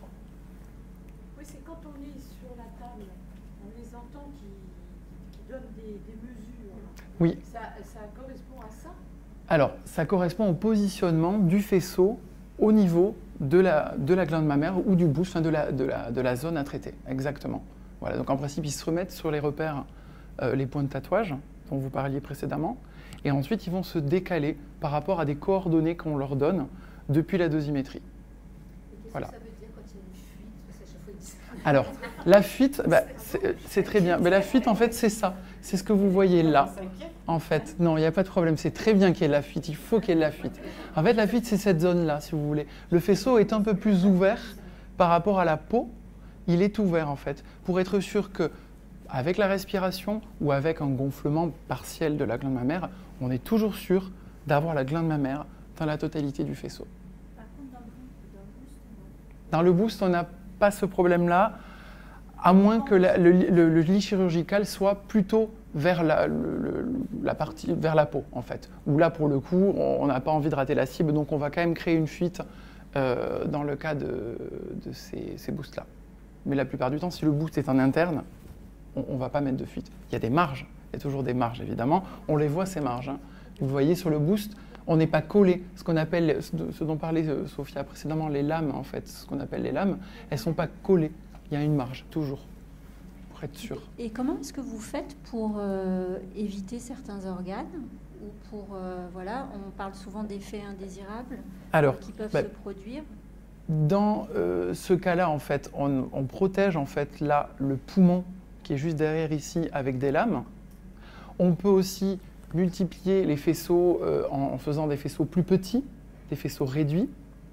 Oui, c'est quand on est sur la table, on les entend qui, qui donnent des, des mesures. Oui. Ça, ça correspond à ça? Alors, ça correspond au positionnement du faisceau au niveau de la, de la glande mammaire ou du boost, enfin de, la, de, la, de la zone à traiter. Exactement. Voilà, donc en principe, ils se remettent sur les repères, euh, les points de tatouage dont vous parliez précédemment, et ensuite, ils vont se décaler par rapport à des coordonnées qu'on leur donne depuis la dosimétrie. Voilà. Ça veut dire quand il y a une fuite, parce qu'à chaque fois, ils disent... Alors, la fuite, bah, c'est très bien. Mais la fuite, en fait, c'est ça. C'est ce que vous voyez là. En fait, non, il n'y a pas de problème. C'est très bien qu'il y ait la fuite. Il faut qu'il y ait de la fuite. En fait, la fuite, c'est cette zone-là, si vous voulez. Le faisceau est un peu plus ouvert par rapport à la peau. Il est ouvert, en fait, pour être sûr que, avec la respiration ou avec un gonflement partiel de la glande mammaire, on est toujours sûr d'avoir la glande mammaire dans la totalité du faisceau. Par contre, dans le, dans le boost, non. Dans le boost, on n'a pas ce problème-là, à moins que la, le, le, le lit chirurgical soit plutôt vers la, le, le, la partie, vers la peau, en fait. Où là, pour le coup, on n'a pas envie de rater la cible, donc on va quand même créer une fuite euh, dans le cas de, de ces, ces boosts-là. Mais la plupart du temps, si le boost est en interne, on ne va pas mettre de fuite. Il y a des marges, il y a toujours des marges, évidemment. On les voit, ces marges. Hein. Vous voyez, sur le boost, on n'est pas collé. Ce qu'on appelle, ce dont parlait Sophia précédemment, les lames, en fait, ce qu'on appelle les lames, elles ne sont pas collées. Il y a une marge, toujours, pour être sûr. Et comment est-ce que vous faites pour euh, éviter certains organes ou pour, euh, voilà, on parle souvent d'effets indésirables Alors, qui peuvent bah, se produire. Dans euh, ce cas-là, en fait, on, on protège en fait là le poumon qui est juste derrière ici avec des lames. On peut aussi multiplier les faisceaux euh, en, en faisant des faisceaux plus petits, des faisceaux réduits.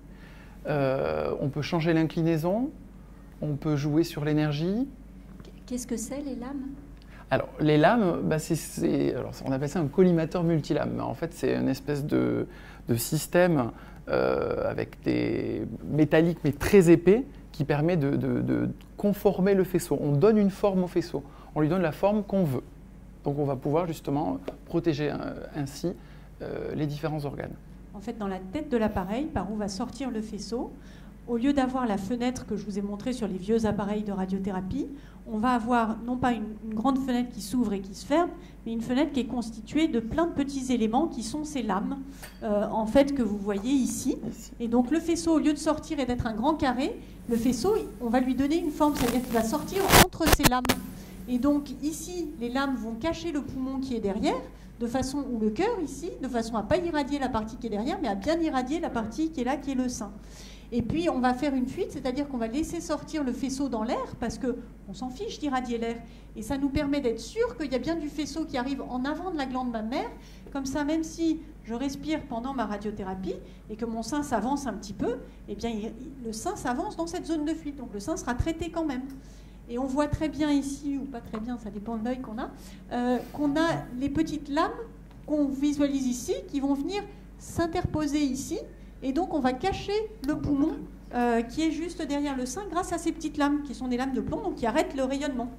Euh, on peut changer l'inclinaison, on peut jouer sur l'énergie. Qu'est-ce que c'est, les lames? Alors, les lames, bah, c'est, c'est, alors, on appelle ça un collimateur multilame. En fait, c'est une espèce de, de système euh, avec des métalliques mais très épais qui permet de, de, de conformer le faisceau. On donne une forme au faisceau, on lui donne la forme qu'on veut. Donc on va pouvoir justement protéger euh, ainsi euh, les différents organes. En fait, dans la tête de l'appareil, par où va sortir le faisceau, au lieu d'avoir la fenêtre que je vous ai montrée sur les vieux appareils de radiothérapie, on va avoir non pas une, une grande fenêtre qui s'ouvre et qui se ferme, mais une fenêtre qui est constituée de plein de petits éléments qui sont ces lames, euh, en fait, que vous voyez ici. Et donc le faisceau, au lieu de sortir et d'être un grand carré, le faisceau, on va lui donner une forme, c'est-à-dire qu'il va sortir entre ces lames. Et donc ici, les lames vont cacher le poumon qui est derrière, de façon, ou le cœur ici, de façon à ne pas irradier la partie qui est derrière, mais à bien irradier la partie qui est là, qui est le sein. Et puis on va faire une fuite, c'est-à-dire qu'on va laisser sortir le faisceau dans l'air, parce qu'on s'en fiche d'irradier l'air. Et ça nous permet d'être sûr qu'il y a bien du faisceau qui arrive en avant de la glande mammaire. Comme ça, même si je respire pendant ma radiothérapie et que mon sein s'avance un petit peu, eh bien il, le sein s'avance dans cette zone de fuite. Donc le sein sera traité quand même. Et on voit très bien ici, ou pas très bien, ça dépend de l'œil qu'on a, euh, qu'on a les petites lames qu'on visualise ici, qui vont venir s'interposer ici. Et donc, on va cacher le poumon euh, qui est juste derrière le sein grâce à ces petites lames, qui sont des lames de plomb, donc qui arrêtent le rayonnement.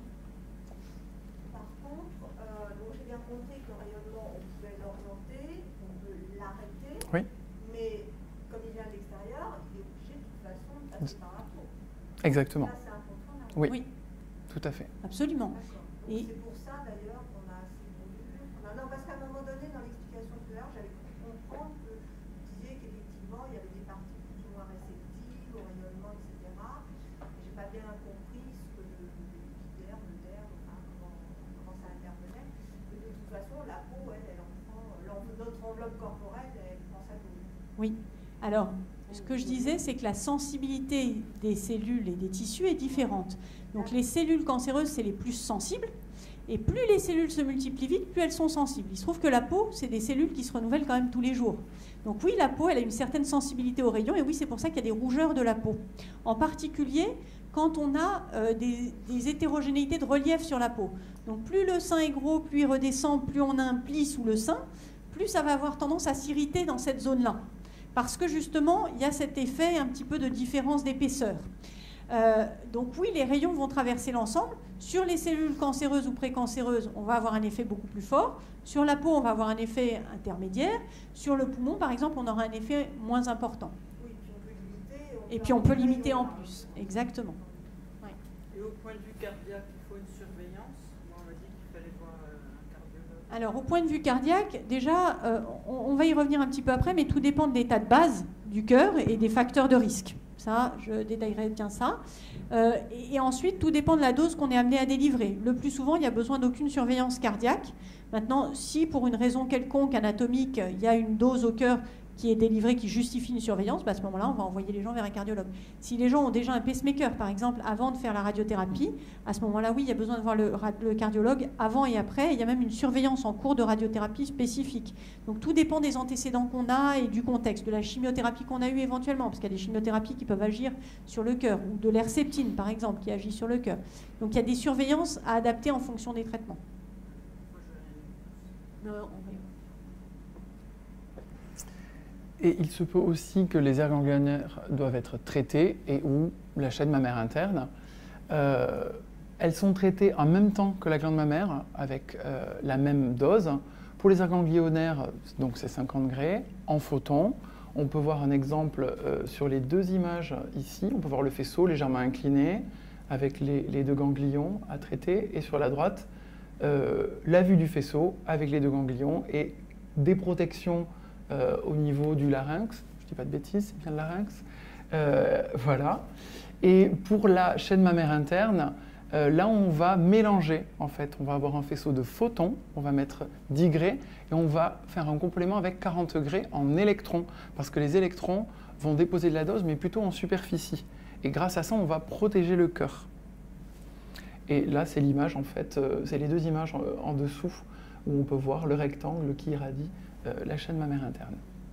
Par contre, euh, donc j'ai bien compris que le rayonnement, on pouvait l'orienter, on peut l'arrêter, oui. Mais comme il vient de l'extérieur, il est obligé de toute façon de passer par la peau. Exactement. Ça, c'est incontournable. Oui. Oui, tout à fait. absolument. Et c'est pour ça d'ailleurs qu'on a assez voulu. Non, non, parce qu'à un moment donné, dans l'explication tout à l'heure, j'avais cru comprendre que vous disiez qu'effectivement, il y avait des parties plus ou moins réceptives au rayonnement, et cetera. Et j'ai pas bien compris ce que le l'épiderme, le derme, enfin, comment, comment ça intervenait. Mais de toute façon, la peau, elle, elle en prend, notre enveloppe corporelle, elle prend ça tout. Oui. Alors, ce que je disais, c'est que la sensibilité des cellules et des tissus est différente. Donc les cellules cancéreuses, c'est les plus sensibles. Et plus les cellules se multiplient vite, plus elles sont sensibles. Il se trouve que la peau, c'est des cellules qui se renouvellent quand même tous les jours. Donc oui, la peau, elle a une certaine sensibilité aux rayons. Et oui, c'est pour ça qu'il y a des rougeurs de la peau. En particulier, quand on a euh, des, des hétérogénéités de relief sur la peau. Donc plus le sein est gros, plus il redescend, plus on a un pli sous le sein, plus ça va avoir tendance à s'irriter dans cette zone-là. Parce que justement, il y a cet effet un petit peu de différence d'épaisseur. Euh, donc oui, les rayons vont traverser l'ensemble. Sur les cellules cancéreuses ou précancéreuses, on va avoir un effet beaucoup plus fort. Sur la peau, on va avoir un effet intermédiaire. Sur le poumon, par exemple, on aura un effet moins important. Oui, puis on peut limiter. On Et peut puis on peut arrêter, limiter en euh, plus. Exactement. Ouais. Et au point de vue cardiaque, il faut une surveillance. Moi, on m'a dit qu'il fallait voir euh, un cardiologue. Alors, au point de vue cardiaque, déjà, euh, on, on va y revenir un petit peu après, mais tout dépend de l'état de base du cœur et des facteurs de risque. Ça, je détaillerai bien ça. Euh, et, et ensuite, tout dépend de la dose qu'on est amené à délivrer. Le plus souvent, il n'y a besoin d'aucune surveillance cardiaque. Maintenant, si pour une raison quelconque anatomique, il y a une dose au cœur qui est délivrée, qui justifie une surveillance, bah à ce moment-là, on va envoyer les gens vers un cardiologue. Si les gens ont déjà un pacemaker, par exemple, avant de faire la radiothérapie, à ce moment-là, oui, il y a besoin de voir le, le cardiologue avant et après. Il y a même une surveillance en cours de radiothérapie spécifique. Donc tout dépend des antécédents qu'on a et du contexte, de la chimiothérapie qu'on a eue éventuellement, parce qu'il y a des chimiothérapies qui peuvent agir sur le cœur, ou de l'herceptine, par exemple, qui agit sur le cœur. Donc il y a des surveillances à adapter en fonction des traitements. Non, on va... Et il se peut aussi que les aires ganglionnaires doivent être traitées et ou la chaîne mammaire interne. Euh, elles sont traitées en même temps que la glande mammaire avec euh, la même dose. Pour les aires ganglionnaires, donc c'est cinquante degrés en photon. On peut voir un exemple euh, sur les deux images ici. On peut voir le faisceau légèrement incliné avec les, les deux ganglions à traiter. Et sur la droite, euh, la vue du faisceau avec les deux ganglions et des protections Euh, au niveau du larynx, je ne dis pas de bêtises, c'est bien le larynx, euh, voilà. Et pour la chaîne mammaire interne, euh, là on va mélanger, en fait, on va avoir un faisceau de photons, on va mettre dix degrés, et on va faire un complément avec quarante degrés en électrons, parce que les électrons vont déposer de la dose, mais plutôt en superficie. Et grâce à ça, on va protéger le cœur. Et là, c'est l'image, en fait, euh, c'est les deux images en, en dessous, où on peut voir le rectangle qui irradie Euh, la chaîne mammaire interne.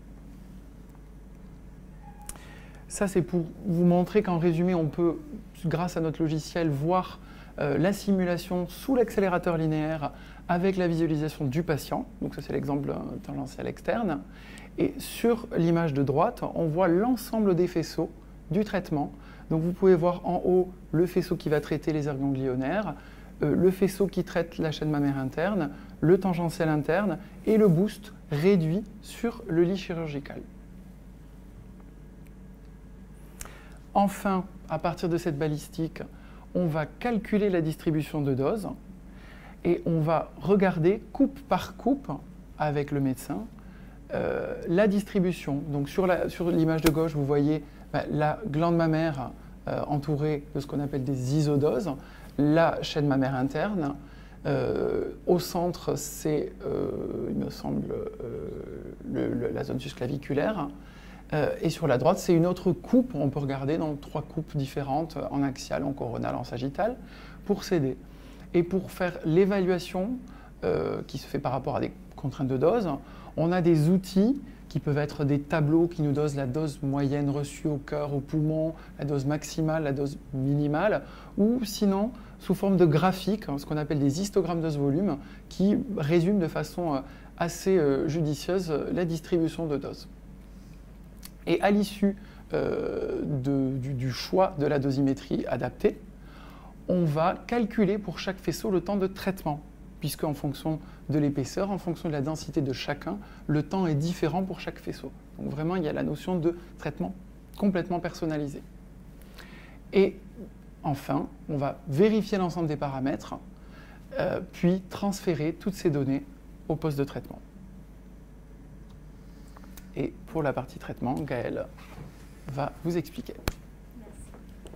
Ça, c'est pour vous montrer qu'en résumé, on peut, grâce à notre logiciel, voir euh, la simulation sous l'accélérateur linéaire avec la visualisation du patient. Donc ça, c'est l'exemple tangentiel externe. Et sur l'image de droite, on voit l'ensemble des faisceaux du traitement. Donc vous pouvez voir en haut le faisceau qui va traiter les aires ganglionnaires, euh, le faisceau qui traite la chaîne mammaire interne, le tangentiel interne et le boost réduit sur le lit chirurgical. Enfin, à partir de cette balistique, on va calculer la distribution de doses et on va regarder coupe par coupe avec le médecin euh, la distribution. Donc sur la, sur l'image de gauche, vous voyez bah, la glande mammaire euh, entourée de ce qu'on appelle des isodoses, la chaîne mammaire interne. Euh, au centre, c'est, euh, il me semble, euh, le, le, la zone susclaviculaire. Euh, et sur la droite, c'est une autre coupe. On peut regarder dans trois coupes différentes, en axiale, en coronale, en sagittale, pour s'aider. Et pour faire l'évaluation euh, qui se fait par rapport à des contraintes de dose, on a des outils qui peuvent être des tableaux qui nous dosent la dose moyenne reçue au cœur, au poumon, la dose maximale, la dose minimale, ou sinon sous forme de graphiques, ce qu'on appelle des histogrammes dose-volume, qui résument de façon assez judicieuse la distribution de doses. Et à l'issue euh, du, du choix de la dosimétrie adaptée, on va calculer pour chaque faisceau le temps de traitement, puisqu'en fonction de l'épaisseur, en fonction de la densité de chacun, le temps est différent pour chaque faisceau. Donc vraiment, il y a la notion de traitement complètement personnalisé. Et enfin, on va vérifier l'ensemble des paramètres, euh, puis transférer toutes ces données au poste de traitement. Et pour la partie traitement, Gaëlle va vous expliquer. Merci.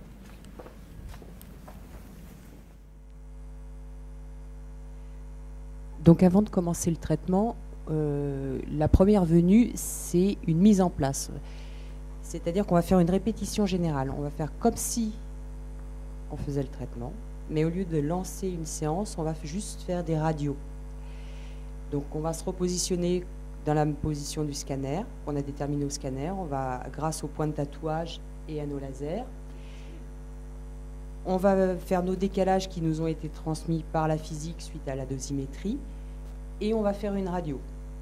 Donc avant de commencer le traitement, euh, la première venue, c'est une mise en place. C'est-à-dire qu'on va faire une répétition générale. On va faire comme si on faisait le traitement, mais au lieu de lancer une séance, on va juste faire des radios. Donc on va se repositionner dans la position du scanner, qu'on a déterminé au scanner. On va, grâce au point de tatouage et à nos lasers, On va faire nos décalages qui nous ont été transmis par la physique suite à la dosimétrie. Et on va faire une radio.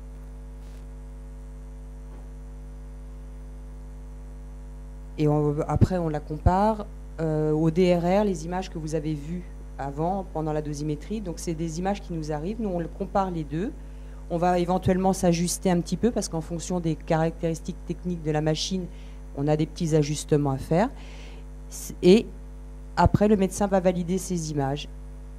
Et on, après, on la compare euh, au D R R, les images que vous avez vues avant, pendant la dosimétrie. Donc, c'est des images qui nous arrivent. Nous, on compare les deux. On va éventuellement s'ajuster un petit peu parce qu'en fonction des caractéristiques techniques de la machine, on a des petits ajustements à faire. Et après, le médecin va valider ces images.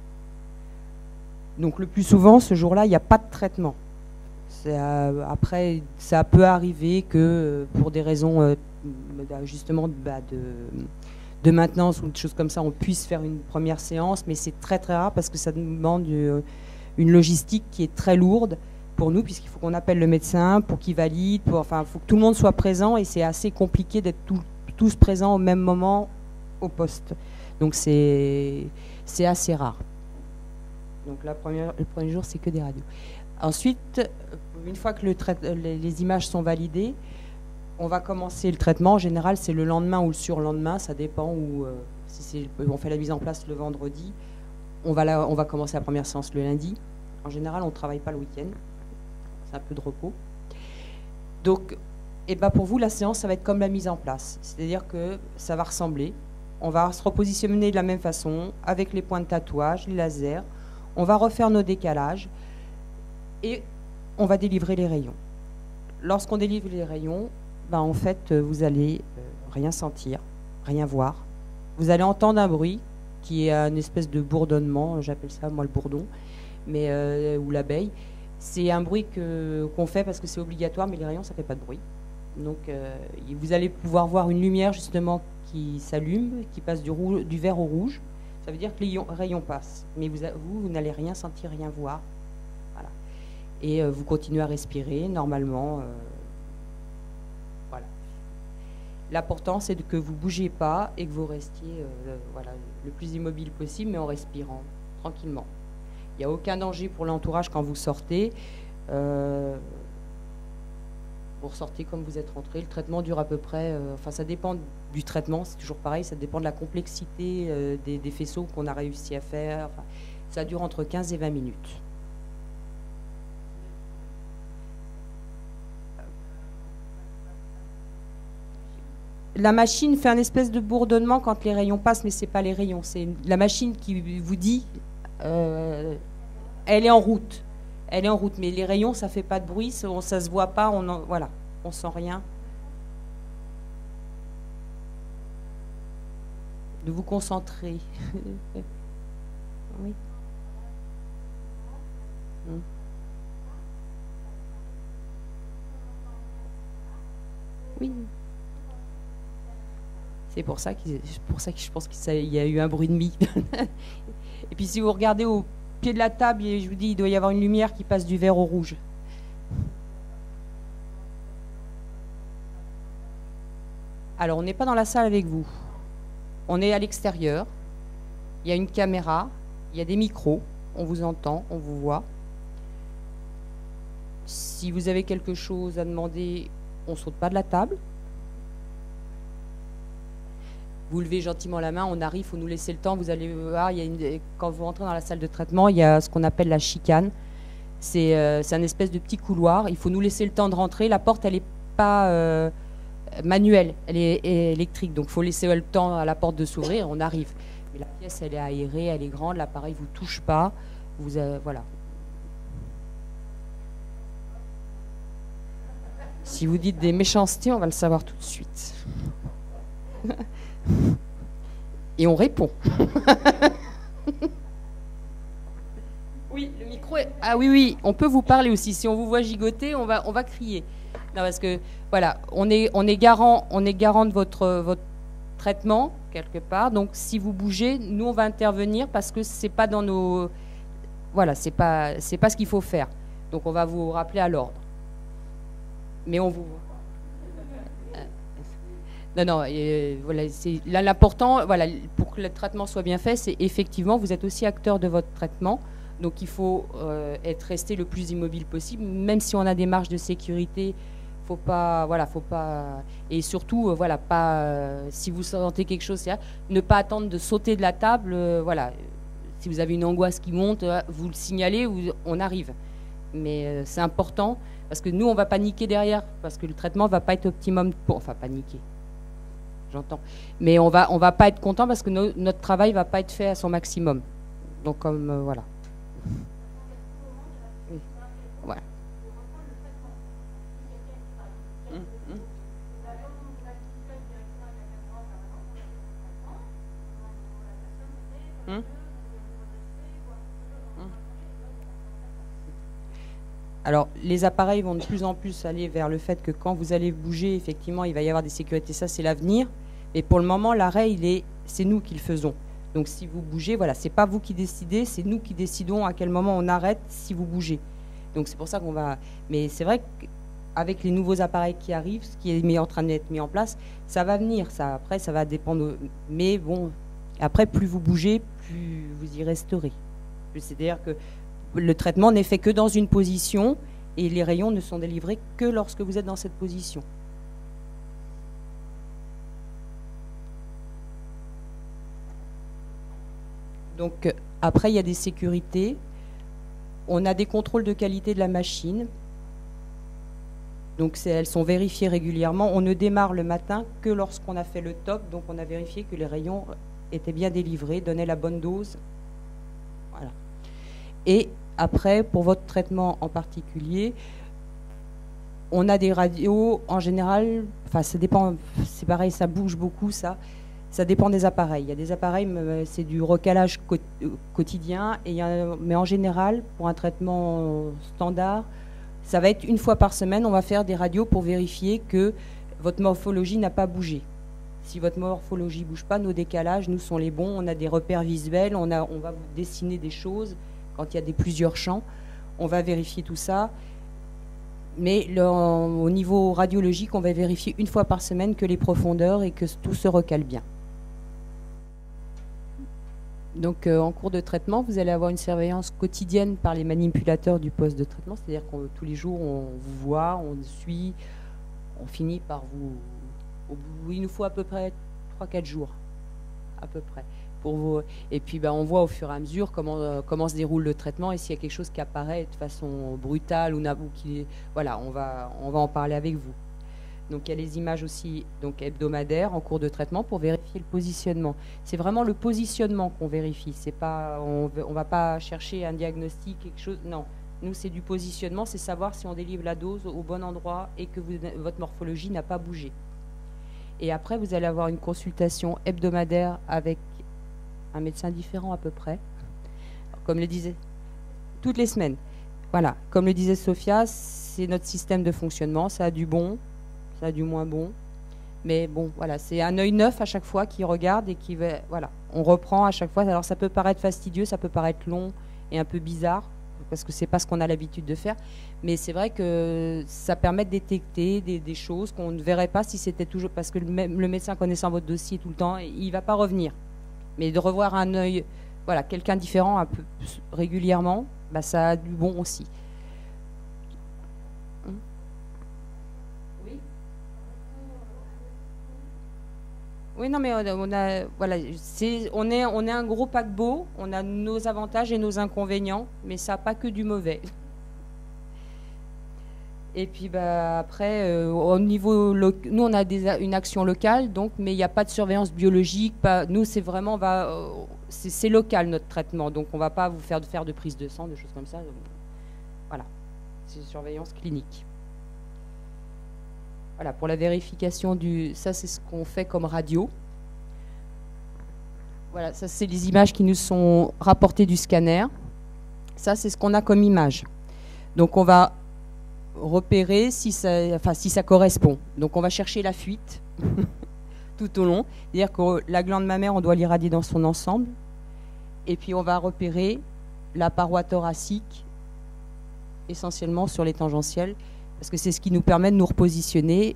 Donc, le plus souvent, ce jour-là, il n'y a pas de traitement. Euh, après, ça peut arriver que euh, pour des raisons euh, justement bah, de, de maintenance ou des choses comme ça, on puisse faire une première séance, mais c'est très très rare parce que ça demande euh, une logistique qui est très lourde pour nous, puisqu'il faut qu'on appelle le médecin pour qu'il valide, pour, enfin, il faut que tout le monde soit présent et c'est assez compliqué d'être tout, tous présents au même moment au poste. Donc c'est c'est assez rare. Donc la première, le premier jour, c'est que des radios. Ensuite, une fois que le les, les images sont validées, on va commencer le traitement. En général, c'est le lendemain ou le surlendemain, ça dépend. Ou euh, si on fait la mise en place le vendredi, on va, la, on va commencer la première séance le lundi. En général, on ne travaille pas le week-end. C'est un peu de repos. Donc, et ben pour vous, la séance, ça va être comme la mise en place. C'est-à-dire que ça va ressembler. On va se repositionner de la même façon, avec les points de tatouage, les lasers. On va refaire nos décalages et on va délivrer les rayons. Lorsqu'on délivre les rayons, ben en fait, vous allez euh, rien sentir, rien voir. Vous allez entendre un bruit qui est une espèce de bourdonnement, j'appelle ça moi le bourdon, mais, euh, ou l'abeille. C'est un bruit que, qu'on fait parce que c'est obligatoire, mais les rayons, ça ne fait pas de bruit. Donc, euh, vous allez pouvoir voir une lumière justement qui s'allume, qui passe du, rouge, du vert au rouge. Ça veut dire que les rayons passent, mais vous, vous, vous n'allez rien sentir, rien voir. Voilà. Et euh, vous continuez à respirer normalement. Euh, voilà. L'important, c'est que vous ne bougez pas et que vous restiez euh, voilà, le plus immobile possible, mais en respirant tranquillement. Il n'y a aucun danger pour l'entourage quand vous sortez. Euh, vous ressortez comme vous êtes rentré. Le traitement dure à peu près... Euh, enfin, ça dépend du traitement, c'est toujours pareil. Ça dépend de la complexité euh, des, des faisceaux qu'on a réussi à faire. Enfin, ça dure entre quinze et vingt minutes. La machine fait un espèce de bourdonnement quand les rayons passent, mais ce n'est pas les rayons. C'est la machine qui vous dit... Euh, elle est en route. Elle est en route, mais les rayons, ça fait pas de bruit, ça, ça se voit pas, on en, voilà, on sent rien. De vous concentrer. Oui. Hum. Oui. C'est pour ça, pour ça que je pense qu'il y a eu un bruit de mie. Et puis si vous regardez au pied de la table, je vous dis, il doit y avoir une lumière qui passe du vert au rouge. Alors, on n'est pas dans la salle avec vous. On est à l'extérieur. Il y a une caméra, il y a des micros. On vous entend, on vous voit. Si vous avez quelque chose à demander, on ne saute pas de la table. Vous levez gentiment la main, on arrive, il faut nous laisser le temps. Vous allez voir, il y a une, quand vous rentrez dans la salle de traitement, il y a ce qu'on appelle la chicane. C'est euh, un espèce de petit couloir. Il faut nous laisser le temps de rentrer. La porte, elle n'est pas euh, manuelle, elle est, est électrique. Donc, il faut laisser le temps à la porte de s'ouvrir. On arrive. Mais la pièce, elle est aérée, elle est grande. L'appareil ne vous touche pas. Vous, euh, voilà. Si vous dites des méchancetés, on va le savoir tout de suite. Et on répond. Oui, le micro est... Ah oui, oui, on peut vous parler aussi. Si on vous voit gigoter, on va, on va crier. Non, parce que, voilà, on est, on est garant, on est garant de votre, votre traitement, quelque part. Donc, si vous bougez, nous, on va intervenir parce que c'est pas dans nos... Voilà, c'est pas, c'est pas ce qu'il faut faire. Donc, on va vous rappeler à l'ordre. Mais on vous... Non, non, euh, voilà, c'est là l'important, voilà, pour que le traitement soit bien fait, c'est effectivement, vous êtes aussi acteur de votre traitement, donc il faut euh, être resté le plus immobile possible, même si on a des marges de sécurité, il faut pas, voilà, faut pas, et surtout, euh, voilà, pas, euh, si vous sentez quelque chose, c'est-à-dire ne pas attendre de sauter de la table, euh, voilà. Si vous avez une angoisse qui monte, euh, vous le signalez, ou on arrive. Mais euh, c'est important parce que nous, on va paniquer derrière, parce que le traitement va pas être optimum pour, enfin paniquer. J'entends. Mais on va, on va pas être content parce que no, notre travail va pas être fait à son maximum. Donc comme euh, voilà. Oui. Voilà. Hum, hum. Hum. Alors, les appareils vont de plus en plus aller vers le fait que quand vous allez bouger, effectivement, il va y avoir des sécurités. Ça, c'est l'avenir. Et pour le moment, l'arrêt, il est, c'est nous qui le faisons. Donc, si vous bougez, voilà, c'est pas vous qui décidez, c'est nous qui décidons à quel moment on arrête si vous bougez. Donc, c'est pour ça qu'on va. Mais c'est vrai qu'avec les nouveaux appareils qui arrivent, ce qui est mis, en train d'être mis en place, ça va venir. Ça, après, ça va dépendre. Mais bon, après, plus vous bougez, plus vous y resterez. C'est-à-dire que le traitement n'est fait que dans une position et les rayons ne sont délivrés que lorsque vous êtes dans cette position. Donc après, il y a des sécurités. On a des contrôles de qualité de la machine. Donc elles sont vérifiées régulièrement. On ne démarre le matin que lorsqu'on a fait le top. Donc on a vérifié que les rayons étaient bien délivrés, donnaient la bonne dose. Voilà. Et après, pour votre traitement en particulier, on a des radios en général, enfin ça dépend, c'est pareil, ça bouge beaucoup, ça, ça dépend des appareils. Il y a des appareils, c'est du recalage quotidien, et il y a, mais en général, pour un traitement standard, ça va être une fois par semaine, on va faire des radios pour vérifier que votre morphologie n'a pas bougé. Si votre morphologie ne bouge pas, nos décalages, nous, sont les bons, on a des repères visuels, on, a, on va vous dessiner des choses. Quand il y a des plusieurs champs, on va vérifier tout ça. Mais le, au niveau radiologique, on va vérifier une fois par semaine que les profondeurs et que tout se recale bien. Donc euh, en cours de traitement, vous allez avoir une surveillance quotidienne par les manipulateurs du poste de traitement. C'est-à-dire que tous les jours, on vous voit, on suit, on finit par vous... Il nous faut à peu près trois quatre jours, à peu près. Pour vous. Et puis ben, on voit au fur et à mesure comment, euh, comment se déroule le traitement et s'il y a quelque chose qui apparaît de façon brutale ou, ou qui, voilà, on va, on va en parler avec vous. Donc il y a les images aussi donc, hebdomadaires en cours de traitement pour vérifier le positionnement. C'est vraiment le positionnement qu'on vérifie. C'est pas, on ne va pas chercher un diagnostic, quelque chose. Non, nous c'est du positionnement, c'est savoir si on délivre la dose au bon endroit et que vous, votre morphologie n'a pas bougé. Et après, vous allez avoir une consultation hebdomadaire avec un médecin différent à peu près, comme le disait, toutes les semaines. Voilà, comme le disait Sophia, c'est notre système de fonctionnement, ça a du bon, ça a du moins bon, mais bon, voilà, c'est un œil neuf à chaque fois qui regarde et qui va, voilà, on reprend à chaque fois. Alors ça peut paraître fastidieux, ça peut paraître long et un peu bizarre, parce que c'est pas ce qu'on a l'habitude de faire, mais c'est vrai que ça permet de détecter des, des choses qu'on ne verrait pas si c'était toujours, parce que le, le médecin connaissant votre dossier tout le temps, il va pas revenir. Mais de revoir un œil, voilà, quelqu'un différent un peu régulièrement, bah, ça a du bon aussi. Hum. Oui. Oui, non, mais on a, voilà, c'est, on est, on est un gros paquebot. On a nos avantages et nos inconvénients, mais ça n'a pas que du mauvais. Et puis bah, après, euh, au niveau lo- nous on a des, une action locale, donc, mais il n'y a pas de surveillance biologique. Pas, nous c'est vraiment, va, euh, c'est, c'est local notre traitement, donc on ne va pas vous faire de, faire de prise de sang, de choses comme ça. Donc, voilà, c'est une surveillance clinique. Voilà, pour la vérification du, ça c'est ce qu'on fait comme radio. Voilà, ça c'est les images qui nous sont rapportées du scanner. Ça c'est ce qu'on a comme image. Donc on va repérer si ça, enfin, si ça correspond. Donc on va chercher la fuite tout au long. C'est-à-dire que la glande mammaire, on doit l'irradier dans son ensemble. Et puis on va repérer la paroi thoracique, essentiellement sur les tangentielles, parce que c'est ce qui nous permet de nous repositionner.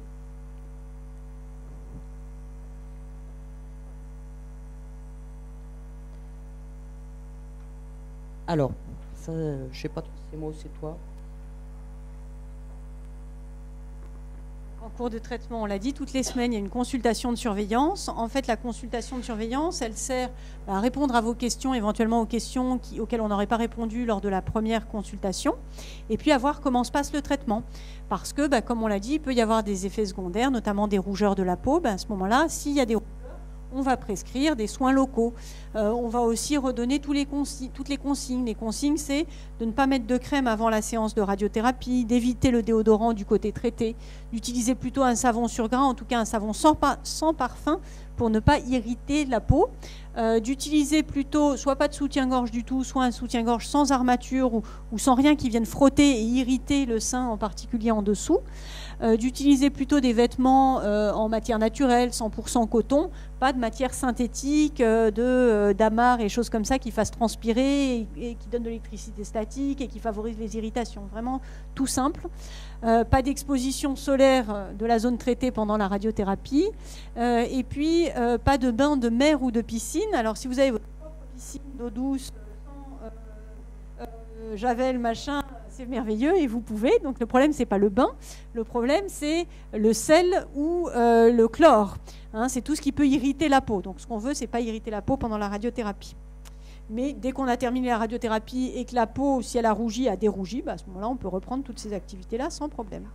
Alors, ça, je sais pas trop si c'est moi ou c'est toi. En cours de traitement, on l'a dit, toutes les semaines, il y a une consultation de surveillance. En fait, la consultation de surveillance, elle sert à répondre à vos questions, éventuellement aux questions qui, auxquelles on n'aurait pas répondu lors de la première consultation, et puis à voir comment se passe le traitement. Parce que, bah, comme on l'a dit, il peut y avoir des effets secondaires, notamment des rougeurs de la peau. Bah, à ce moment-là, s'il y a des rougeurs, on va prescrire des soins locaux. Euh, on va aussi redonner tous les toutes les consignes. Les consignes, c'est de ne pas mettre de crème avant la séance de radiothérapie, d'éviter le déodorant du côté traité, d'utiliser plutôt un savon sur gras, en tout cas un savon sans, pa sans parfum, pour ne pas irriter la peau, euh, d'utiliser plutôt soit pas de soutien-gorge du tout, soit un soutien-gorge sans armature ou, ou sans rien qui vienne frotter et irriter le sein, en particulier en dessous, euh, d'utiliser plutôt des vêtements euh, en matière naturelle, cent pour cent coton, pas de matière synthétique, euh, de euh, d'amarre et choses comme ça qui fassent transpirer et, et qui donnent de l'électricité statique et qui favorisent les irritations. Vraiment tout simple. Euh, pas d'exposition solaire de la zone traitée pendant la radiothérapie. Euh, et puis, euh, pas de bain de mer ou de piscine. Alors, si vous avez votre propre piscine d'eau douce, sans euh, euh, javel, machin, c'est merveilleux et vous pouvez. Donc, le problème, c'est pas le bain. Le problème, c'est le sel ou euh, le chlore. Hein, c'est tout ce qui peut irriter la peau. Donc, ce qu'on veut, c'est pas irriter la peau pendant la radiothérapie. Mais dès qu'on a terminé la radiothérapie et que la peau, si elle a rougi, a dérougi, bah à ce moment-là, on peut reprendre toutes ces activités-là sans problème.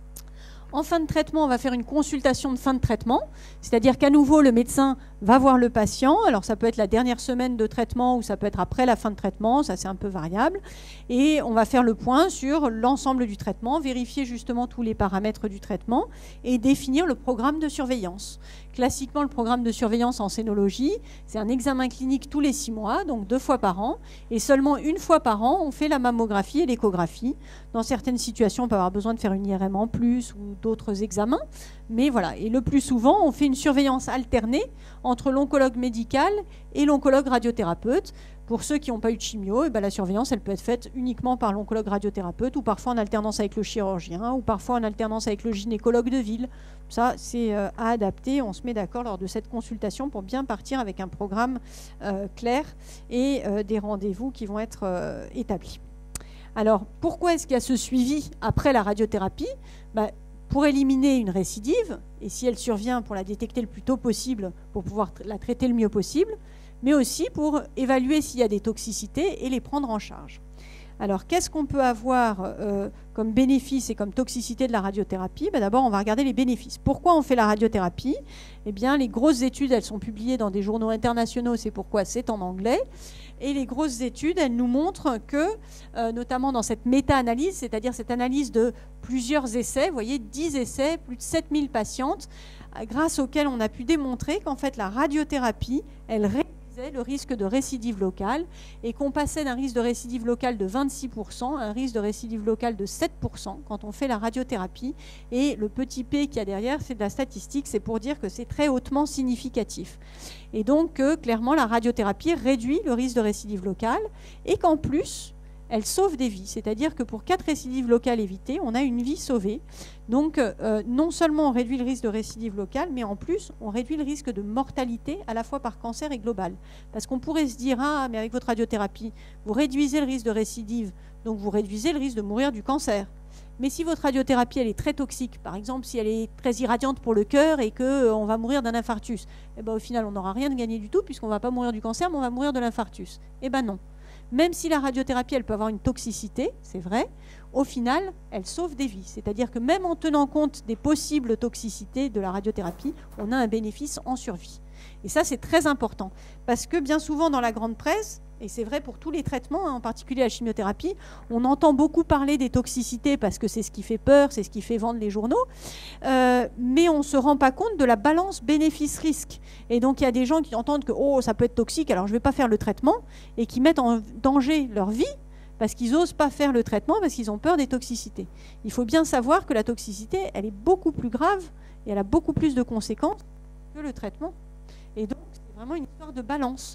En fin de traitement, on va faire une consultation de fin de traitement, c'est-à-dire qu'à nouveau, le médecin va voir le patient. Alors, ça peut être la dernière semaine de traitement ou ça peut être après la fin de traitement, ça c'est un peu variable. Et on va faire le point sur l'ensemble du traitement, vérifier justement tous les paramètres du traitement et définir le programme de surveillance. Classiquement, le programme de surveillance en scénologie, c'est un examen clinique tous les six mois, donc deux fois par an. Et seulement une fois par an, on fait la mammographie et l'échographie. Dans certaines situations, on peut avoir besoin de faire une I R M en plus ou d'autres examens. Mais voilà, et le plus souvent, on fait une surveillance alternée entre l'oncologue médical et l'oncologue radiothérapeute. Pour ceux qui n'ont pas eu de chimio, et bien la surveillance, elle peut être faite uniquement par l'oncologue radiothérapeute ou parfois en alternance avec le chirurgien ou parfois en alternance avec le gynécologue de ville. Ça, c'est euh, à adapter. On se met d'accord lors de cette consultation pour bien partir avec un programme euh, clair et euh, des rendez-vous qui vont être euh, établis. Alors, pourquoi est-ce qu'il y a ce suivi après la radiothérapie? ben, Pour éliminer une récidive, et si elle survient, pour la détecter le plus tôt possible, pour pouvoir la traiter le mieux possible, mais aussi pour évaluer s'il y a des toxicités et les prendre en charge. Alors, qu'est-ce qu'on peut avoir euh, comme bénéfice et comme toxicité de la radiothérapie? ben D'abord, on va regarder les bénéfices. Pourquoi on fait la radiothérapie? Eh bien, les grosses études, elles sont publiées dans des journaux internationaux, c'est pourquoi c'est en anglais. Et les grosses études, elles nous montrent que, euh, notamment dans cette méta-analyse, c'est-à-dire cette analyse de plusieurs essais, vous voyez, dix essais, plus de sept mille patientes, grâce auxquels on a pu démontrer qu'en fait, la radiothérapie, elle réduisait le risque de récidive locale et qu'on passait d'un risque de récidive locale de vingt-six pour cent à un risque de récidive locale de sept pour cent quand on fait la radiothérapie. Et le petit p qu'il y a derrière, c'est de la statistique, c'est pour dire que c'est très hautement significatif. Et donc, euh, clairement, la radiothérapie réduit le risque de récidive locale et qu'en plus, elle sauve des vies. C'est-à-dire que pour quatre récidives locales évitées, on a une vie sauvée. Donc, euh, non seulement on réduit le risque de récidive locale, mais en plus, on réduit le risque de mortalité à la fois par cancer et global. Parce qu'on pourrait se dire, ah, mais avec votre radiothérapie, vous réduisez le risque de récidive, donc vous réduisez le risque de mourir du cancer. Mais si votre radiothérapie, elle est très toxique, par exemple, si elle est très irradiante pour le cœur et qu'on euh, va mourir d'un infarctus, eh ben, au final, on n'aura rien de gagné du tout, puisqu'on ne va pas mourir du cancer, mais on va mourir de l'infarctus. Eh bien non. Même si la radiothérapie, elle peut avoir une toxicité, c'est vrai, au final, elle sauve des vies. C'est-à-dire que même en tenant compte des possibles toxicités de la radiothérapie, on a un bénéfice en survie. Et ça, c'est très important. Parce que bien souvent, dans la grande presse, et c'est vrai pour tous les traitements, hein, en particulier la chimiothérapie, on entend beaucoup parler des toxicités parce que c'est ce qui fait peur, c'est ce qui fait vendre les journaux, euh, mais on ne se rend pas compte de la balance bénéfice-risque. Et donc il y a des gens qui entendent que oh, ça peut être toxique, alors je ne vais pas faire le traitement, et qui mettent en danger leur vie parce qu'ils n'osent pas faire le traitement, parce qu'ils ont peur des toxicités. Il faut bien savoir que la toxicité, elle est beaucoup plus grave et elle a beaucoup plus de conséquences que le traitement. Et donc c'est vraiment une histoire de balance.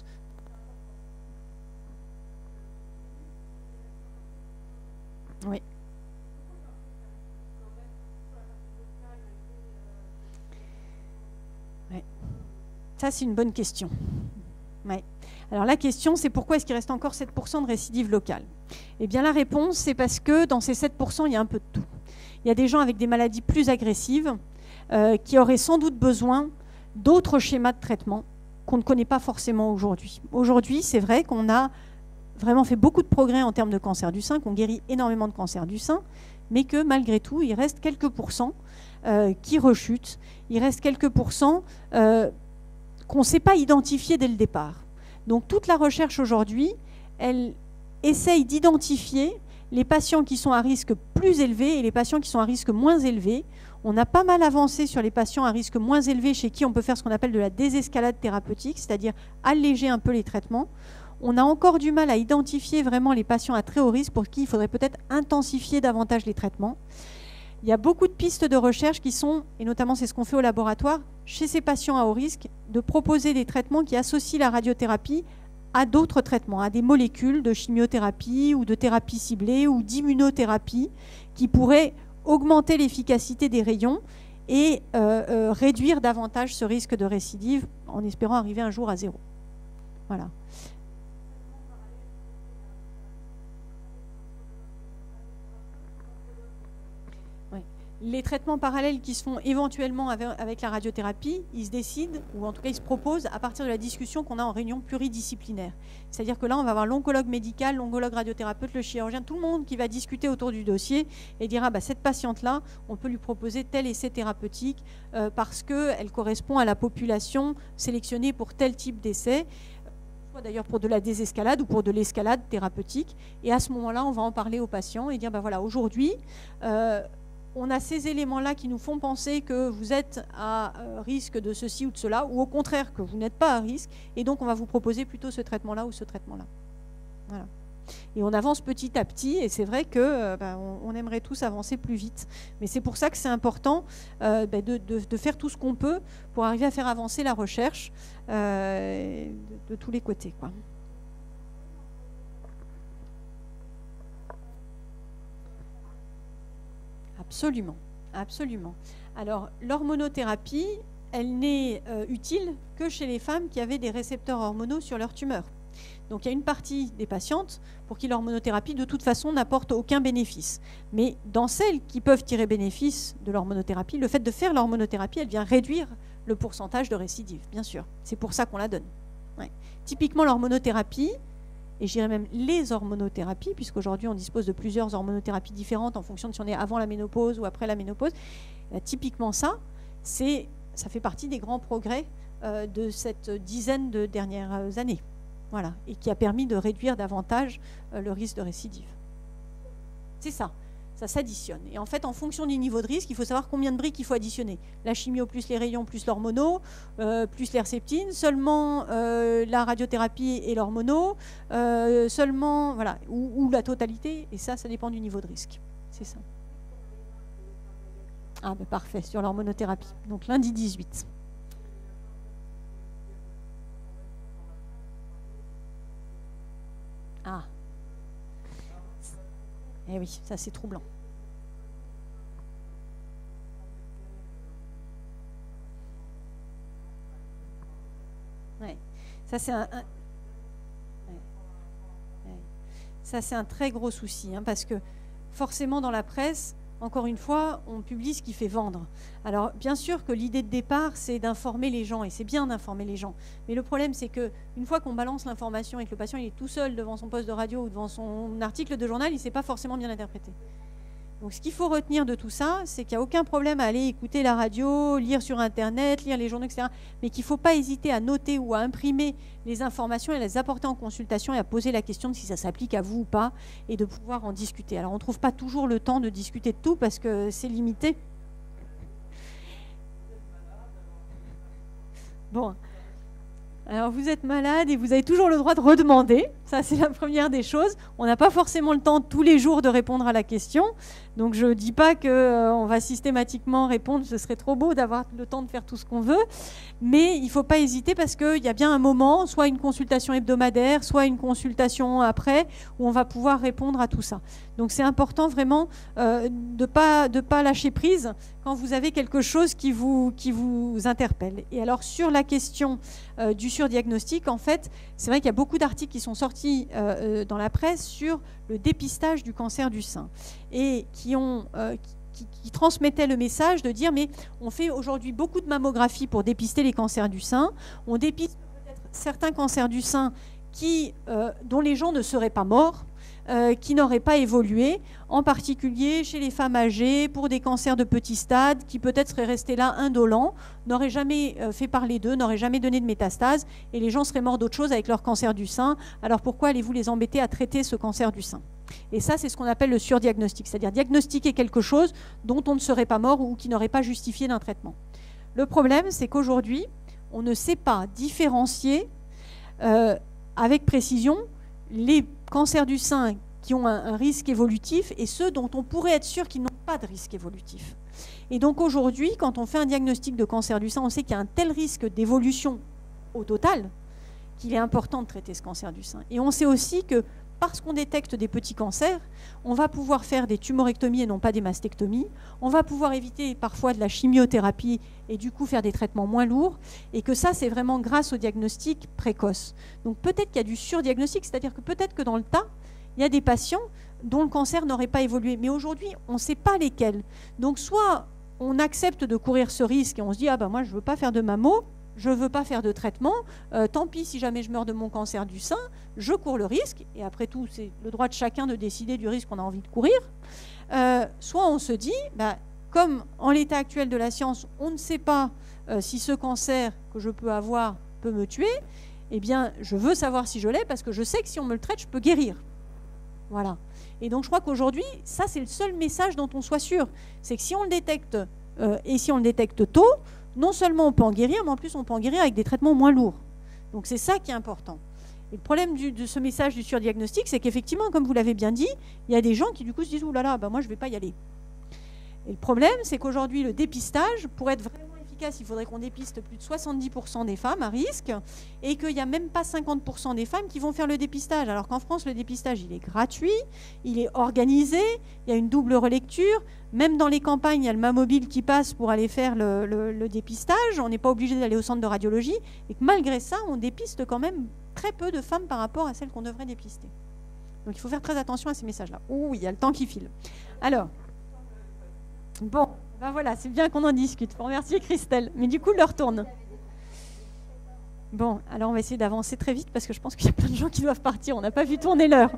Oui. Ouais. Ça, c'est une bonne question. Ouais. Alors la question, c'est pourquoi est-ce qu'il reste encore sept pour cent de récidive locale? Eh bien la réponse, c'est parce que dans ces sept pour cent, il y a un peu de tout. Il il y a des gens avec des maladies plus agressives euh, qui auraient sans doute besoin d'autres schémas de traitement qu'on ne connaît pas forcément aujourd'hui. Aujourd'hui, c'est vrai qu'on a vraiment fait beaucoup de progrès en termes de cancer du sein, qu'on guérit énormément de cancer du sein, mais que malgré tout, il reste quelques pourcents euh, qui rechutent, il reste quelques pourcents euh, qu'on ne sait pas identifier dès le départ. Donc toute la recherche aujourd'hui, elle essaye d'identifier les patients qui sont à risque plus élevé et les patients qui sont à risque moins élevé. On a pas mal avancé sur les patients à risque moins élevé chez qui on peut faire ce qu'on appelle de la désescalade thérapeutique, c'est-à-dire alléger un peu les traitements. On a encore du mal à identifier vraiment les patients à très haut risque pour qui il faudrait peut-être intensifier davantage les traitements. Il y a beaucoup de pistes de recherche qui sont, et notamment c'est ce qu'on fait au laboratoire, chez ces patients à haut risque, de proposer des traitements qui associent la radiothérapie à d'autres traitements, à des molécules de chimiothérapie ou de thérapie ciblée ou d'immunothérapie qui pourraient augmenter l'efficacité des rayons et euh, euh, réduire davantage ce risque de récidive en espérant arriver un jour à zéro. Voilà. Les traitements parallèles qui se font éventuellement avec la radiothérapie, ils se décident, ou en tout cas ils se proposent à partir de la discussion qu'on a en réunion pluridisciplinaire. C'est-à-dire que là, on va avoir l'oncologue médical, l'oncologue radiothérapeute, le chirurgien, tout le monde qui va discuter autour du dossier et dira bah, cette patiente-là, on peut lui proposer tel essai thérapeutique euh, parce qu'elle correspond à la population sélectionnée pour tel type d'essai, soit d'ailleurs pour de la désescalade ou pour de l'escalade thérapeutique. Et à ce moment-là, on va en parler aux patients et dire bah, voilà, aujourd'hui, euh, on a ces éléments-là qui nous font penser que vous êtes à risque de ceci ou de cela, ou au contraire que vous n'êtes pas à risque, et donc on va vous proposer plutôt ce traitement-là ou ce traitement-là. Voilà. Et on avance petit à petit, et c'est vrai que euh, ben, on, on aimerait tous avancer plus vite. Mais c'est pour ça que c'est important euh, ben, de, de, de faire tout ce qu'on peut pour arriver à faire avancer la recherche euh, de, de tous les côtés, quoi. Absolument, absolument. Alors, l'hormonothérapie, elle n'est euh, utile que chez les femmes qui avaient des récepteurs hormonaux sur leur tumeur. Donc, il y a une partie des patientes pour qui l'hormonothérapie, de toute façon, n'apporte aucun bénéfice. Mais dans celles qui peuvent tirer bénéfice de l'hormonothérapie, le fait de faire l'hormonothérapie, elle vient réduire le pourcentage de récidive, bien sûr. C'est pour ça qu'on la donne. Ouais. Typiquement, l'hormonothérapie, et je dirais même les hormonothérapies, puisqu'aujourd'hui on dispose de plusieurs hormonothérapies différentes en fonction de si on est avant la ménopause ou après la ménopause. Euh, typiquement ça, c'est, ça fait partie des grands progrès euh, de cette dizaine de dernières années. Voilà, et qui a permis de réduire davantage euh, le risque de récidive. C'est ça, ça s'additionne. Et en fait, en fonction du niveau de risque, il faut savoir combien de briques il faut additionner. La chimio plus les rayons plus l'hormono, euh, plus l'herceptine, seulement euh, la radiothérapie et l'hormono, euh, seulement, voilà, ou, ou la totalité, et ça, ça dépend du niveau de risque. C'est ça. Ah ben parfait, sur l'hormonothérapie. Donc lundi dix-huit. Ah. Eh oui, ça c'est troublant. Ouais. Ça c'est un, un... Ouais. Ouais. Ça c'est un très gros souci, hein, parce que forcément dans la presse, encore une fois, on publie ce qui fait vendre. Alors, bien sûr que l'idée de départ, c'est d'informer les gens, et c'est bien d'informer les gens. Mais le problème, c'est qu'une fois qu'on balance l'information et que le patient il est tout seul devant son poste de radio ou devant son article de journal, il ne sait pas forcément bien interpréter. Donc, ce qu'il faut retenir de tout ça, c'est qu'il n'y a aucun problème à aller écouter la radio, lire sur Internet, lire les journaux, et cetera. Mais qu'il ne faut pas hésiter à noter ou à imprimer les informations et à les apporter en consultation et à poser la question de si ça s'applique à vous ou pas et de pouvoir en discuter. Alors, on ne trouve pas toujours le temps de discuter de tout parce que c'est limité. Bon. Alors, vous êtes malade et vous avez toujours le droit de redemander. Ça, c'est la première des choses. On n'a pas forcément le temps tous les jours de répondre à la question. Donc, je ne dis pas qu'on euh, va systématiquement répondre. Ce serait trop beau d'avoir le temps de faire tout ce qu'on veut. Mais il ne faut pas hésiter parce qu'il y a bien un moment, soit une consultation hebdomadaire, soit une consultation après, où on va pouvoir répondre à tout ça. Donc, c'est important vraiment euh, de ne pas, de pas lâcher prise quand vous avez quelque chose qui vous, qui vous interpelle. Et alors, sur la question euh, du surdiagnostic, en fait, c'est vrai qu'il y a beaucoup d'articles qui sont sortis euh, dans la presse sur le dépistage du cancer du sein et qui, ont, euh, qui, qui transmettait le message de dire mais on fait aujourd'hui beaucoup de mammographie pour dépister les cancers du sein, on dépiste peut-être certains cancers du sein qui, euh, dont les gens ne seraient pas morts, euh, qui n'auraient pas évolué, en particulier chez les femmes âgées, pour des cancers de petit stade, qui peut-être seraient restés là indolents, n'auraient jamais euh, fait parler d'eux, n'auraient jamais donné de métastases, et les gens seraient morts d'autre chose avec leur cancer du sein. Alors pourquoi allez-vous les embêter à traiter ce cancer du sein? Et ça, c'est ce qu'on appelle le surdiagnostic, c'est-à-dire diagnostiquer quelque chose dont on ne serait pas mort ou qui n'aurait pas justifié d'un traitement. Le problème, c'est qu'aujourd'hui, on ne sait pas différencier euh, avec précision les cancers du sein qui ont un, un risque évolutif et ceux dont on pourrait être sûr qu'ils n'ont pas de risque évolutif. Et donc aujourd'hui, quand on fait un diagnostic de cancer du sein, on sait qu'il y a un tel risque d'évolution au total qu'il est important de traiter ce cancer du sein. Et on sait aussi que parce qu'on détecte des petits cancers, on va pouvoir faire des tumorectomies et non pas des mastectomies. On va pouvoir éviter parfois de la chimiothérapie et du coup faire des traitements moins lourds. Et que ça, c'est vraiment grâce au diagnostic précoce. Donc peut-être qu'il y a du surdiagnostic, c'est-à-dire que peut-être que dans le tas, il y a des patients dont le cancer n'aurait pas évolué. Mais aujourd'hui, on ne sait pas lesquels. Donc soit on accepte de courir ce risque et on se dit « Ah ben moi, je ne veux pas faire de mammo ». Je ne veux pas faire de traitement, euh, tant pis si jamais je meurs de mon cancer du sein, je cours le risque, et après tout, c'est le droit de chacun de décider du risque qu'on a envie de courir. Euh, soit on se dit, bah, comme en l'état actuel de la science, on ne sait pas euh, si ce cancer que je peux avoir peut me tuer, eh bien, je veux savoir si je l'ai, parce que je sais que si on me le traite, je peux guérir. Voilà. Et donc, je crois qu'aujourd'hui, ça, c'est le seul message dont on soit sûr. C'est que si on le détecte, euh, et si on le détecte tôt, non seulement on peut en guérir, mais en plus on peut en guérir avec des traitements moins lourds. Donc c'est ça qui est important. Et le problème du, de ce message du surdiagnostic, c'est qu'effectivement, comme vous l'avez bien dit, il y a des gens qui du coup se disent « Ouh là là, ben moi je ne vais pas y aller ». Et le problème, c'est qu'aujourd'hui, le dépistage, pour être vraiment efficace, il faudrait qu'on dépiste plus de soixante-dix pour cent des femmes à risque et qu'il n'y a même pas cinquante pour cent des femmes qui vont faire le dépistage. Alors qu'en France, le dépistage, il est gratuit, il est organisé, il y a une double relecture. Même dans les campagnes, il y a le Mammobile qui passe pour aller faire le, le, le dépistage. On n'est pas obligé d'aller au centre de radiologie. Et que malgré ça, on dépiste quand même très peu de femmes par rapport à celles qu'on devrait dépister. Donc il faut faire très attention à ces messages-là. Ouh, il y a le temps qui file. Alors, bon, ben voilà, c'est bien qu'on en discute. Pour remercier Christelle. Mais du coup, l'heure tourne. Bon, alors on va essayer d'avancer très vite parce que je pense qu'il y a plein de gens qui doivent partir. On n'a pas vu tourner l'heure.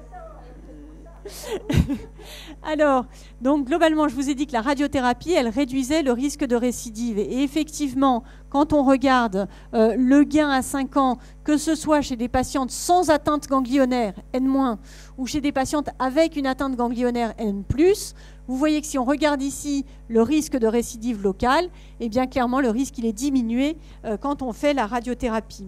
Alors, donc globalement, je vous ai dit que la radiothérapie, elle réduisait le risque de récidive. Et effectivement, quand on regarde euh, le gain à cinq ans, que ce soit chez des patientes sans atteinte ganglionnaire, N moins, ou chez des patientes avec une atteinte ganglionnaire, N plus, vous voyez que si on regarde ici le risque de récidive locale, eh bien clairement, le risque il est diminué euh, quand on fait la radiothérapie.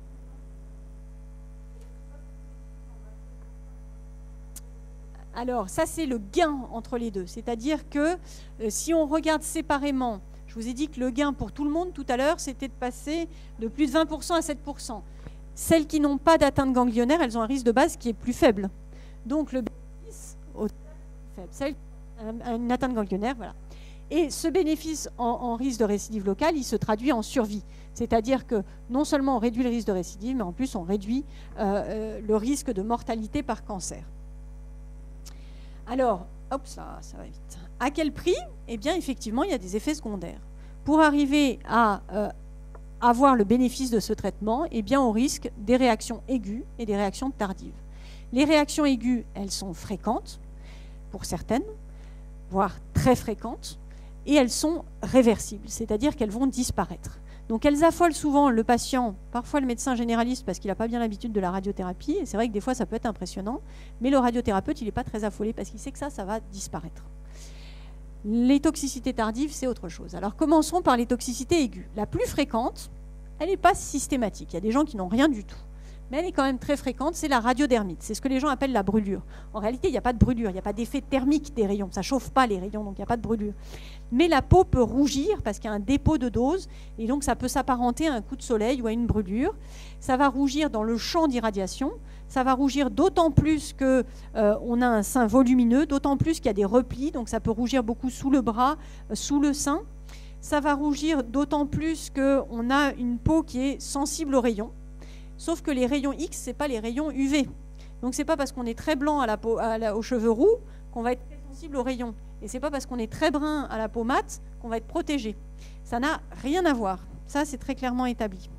Alors, ça, c'est le gain entre les deux. C'est-à-dire que euh, si on regarde séparément, je vous ai dit que le gain pour tout le monde tout à l'heure, c'était de passer de plus de vingt pour cent à sept pour cent. Celles qui n'ont pas d'atteinte ganglionnaire, elles ont un risque de base qui est plus faible. Donc, le bénéfice est faible. Celles qui ont une atteinte ganglionnaire, voilà. Et ce bénéfice en, en risque de récidive locale, il se traduit en survie. C'est-à-dire que non seulement on réduit le risque de récidive, mais en plus on réduit euh, euh, le risque de mortalité par cancer. Alors, hop, ça, ça va vite. À quel prix? Eh bien, effectivement, il y a des effets secondaires. Pour arriver à euh, avoir le bénéfice de ce traitement, eh bien, on risque des réactions aiguës et des réactions tardives. Les réactions aiguës, elles sont fréquentes, pour certaines, voire très fréquentes, et elles sont réversibles, c'est-à-dire qu'elles vont disparaître. Donc elles affolent souvent le patient, parfois le médecin généraliste parce qu'il n'a pas bien l'habitude de la radiothérapie, et c'est vrai que des fois ça peut être impressionnant, mais le radiothérapeute il n'est pas très affolé parce qu'il sait que ça, ça va disparaître. Les toxicités tardives, c'est autre chose. Alors commençons par les toxicités aiguës. La plus fréquente, elle n'est pas systématique, il y a des gens qui n'ont rien du tout, mais elle est quand même très fréquente, c'est la radiodermite, c'est ce que les gens appellent la brûlure. En réalité, il n'y a pas de brûlure, il n'y a pas d'effet thermique des rayons, ça ne chauffe pas les rayons, donc il n'y a pas de brûlure. Mais la peau peut rougir parce qu'il y a un dépôt de dose, et donc ça peut s'apparenter à un coup de soleil ou à une brûlure. Ça va rougir dans le champ d'irradiation, ça va rougir d'autant plus qu'on euh, a un sein volumineux, d'autant plus qu'il y a des replis, donc ça peut rougir beaucoup sous le bras, euh, sous le sein. Ça va rougir d'autant plus qu'on a une peau qui est sensible aux rayons. Sauf que les rayons X, ce n'est pas les rayons U V. Donc ce n'est pas parce qu'on est très blanc à la peau, à la, aux cheveux roux qu'on va être très sensible aux rayons. Et ce n'est pas parce qu'on est très brun à la peau mate qu'on va être protégé. Ça n'a rien à voir. Ça, c'est très clairement établi.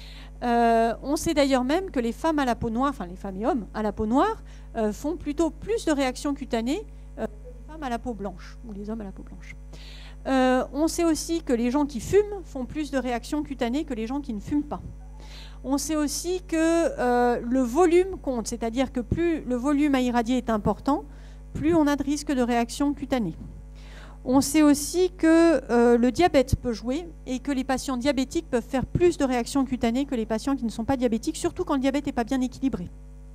Euh, on sait d'ailleurs même que les femmes à la peau noire, enfin les femmes et hommes à la peau noire, euh, font plutôt plus de réactions cutanées euh, que les femmes à la peau blanche, ou les hommes à la peau blanche. Euh, on sait aussi que les gens qui fument font plus de réactions cutanées que les gens qui ne fument pas. On sait aussi que euh, le volume compte, c'est-à-dire que plus le volume à irradier est important, plus on a de risque de réaction cutanée. On sait aussi que euh, le diabète peut jouer et que les patients diabétiques peuvent faire plus de réactions cutanées que les patients qui ne sont pas diabétiques, surtout quand le diabète n'est pas bien équilibré.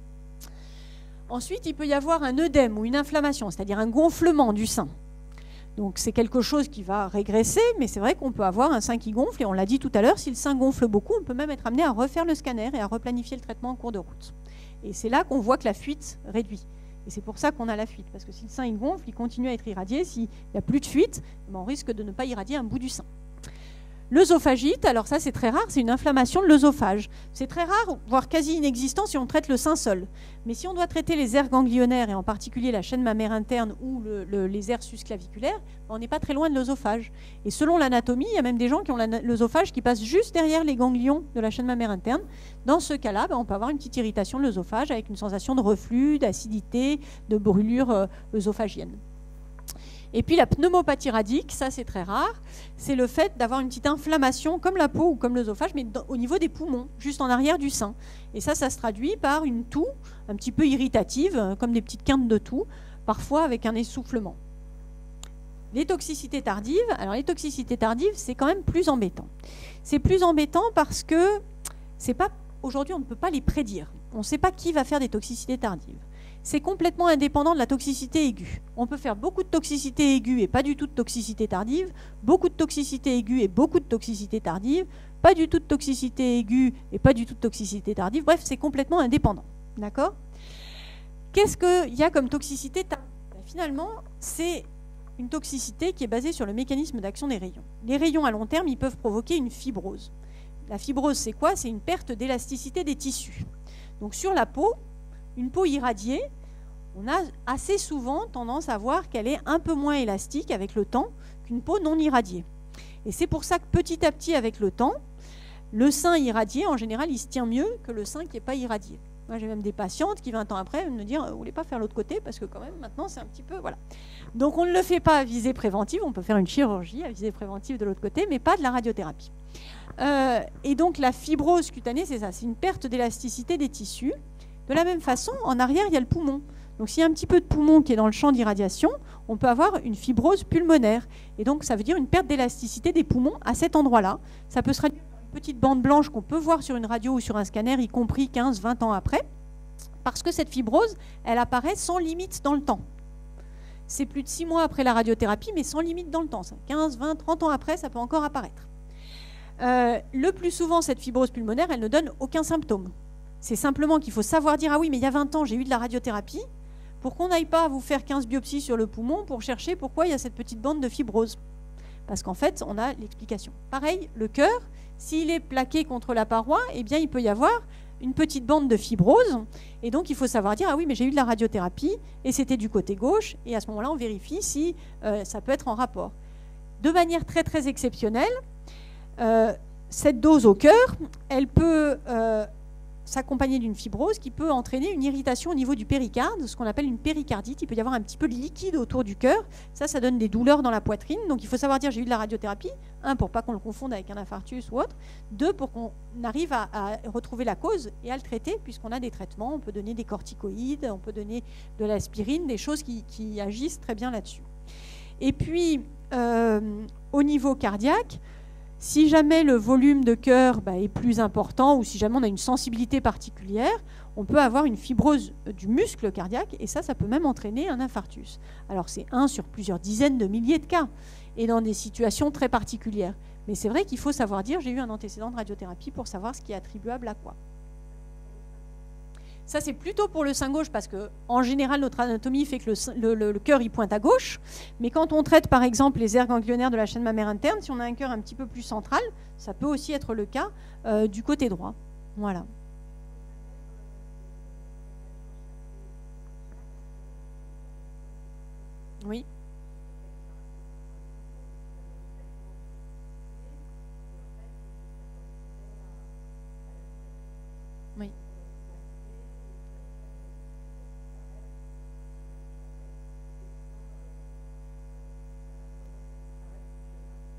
Ensuite, il peut y avoir un œdème ou une inflammation, c'est-à-dire un gonflement du sein. Donc c'est quelque chose qui va régresser, mais c'est vrai qu'on peut avoir un sein qui gonfle, et on l'a dit tout à l'heure, si le sein gonfle beaucoup, on peut même être amené à refaire le scanner et à replanifier le traitement en cours de route. Et c'est là qu'on voit que la fuite réduit. Et c'est pour ça qu'on a la fuite, parce que si le sein il gonfle, il continue à être irradié. S'il n'y a plus de fuite, on risque de ne pas irradier un bout du sein. L'œsophagite, alors ça c'est très rare, c'est une inflammation de l'œsophage. C'est très rare, voire quasi inexistant si on traite le sein seul. Mais si on doit traiter les aires ganglionnaires, et en particulier la chaîne mammaire interne ou le, le, les aires susclaviculaires, on n'est pas très loin de l'œsophage. Et selon l'anatomie, il y a même des gens qui ont l'œsophage qui passe juste derrière les ganglions de la chaîne mammaire interne. Dans ce cas-là, ben, on peut avoir une petite irritation de l'œsophage avec une sensation de reflux, d'acidité, de brûlure euh, œsophagienne. Et puis la pneumopathie radique, ça c'est très rare, c'est le fait d'avoir une petite inflammation comme la peau ou comme l'œsophage, mais dans, au niveau des poumons, juste en arrière du sein. Et ça, ça se traduit par une toux un petit peu irritative, comme des petites quintes de toux, parfois avec un essoufflement. Les toxicités tardives, alors les toxicités tardives, c'est quand même plus embêtant. C'est plus embêtant parce que c'est pas, aujourd'hui on ne peut pas les prédire. On ne sait pas qui va faire des toxicités tardives. C'est complètement indépendant de la toxicité aiguë. On peut faire beaucoup de toxicité aiguë et pas du tout de toxicité tardive, beaucoup de toxicité aiguë et beaucoup de toxicité tardive, pas du tout de toxicité aiguë et pas du tout de toxicité tardive. Bref, c'est complètement indépendant. D'accord ? Qu'est-ce qu'il y a comme toxicité tardive ? Finalement, c'est une toxicité qui est basée sur le mécanisme d'action des rayons. Les rayons à long terme, ils peuvent provoquer une fibrose. La fibrose, c'est quoi ? C'est une perte d'élasticité des tissus. Donc sur la peau, une peau irradiée, on a assez souvent tendance à voir qu'elle est un peu moins élastique avec le temps qu'une peau non irradiée. Et c'est pour ça que petit à petit, avec le temps, le sein irradié, en général, il se tient mieux que le sein qui n'est pas irradié. Moi, j'ai même des patientes qui, vingt ans après, me disent « Vous ne voulez pas faire l'autre côté ?» parce que quand même, maintenant, c'est un petit peu... Voilà. Donc, on ne le fait pas à visée préventive. On peut faire une chirurgie à visée préventive de l'autre côté, mais pas de la radiothérapie. Euh, et donc, la fibrose cutanée, c'est ça. C'est une perte d'élasticité des tissus. De la même façon, en arrière, il y a le poumon. Donc, s'il y a un petit peu de poumon qui est dans le champ d'irradiation, on peut avoir une fibrose pulmonaire. Et donc, ça veut dire une perte d'élasticité des poumons à cet endroit-là. Ça peut se traduire par une petite bande blanche qu'on peut voir sur une radio ou sur un scanner, y compris quinze vingt ans après, parce que cette fibrose, elle apparaît sans limite dans le temps. C'est plus de six mois après la radiothérapie, mais sans limite dans le temps. quinze, vingt, trente ans après, ça peut encore apparaître. Euh, le plus souvent, cette fibrose pulmonaire, elle ne donne aucun symptôme. C'est simplement qu'il faut savoir dire « Ah oui, mais il y a vingt ans, j'ai eu de la radiothérapie », pour qu'on n'aille pas vous faire quinze biopsies sur le poumon pour chercher pourquoi il y a cette petite bande de fibrose. Parce qu'en fait, on a l'explication. Pareil, le cœur, s'il est plaqué contre la paroi, eh bien, il peut y avoir une petite bande de fibrose. Et donc, il faut savoir dire « Ah oui, mais j'ai eu de la radiothérapie et c'était du côté gauche. » Et à ce moment-là, on vérifie si euh, ça peut être en rapport. De manière très, très exceptionnelle, euh, cette dose au cœur, elle peut... Euh, s'accompagner d'une fibrose qui peut entraîner une irritation au niveau du péricarde, ce qu'on appelle une péricardite. Il peut y avoir un petit peu de liquide autour du cœur. Ça, ça donne des douleurs dans la poitrine. Donc, il faut savoir dire j'ai eu de la radiothérapie. Un, pour pas qu'on le confonde avec un infarctus ou autre. Deux, pour qu'on arrive à, à retrouver la cause et à le traiter, puisqu'on a des traitements. On peut donner des corticoïdes, on peut donner de l'aspirine, des choses qui, qui agissent très bien là-dessus. Et puis, euh, au niveau cardiaque, si jamais le volume de cœur bah, est plus important ou si jamais on a une sensibilité particulière, on peut avoir une fibrose du muscle cardiaque et ça, ça peut même entraîner un infarctus. Alors c'est un sur plusieurs dizaines de milliers de cas et dans des situations très particulières. Mais c'est vrai qu'il faut savoir dire j'ai eu un antécédent de radiothérapie pour savoir ce qui est attribuable à quoi. Ça, c'est plutôt pour le sein gauche parce qu'en général, notre anatomie fait que le, le, le, le cœur il pointe à gauche. Mais quand on traite, par exemple, les aires ganglionnaires de la chaîne mammaire interne, si on a un cœur un petit peu plus central, ça peut aussi être le cas euh, du côté droit. Voilà. Oui.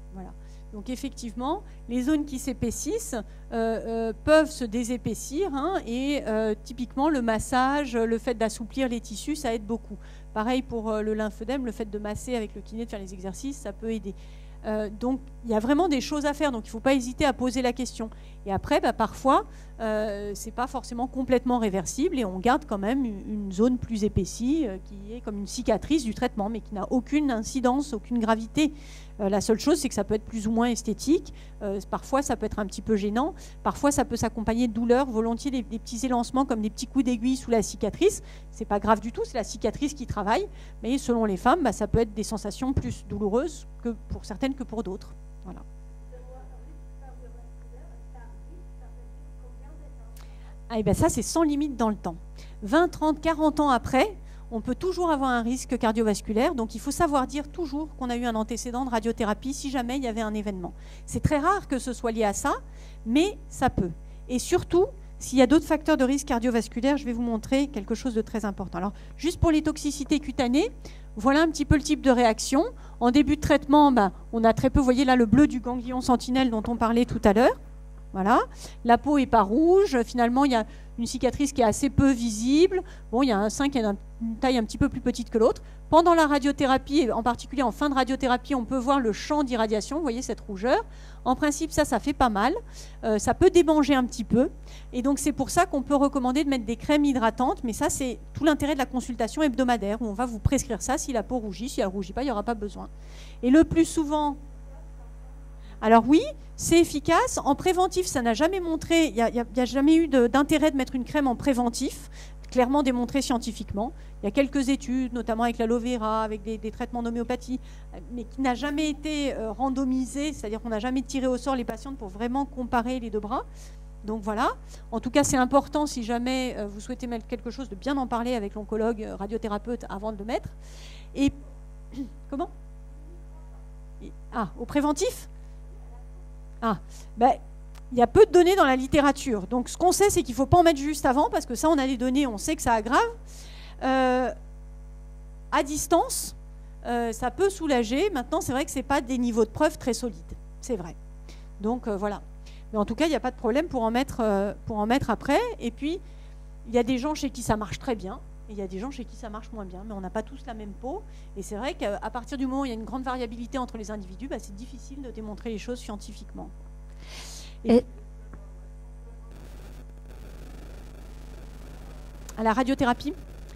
Voilà. Donc effectivement, les zones qui s'épaississent euh, euh, peuvent se désépaissir hein, et euh, typiquement le massage, le fait d'assouplir les tissus, ça aide beaucoup. Pareil pour euh, le lymphœdème, le fait de masser avec le kiné, de faire les exercices, ça peut aider. Euh, donc il y a vraiment des choses à faire, donc il ne faut pas hésiter à poser la question. Et après, bah, parfois, euh, ce n'est pas forcément complètement réversible et on garde quand même une zone plus épaissie euh, qui est comme une cicatrice du traitement, mais qui n'a aucune incidence, aucune gravité. Euh, la seule chose, c'est que ça peut être plus ou moins esthétique. Euh, parfois, ça peut être un petit peu gênant. Parfois, ça peut s'accompagner de douleurs, volontiers des, des petits élancements comme des petits coups d'aiguille sous la cicatrice. Ce n'est pas grave du tout, c'est la cicatrice qui travaille. Mais selon les femmes, bah, ça peut être des sensations plus douloureuses que pour certaines que pour d'autres. Voilà. Ah, et ben ça, c'est sans limite dans le temps. vingt, trente, quarante ans après, on peut toujours avoir un risque cardiovasculaire. Donc, il faut savoir dire toujours qu'on a eu un antécédent de radiothérapie si jamais il y avait un événement. C'est très rare que ce soit lié à ça, mais ça peut. Et surtout, s'il y a d'autres facteurs de risque cardiovasculaire, je vais vous montrer quelque chose de très important. Alors, juste pour les toxicités cutanées, voilà un petit peu le type de réaction. En début de traitement, ben, on a très peu, vous voyez là le bleu du ganglion sentinelle dont on parlait tout à l'heure. Voilà, la peau n'est pas rouge, finalement il y a une cicatrice qui est assez peu visible, bon il y a un sein qui a une taille un petit peu plus petite que l'autre. Pendant la radiothérapie, et en particulier en fin de radiothérapie, on peut voir le champ d'irradiation, vous voyez cette rougeur. En principe ça, ça fait pas mal, euh, ça peut démanger un petit peu, et donc c'est pour ça qu'on peut recommander de mettre des crèmes hydratantes, mais ça c'est tout l'intérêt de la consultation hebdomadaire, où on va vous prescrire ça si la peau rougit, si elle ne rougit pas, il n'y aura pas besoin. Et le plus souvent... Alors oui, c'est efficace. En préventif, ça n'a jamais montré, il n'y a, a, a jamais eu d'intérêt de mettre une crème en préventif, clairement démontré scientifiquement. Il y a quelques études, notamment avec l'aloe vera, avec des, des traitements d'homéopathie, mais qui n'a jamais été euh, randomisé, c'est-à-dire qu'on n'a jamais tiré au sort les patientes pour vraiment comparer les deux bras. Donc voilà. En tout cas, c'est important si jamais euh, vous souhaitez mettre quelque chose, de bien en parler avec l'oncologue euh, radiothérapeute avant de le mettre. Et comment ? Ah, au préventif ? Ah, ben, il y a peu de données dans la littérature. Donc, ce qu'on sait, c'est qu'il ne faut pas en mettre juste avant, parce que ça, on a des données, on sait que ça aggrave. Euh, à distance, euh, ça peut soulager. Maintenant, c'est vrai que ce n'est pas des niveaux de preuve très solides. C'est vrai. Donc, euh, voilà. Mais en tout cas, il n'y a pas de problème pour en mettre, euh, pour en mettre après. Et puis, il y a des gens chez qui ça marche très bien. Et il y a des gens chez qui ça marche moins bien, mais on n'a pas tous la même peau. Et c'est vrai qu'à partir du moment où il y a une grande variabilité entre les individus, bah, c'est difficile de démontrer les choses scientifiquement. Et Et... À la radiothérapie ?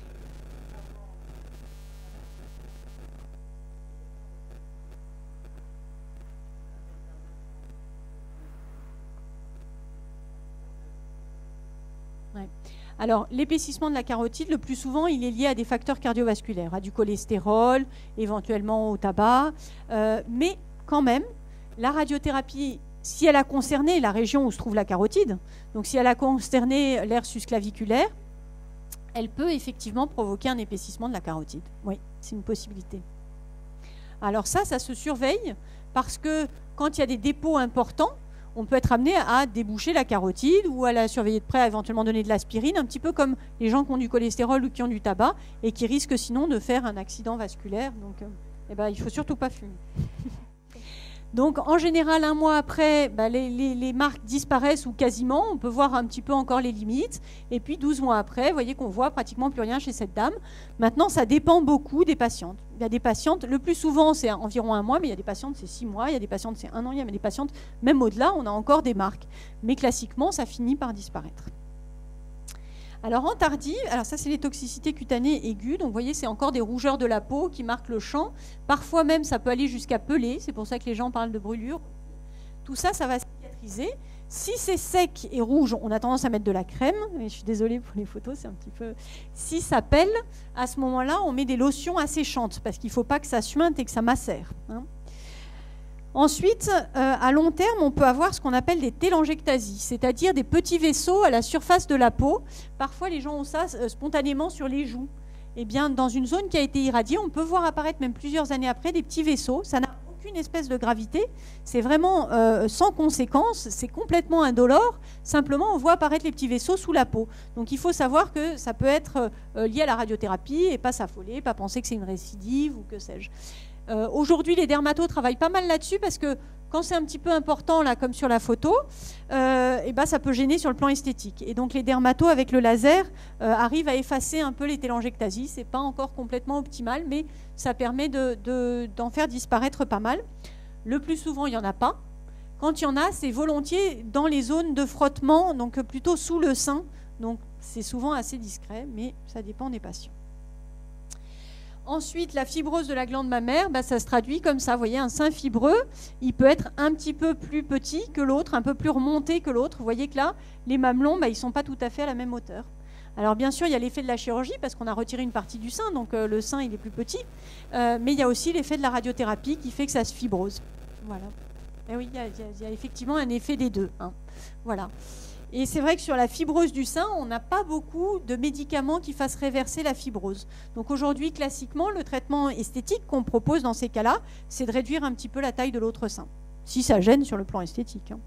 Ouais. Alors, l'épaississement de la carotide, le plus souvent, il est lié à des facteurs cardiovasculaires, à du cholestérol, éventuellement au tabac. Euh, mais quand même, la radiothérapie, si elle a concerné la région où se trouve la carotide, donc si elle a concerné l'aire susclaviculaire, elle peut effectivement provoquer un épaississement de la carotide. Oui, c'est une possibilité. Alors ça, ça se surveille parce que quand il y a des dépôts importants, on peut être amené à déboucher la carotide ou à la surveiller de près, à éventuellement donner de l'aspirine, un petit peu comme les gens qui ont du cholestérol ou qui ont du tabac et qui risquent sinon de faire un accident vasculaire. Donc, euh, eh ben, il ne faut surtout pas fumer. Donc, en général, un mois après, bah, les, les, les marques disparaissent ou quasiment. On peut voir un petit peu encore les limites. Et puis, douze mois après, vous voyez qu'on voit pratiquement plus rien chez cette dame. Maintenant, ça dépend beaucoup des patientes. Il y a des patientes, le plus souvent, c'est environ un mois, mais il y a des patientes, c'est six mois. Il y a des patientes, c'est un an. Il y a des patientes, même au-delà, on a encore des marques. Mais classiquement, ça finit par disparaître. Alors en tardive, alors ça c'est les toxicités cutanées aiguës, donc vous voyez c'est encore des rougeurs de la peau qui marquent le champ, parfois même ça peut aller jusqu'à peler, c'est pour ça que les gens parlent de brûlure. Tout ça, ça va cicatriser. Si c'est sec et rouge, on a tendance à mettre de la crème, et je suis désolée pour les photos, c'est un petit peu... Si ça pèle, à ce moment-là, on met des lotions asséchantes, parce qu'il ne faut pas que ça suinte et que ça macère. Hein. Ensuite, euh, à long terme, on peut avoir ce qu'on appelle des télangiectasies, c'est-à-dire des petits vaisseaux à la surface de la peau. Parfois, les gens ont ça euh, spontanément sur les joues. Eh bien, dans une zone qui a été irradiée, on peut voir apparaître même plusieurs années après des petits vaisseaux. Ça n'a aucune espèce de gravité. C'est vraiment euh, sans conséquence. C'est complètement indolore. Simplement, on voit apparaître les petits vaisseaux sous la peau. Donc, il faut savoir que ça peut être euh, lié à la radiothérapie et pas s'affoler, pas penser que c'est une récidive ou que sais-je. Euh, Aujourd'hui, les dermatos travaillent pas mal là-dessus parce que quand c'est un petit peu important, là, comme sur la photo, euh, et ben, ça peut gêner sur le plan esthétique. Et donc les dermatos, avec le laser, euh, arrivent à effacer un peu les télangiectasies. Ce n'est pas encore complètement optimal, mais ça permet de, de, d'en faire disparaître pas mal. Le plus souvent, il n'y en a pas. Quand il y en a, c'est volontiers dans les zones de frottement, donc plutôt sous le sein. Donc c'est souvent assez discret, mais ça dépend des patients. Ensuite, la fibrose de la glande mammaire, bah, ça se traduit comme ça. Vous voyez, un sein fibreux, il peut être un petit peu plus petit que l'autre, un peu plus remonté que l'autre. Vous voyez que là, les mamelons, bah, ils ne sont pas tout à fait à la même hauteur. Alors bien sûr, il y a l'effet de la chirurgie parce qu'on a retiré une partie du sein, donc euh, le sein, il est plus petit. Euh, mais il y a aussi l'effet de la radiothérapie qui fait que ça se fibrose. Voilà. Et oui, il y, a, il y a effectivement un effet des deux. Hein. Voilà. Et c'est vrai que sur la fibrose du sein, on n'a pas beaucoup de médicaments qui fassent réverser la fibrose. Donc aujourd'hui, classiquement, le traitement esthétique qu'on propose dans ces cas-là, c'est de réduire un petit peu la taille de l'autre sein, si ça gêne sur le plan esthétique. Hein.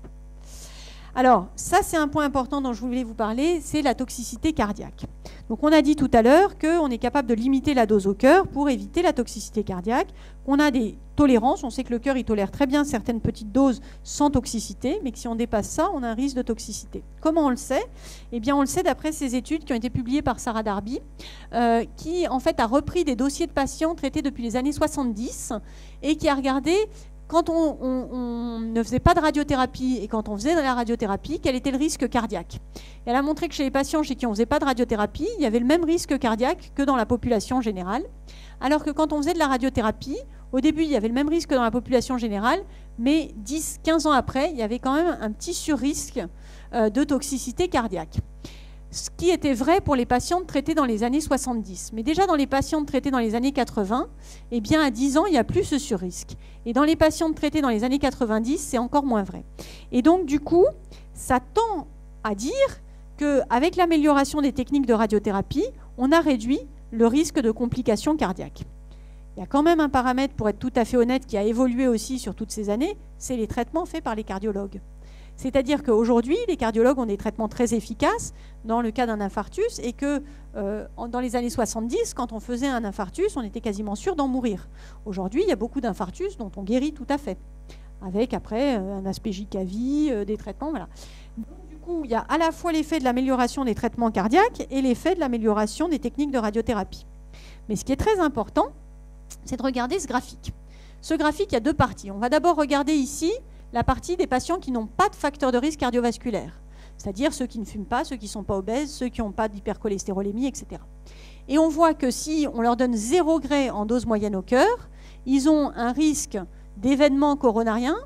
Alors, ça, c'est un point important dont je voulais vous parler, c'est la toxicité cardiaque. Donc, on a dit tout à l'heure qu'on est capable de limiter la dose au cœur pour éviter la toxicité cardiaque, qu'on a des tolérances. On sait que le cœur, il tolère très bien certaines petites doses sans toxicité, mais que si on dépasse ça, on a un risque de toxicité. Comment on le sait? Eh bien, on le sait d'après ces études qui ont été publiées par Sarah Darby, euh, qui, en fait, a repris des dossiers de patients traités depuis les années soixante-dix et qui a regardé... Quand on, on, on ne faisait pas de radiothérapie et quand on faisait de la radiothérapie, quel était le risque cardiaque? Et elle a montré que chez les patients chez qui on ne faisait pas de radiothérapie, il y avait le même risque cardiaque que dans la population générale, alors que quand on faisait de la radiothérapie, au début, il y avait le même risque que dans la population générale, mais dix à quinze ans après, il y avait quand même un petit surrisque euh, de toxicité cardiaque. Ce qui était vrai pour les patientes traitées dans les années soixante-dix. Mais déjà dans les patientes traitées dans les années quatre-vingts, eh bien à dix ans, il n'y a plus ce surrisque. Et dans les patientes traitées dans les années quatre-vingt-dix, c'est encore moins vrai. Et donc du coup, ça tend à dire qu'avec l'amélioration des techniques de radiothérapie, on a réduit le risque de complications cardiaques. Il y a quand même un paramètre, pour être tout à fait honnête, qui a évolué aussi sur toutes ces années, c'est les traitements faits par les cardiologues. C'est-à-dire qu'aujourd'hui, les cardiologues ont des traitements très efficaces dans le cas d'un infarctus et que euh, dans les années soixante-dix, quand on faisait un infarctus, on était quasiment sûr d'en mourir. Aujourd'hui, il y a beaucoup d'infarctus dont on guérit tout à fait, avec après euh, un aspégique à vie, euh, des traitements, voilà. Donc, du coup, il y a à la fois l'effet de l'amélioration des traitements cardiaques et l'effet de l'amélioration des techniques de radiothérapie. Mais ce qui est très important, c'est de regarder ce graphique. Ce graphique, il y a deux parties. On va d'abord regarder ici la partie des patients qui n'ont pas de facteur de risque cardiovasculaire, c'est-à-dire ceux qui ne fument pas, ceux qui ne sont pas obèses, ceux qui n'ont pas d'hypercholestérolémie, et cetera. Et on voit que si on leur donne zéro gray en dose moyenne au cœur, ils ont un risque d'événement coronarien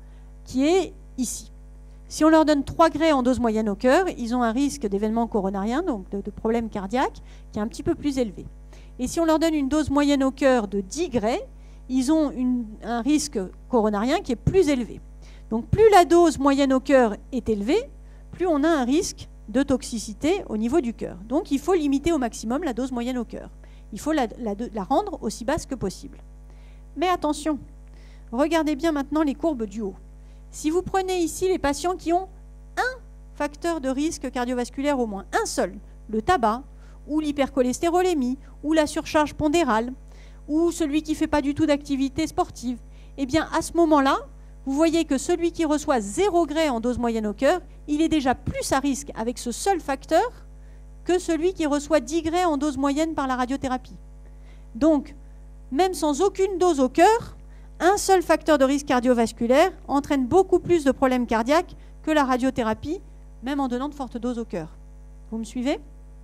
qui est ici. Si on leur donne trois gray en dose moyenne au cœur, ils ont un risque d'événement coronarien, donc de, de problème cardiaque, qui est un petit peu plus élevé. Et si on leur donne une dose moyenne au cœur de dix gray, ils ont une, un risque coronarien qui est plus élevé. Donc plus la dose moyenne au cœur est élevée, plus on a un risque de toxicité au niveau du cœur. Donc il faut limiter au maximum la dose moyenne au cœur. Il faut la, la, la rendre aussi basse que possible. Mais attention, regardez bien maintenant les courbes du haut. Si vous prenez ici les patients qui ont un facteur de risque cardiovasculaire au moins, un seul, le tabac, ou l'hypercholestérolémie, ou la surcharge pondérale, ou celui qui ne fait pas du tout d'activité sportive, eh bien à ce moment-là, vous voyez que celui qui reçoit zéro gray en dose moyenne au cœur, il est déjà plus à risque avec ce seul facteur que celui qui reçoit dix gray en dose moyenne par la radiothérapie. Donc, même sans aucune dose au cœur, un seul facteur de risque cardiovasculaire entraîne beaucoup plus de problèmes cardiaques que la radiothérapie, même en donnant de fortes doses au cœur. Vous me suivez?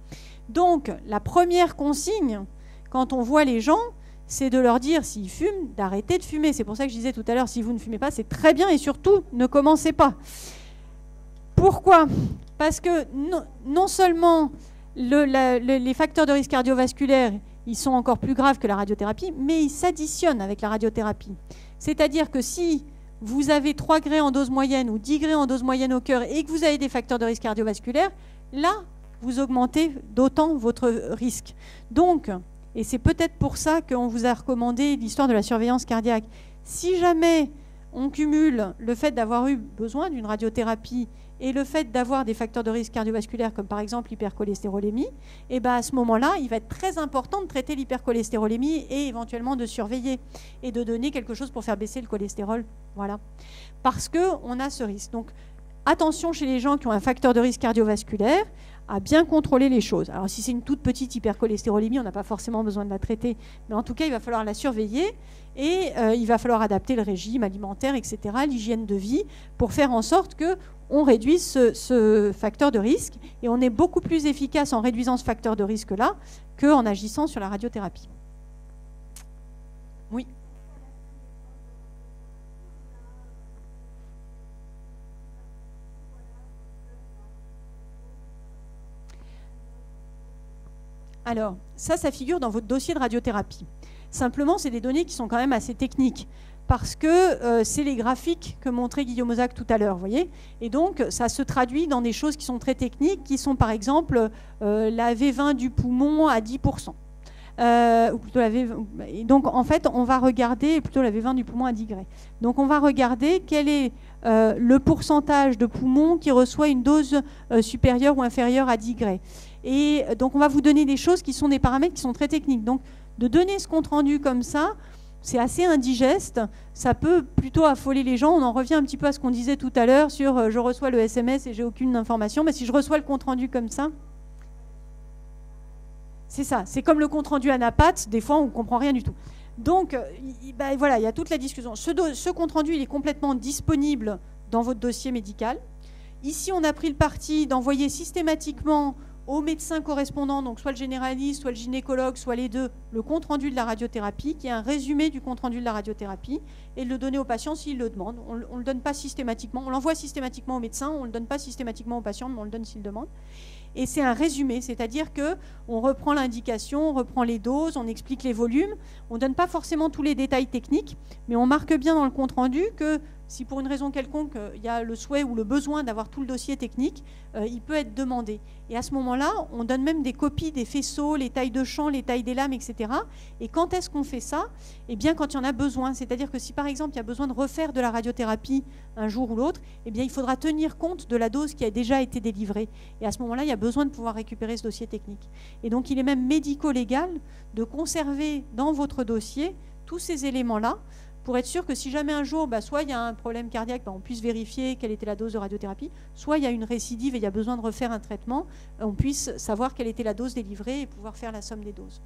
Donc, la première consigne, quand on voit les gens, c'est de leur dire, s'ils fument, d'arrêter de fumer. C'est pour ça que je disais tout à l'heure, si vous ne fumez pas, c'est très bien et surtout, ne commencez pas. Pourquoi? Parce que non, non seulement le, la, le, les facteurs de risque cardiovasculaire, ils sont encore plus graves que la radiothérapie, mais ils s'additionnent avec la radiothérapie. C'est-à-dire que si vous avez trois gray en dose moyenne ou dix gray en dose moyenne au cœur et que vous avez des facteurs de risque cardiovasculaire, là, vous augmentez d'autant votre risque. Donc, et c'est peut-être pour ça qu'on vous a recommandé l'histoire de la surveillance cardiaque. Si jamais on cumule le fait d'avoir eu besoin d'une radiothérapie et le fait d'avoir des facteurs de risque cardiovasculaire comme par exemple l'hypercholestérolémie, et ben à ce moment-là, il va être très important de traiter l'hypercholestérolémie et éventuellement de surveiller et de donner quelque chose pour faire baisser le cholestérol. Voilà. Parce qu'on a ce risque. Donc, attention chez les gens qui ont un facteur de risque cardiovasculaire à bien contrôler les choses. Alors, si c'est une toute petite hypercholestérolémie, on n'a pas forcément besoin de la traiter, mais en tout cas, il va falloir la surveiller et euh, il va falloir adapter le régime alimentaire, et cetera, l'hygiène de vie, pour faire en sorte qu'on réduise ce, ce facteur de risque. Et on est beaucoup plus efficace en réduisant ce facteur de risque-là qu'en agissant sur la radiothérapie. Oui. Alors, ça, ça figure dans votre dossier de radiothérapie. Simplement, c'est des données qui sont quand même assez techniques, parce que euh, c'est les graphiques que montrait Guillaume Ozac tout à l'heure, vous voyez. Et donc, ça se traduit dans des choses qui sont très techniques, qui sont par exemple euh, la V vingt du poumon à dix pour cent. Euh, ou plutôt la V vingt, et donc, en fait, on va regarder, plutôt la V vingt du poumon à dix degrés. Donc, on va regarder quel est euh, le pourcentage de poumons qui reçoit une dose euh, supérieure ou inférieure à dix degrés. Et donc, on va vous donner des choses qui sont des paramètres qui sont très techniques. Donc, de donner ce compte-rendu comme ça, c'est assez indigeste. Ça peut plutôt affoler les gens. On en revient un petit peu à ce qu'on disait tout à l'heure sur euh, je reçois le S M S et j'ai aucune information. Mais si je reçois le compte-rendu comme ça, c'est ça. C'est comme le compte-rendu ANAPAT. Des fois, on ne comprend rien du tout. Donc, il, ben, voilà, il y a toute la discussion. Ce, ce compte-rendu, il est complètement disponible dans votre dossier médical. Ici, on a pris le parti d'envoyer systématiquement au médecin correspondant, donc soit le généraliste, soit le gynécologue, soit les deux, le compte-rendu de la radiothérapie, qui est un résumé du compte-rendu de la radiothérapie, et de le donner au patient s'il le demande. On ne le donne pas systématiquement, on l'envoie systématiquement au médecin, on ne le donne pas systématiquement au patient, mais on le donne s'il demande. Et c'est un résumé, c'est-à-dire qu'on reprend l'indication, on reprend les doses, on explique les volumes, on ne donne pas forcément tous les détails techniques, mais on marque bien dans le compte-rendu que si pour une raison quelconque, il y a le souhait ou le besoin d'avoir tout le dossier technique, euh, il peut être demandé. Et à ce moment-là, on donne même des copies des faisceaux, les tailles de champ, les tailles des lames, et cetera. Et quand est-ce qu'on fait ça? Eh bien, quand il y en a besoin. C'est-à-dire que si, par exemple, il y a besoin de refaire de la radiothérapie un jour ou l'autre, eh bien, il faudra tenir compte de la dose qui a déjà été délivrée. Et à ce moment-là, il y a besoin de pouvoir récupérer ce dossier technique. Et donc, il est même médico-légal de conserver dans votre dossier tous ces éléments-là, pour être sûr que si jamais un jour, bah, soit il y a un problème cardiaque, bah, on puisse vérifier quelle était la dose de radiothérapie, soit il y a une récidive et il y a besoin de refaire un traitement, on puisse savoir quelle était la dose délivrée et pouvoir faire la somme des doses.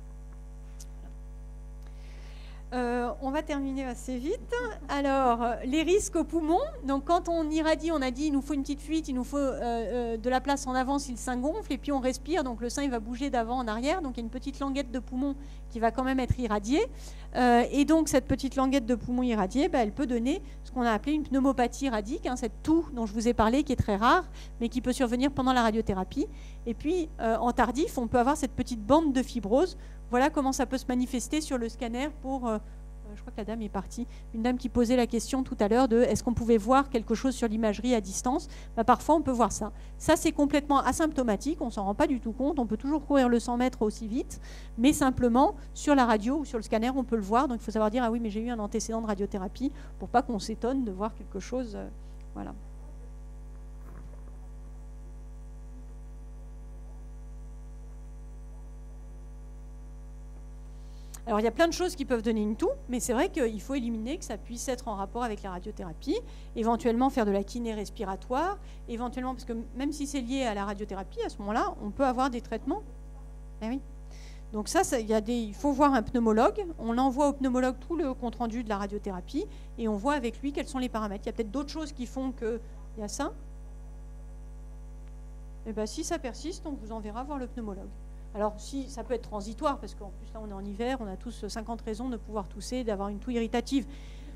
Euh, on va terminer assez vite. Alors, les risques au poumon. Donc, quand on irradie, on a dit il nous faut une petite fuite, il nous faut euh, euh, de la place en avant si le sein gonfle, et puis on respire, donc le sein il va bouger d'avant en arrière, donc il y a une petite languette de poumon qui va quand même être irradiée. Euh, et donc, cette petite languette de poumon irradiée, bah, elle peut donner ce qu'on a appelé une pneumopathie radique, hein, cette toux dont je vous ai parlé, qui est très rare, mais qui peut survenir pendant la radiothérapie. Et puis, euh, en tardif, on peut avoir cette petite bande de fibrose. Voilà comment ça peut se manifester sur le scanner pour... Euh, je crois que la dame est partie. Une dame qui posait la question tout à l'heure de est-ce qu'on pouvait voir quelque chose sur l'imagerie à distance? Bah, parfois, on peut voir ça. Ça, c'est complètement asymptomatique. On ne s'en rend pas du tout compte. On peut toujours courir le cent mètres aussi vite. Mais simplement, sur la radio ou sur le scanner, on peut le voir. Donc, il faut savoir dire, ah oui, mais j'ai eu un antécédent de radiothérapie pour pas qu'on s'étonne de voir quelque chose. Euh, voilà. Alors, il y a plein de choses qui peuvent donner une toux, mais c'est vrai qu'il faut éliminer que ça puisse être en rapport avec la radiothérapie, éventuellement faire de la kiné respiratoire, éventuellement, parce que même si c'est lié à la radiothérapie, à ce moment-là, on peut avoir des traitements. Eh oui. Donc ça, ça y a des, il faut voir un pneumologue. On envoie au pneumologue tout le compte-rendu de la radiothérapie et on voit avec lui quels sont les paramètres. Il y a peut-être d'autres choses qui font qu'il y a ça. Et bien, si ça persiste, on vous enverra voir le pneumologue. Alors, si ça peut être transitoire, parce qu'en plus, là, on est en hiver, on a tous cinquante raisons de pouvoir tousser, d'avoir une toux irritative.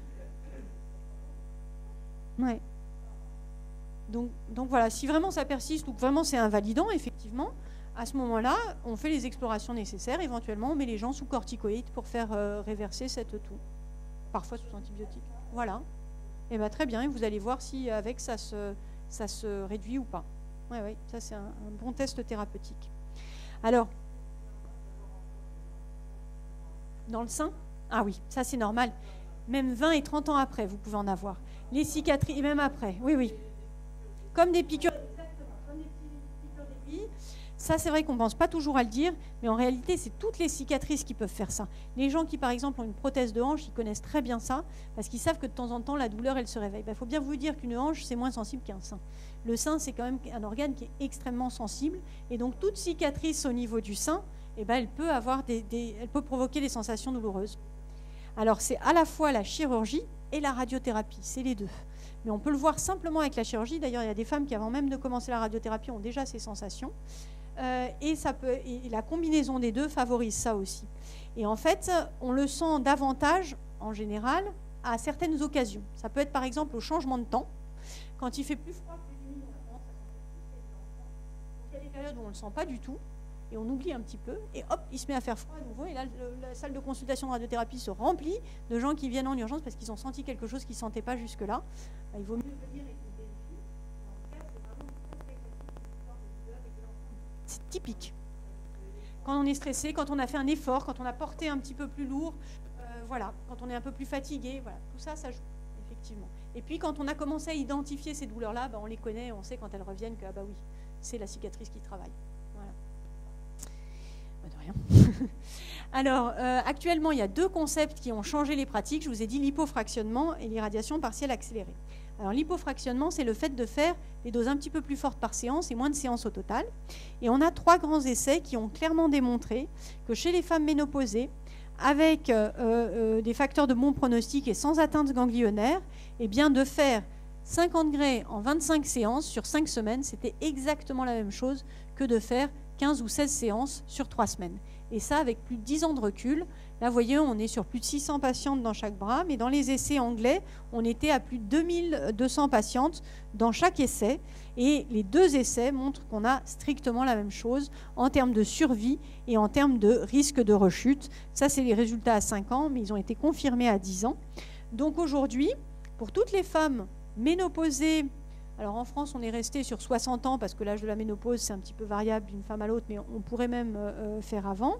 Ouais. Donc, donc voilà, si vraiment ça persiste ou que vraiment c'est invalidant, effectivement, à ce moment-là, on fait les explorations nécessaires. Éventuellement, on met les gens sous corticoïdes pour faire euh, réverser cette toux. Parfois sous antibiotiques. Voilà. Et bien, très bien. Et vous allez voir si avec ça se, ça se réduit ou pas. Oui, oui, ça c'est un, un bon test thérapeutique. Alors, dans le sein? Ah oui, ça c'est normal. Même vingt et trente ans après, vous pouvez en avoir. Les cicatrices, et même après, oui, oui. Comme des piqûres, exactement, comme des piqûres d'aiguille. Ça, c'est vrai qu'on ne pense pas toujours à le dire, mais en réalité, c'est toutes les cicatrices qui peuvent faire ça. Les gens qui, par exemple, ont une prothèse de hanche, ils connaissent très bien ça, parce qu'ils savent que de temps en temps, la douleur, elle se réveille. Il faut bien vous dire qu'une hanche, c'est moins sensible qu'un sein. Le sein, c'est quand même un organe qui est extrêmement sensible, et donc toute cicatrice au niveau du sein, eh ben, elle peut avoir des, des, elle peut provoquer des sensations douloureuses. Alors, c'est à la fois la chirurgie et la radiothérapie, c'est les deux. Mais on peut le voir simplement avec la chirurgie. D'ailleurs, il y a des femmes qui, avant même de commencer la radiothérapie, ont déjà ces sensations. Euh, et, ça peut, et la combinaison des deux favorise ça aussi. Et en fait, on le sent davantage, en général, à certaines occasions. Ça peut être par exemple au changement de temps. Quand il fait plus froid, plus humide, on a tendance à sentir plus. Il y a des périodes où on ne le sent pas du tout, et on oublie un petit peu, et hop, il se met à faire froid à nouveau. Et là, le, la salle de consultation de radiothérapie se remplit de gens qui viennent en urgence parce qu'ils ont senti quelque chose qu'ils ne sentaient pas jusque-là. Il vaut mieux venir et qu'ils vérifient. En tout cas, c'est vraiment une très c'est typique. Quand on est stressé, quand on a fait un effort, quand on a porté un petit peu plus lourd, euh, voilà, quand on est un peu plus fatigué, voilà, tout ça, ça joue, effectivement. Et puis quand on a commencé à identifier ces douleurs-là, bah, on les connaît, on sait quand elles reviennent que, ah bah oui, c'est la cicatrice qui travaille. Voilà. Bah, de rien. Alors, euh, actuellement, il y a deux concepts qui ont changé les pratiques. Je vous ai dit l'hypofractionnement et l'irradiation partielle accélérée. Alors l'hypofractionnement, c'est le fait de faire des doses un petit peu plus fortes par séance et moins de séances au total. Et on a trois grands essais qui ont clairement démontré que chez les femmes ménopausées, avec euh, euh, des facteurs de bon pronostic et sans atteinte ganglionnaire, eh bien de faire cinquante grès en vingt-cinq séances sur cinq semaines, c'était exactement la même chose que de faire quinze ou seize séances sur trois semaines. Et ça, avec plus de dix ans de recul. Là, vous voyez, on est sur plus de six cents patientes dans chaque bras, mais dans les essais anglais, on était à plus de deux mille deux cents patientes dans chaque essai. Et les deux essais montrent qu'on a strictement la même chose en termes de survie et en termes de risque de rechute. Ça, c'est les résultats à cinq ans, mais ils ont été confirmés à dix ans. Donc aujourd'hui, pour toutes les femmes ménopausées, alors en France, on est resté sur soixante ans parce que l'âge de la ménopause, c'est un petit peu variable d'une femme à l'autre, mais on pourrait même euh, faire avant.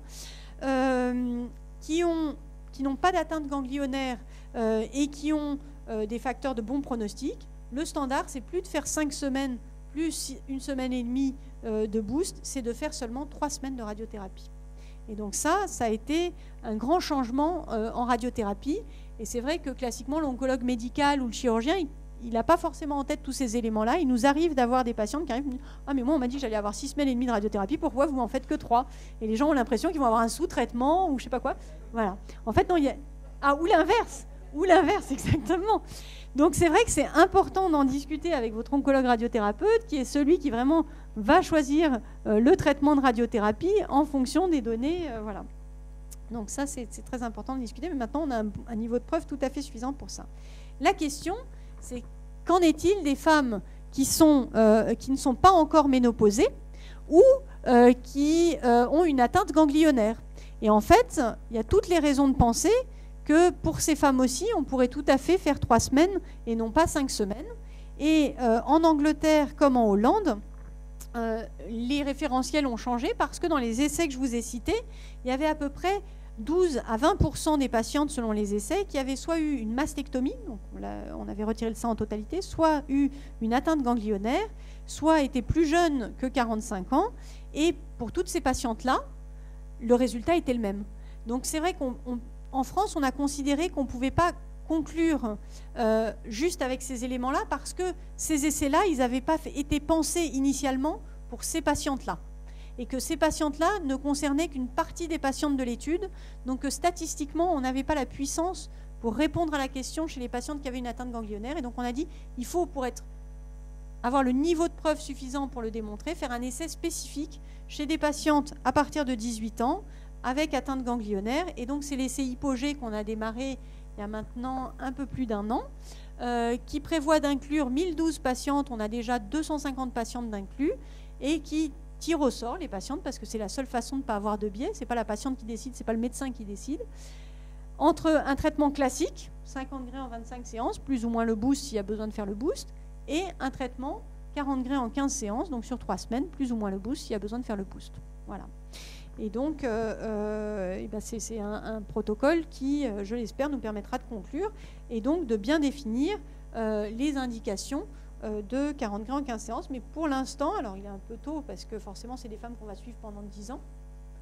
Euh, qui ont, qui n'ont pas d'atteinte ganglionnaire euh, et qui ont euh, des facteurs de bon pronostic, le standard, c'est plus de faire cinq semaines plus une semaine et demie euh, de boost, c'est de faire seulement trois semaines de radiothérapie. Et donc ça, ça a été un grand changement euh, en radiothérapie. Et c'est vrai que classiquement, l'oncologue médical ou le chirurgien, il n'a pas forcément en tête tous ces éléments-là. Il nous arrive d'avoir des patientes qui arrivent et disent « Ah, mais moi, on m'a dit que j'allais avoir six semaines et demie de radiothérapie. Pourquoi vous en faites que trois ?» Et les gens ont l'impression qu'ils vont avoir un sous-traitement ou je ne sais pas quoi. Voilà. En fait, non, il y a... Ah, ou l'inverse. Ou l'inverse, exactement. Donc, c'est vrai que c'est important d'en discuter avec votre oncologue radiothérapeute, qui est celui qui vraiment va choisir euh, le traitement de radiothérapie en fonction des données. Euh, voilà. Donc, ça, c'est très important de discuter. Mais maintenant, on a un, un niveau de preuve tout à fait suffisant pour ça. La question... c'est qu'en est-il des femmes qui, sont, euh, qui ne sont pas encore ménopausées ou euh, qui euh, ont une atteinte ganglionnaire. Et en fait, il y a toutes les raisons de penser que pour ces femmes aussi, on pourrait tout à fait faire trois semaines et non pas cinq semaines. Et euh, en Angleterre comme en Hollande, euh, les référentiels ont changé parce que dans les essais que je vous ai cités, il y avait à peu près douze à vingt pour cent des patientes, selon les essais, qui avaient soit eu une mastectomie, donc on avait retiré le sein en totalité, soit eu une atteinte ganglionnaire, soit étaient plus jeunes que quarante-cinq ans. Et pour toutes ces patientes-là, le résultat était le même. Donc c'est vrai qu'en France, on a considéré qu'on ne pouvait pas conclure euh, juste avec ces éléments-là parce que ces essais-là, ils n'avaient pas fait, été pensés initialement pour ces patientes-là. Et que ces patientes-là ne concernaient qu'une partie des patientes de l'étude, donc que statistiquement, on n'avait pas la puissance pour répondre à la question chez les patientes qui avaient une atteinte ganglionnaire. Et donc on a dit, il faut, pour être, avoir le niveau de preuve suffisant pour le démontrer, faire un essai spécifique chez des patientes à partir de dix-huit ans avec atteinte ganglionnaire. Et donc c'est l'essai Hypogée qu'on a démarré il y a maintenant un peu plus d'un an, euh, qui prévoit d'inclure mille douze patientes, on a déjà deux cent cinquante patientes d'inclus, et qui tire au sort les patientes parce que c'est la seule façon de ne pas avoir de biais. Ce n'est pas la patiente qui décide, ce n'est pas le médecin qui décide. Entre un traitement classique, cinquante grès en vingt-cinq séances, plus ou moins le boost s'il y a besoin de faire le boost, et un traitement quarante grès en quinze séances, donc sur trois semaines, plus ou moins le boost s'il y a besoin de faire le boost. Voilà. Et donc, euh, euh, et ben c'est un, un protocole qui, euh, je l'espère, nous permettra de conclure et donc de bien définir euh, les indications euh, de quarante grammes en quinze séances. Mais pour l'instant, alors il est un peu tôt parce que forcément, c'est des femmes qu'on va suivre pendant dix ans.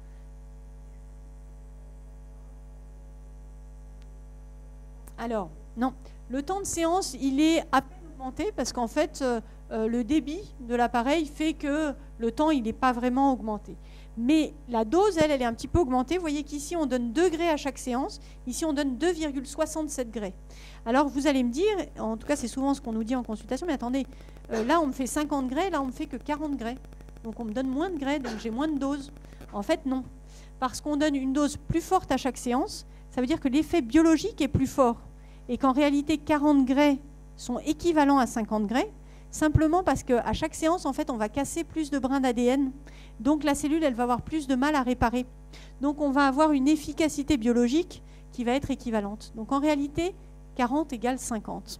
Alors, non. Le temps de séance, il est à peine augmenté parce qu'en fait, euh, euh, le débit de l'appareil fait que le temps, il n'est pas vraiment augmenté. Mais la dose, elle, elle est un petit peu augmentée. Vous voyez qu'ici, on donne deux grès à chaque séance. Ici, on donne deux virgule soixante-sept grès. Alors, vous allez me dire, en tout cas, c'est souvent ce qu'on nous dit en consultation, mais attendez, euh, là, on me fait cinquante grès, là, on me fait que quarante grès. Donc, on me donne moins de grès, donc j'ai moins de dose. En fait, non. Parce qu'on donne une dose plus forte à chaque séance, ça veut dire que l'effet biologique est plus fort. Et qu'en réalité, quarante grès sont équivalents à cinquante grès, simplement parce qu'à chaque séance, en fait, on va casser plus de brins d'A D N. Donc la cellule, elle va avoir plus de mal à réparer. Donc on va avoir une efficacité biologique qui va être équivalente. Donc en réalité, quarante égale cinquante.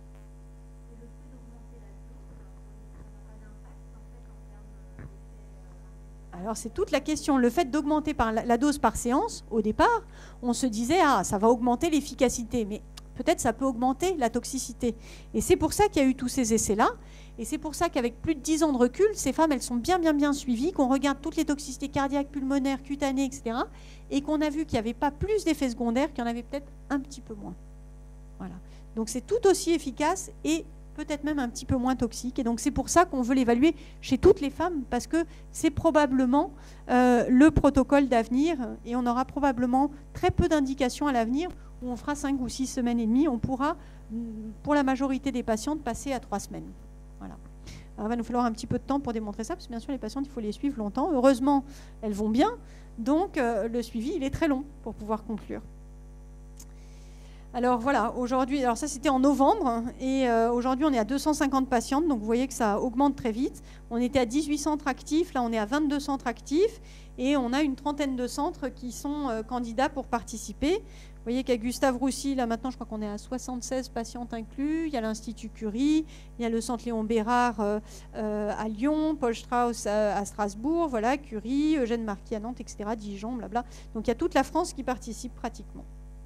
Alors c'est toute la question. Le fait d'augmenter par la, la dose par séance, au départ, on se disait, ah, ça va augmenter l'efficacité. Mais peut-être ça peut augmenter la toxicité. Et c'est pour ça qu'il y a eu tous ces essais-là. Et c'est pour ça qu'avec plus de dix ans de recul, ces femmes, elles sont bien, bien, bien suivies, qu'on regarde toutes les toxicités cardiaques, pulmonaires, cutanées, et cetera. Et qu'on a vu qu'il n'y avait pas plus d'effets secondaires, qu'il y en avait peut-être un petit peu moins. Voilà. Donc c'est tout aussi efficace et peut-être même un petit peu moins toxique. Et donc c'est pour ça qu'on veut l'évaluer chez toutes les femmes, parce que c'est probablement euh, le protocole d'avenir. Et on aura probablement très peu d'indications à l'avenir, où on fera cinq ou six semaines et demie. On pourra, pour la majorité des patientes, passer à trois semaines. Voilà. Alors, il va nous falloir un petit peu de temps pour démontrer ça, parce que bien sûr, les patientes, il faut les suivre longtemps. Heureusement, elles vont bien. Donc, euh, le suivi, il est très long pour pouvoir conclure. Alors voilà, aujourd'hui, alors ça c'était en novembre, et euh, aujourd'hui on est à deux cent cinquante patientes, donc vous voyez que ça augmente très vite. On était à dix-huit centres actifs, là on est à vingt-deux centres actifs, et on a une trentaine de centres qui sont euh, candidats pour participer. Vous voyez qu'à Gustave-Roussy, là maintenant je crois qu'on est à soixante-seize patientes inclus. Il y a l'Institut Curie, il y a le Centre Léon Bérard euh, euh, à Lyon, Paul Strauss à, à Strasbourg, voilà, Curie, Eugène Marquis à Nantes, et cetera, Dijon, blabla. Donc il y a toute la France qui participe pratiquement.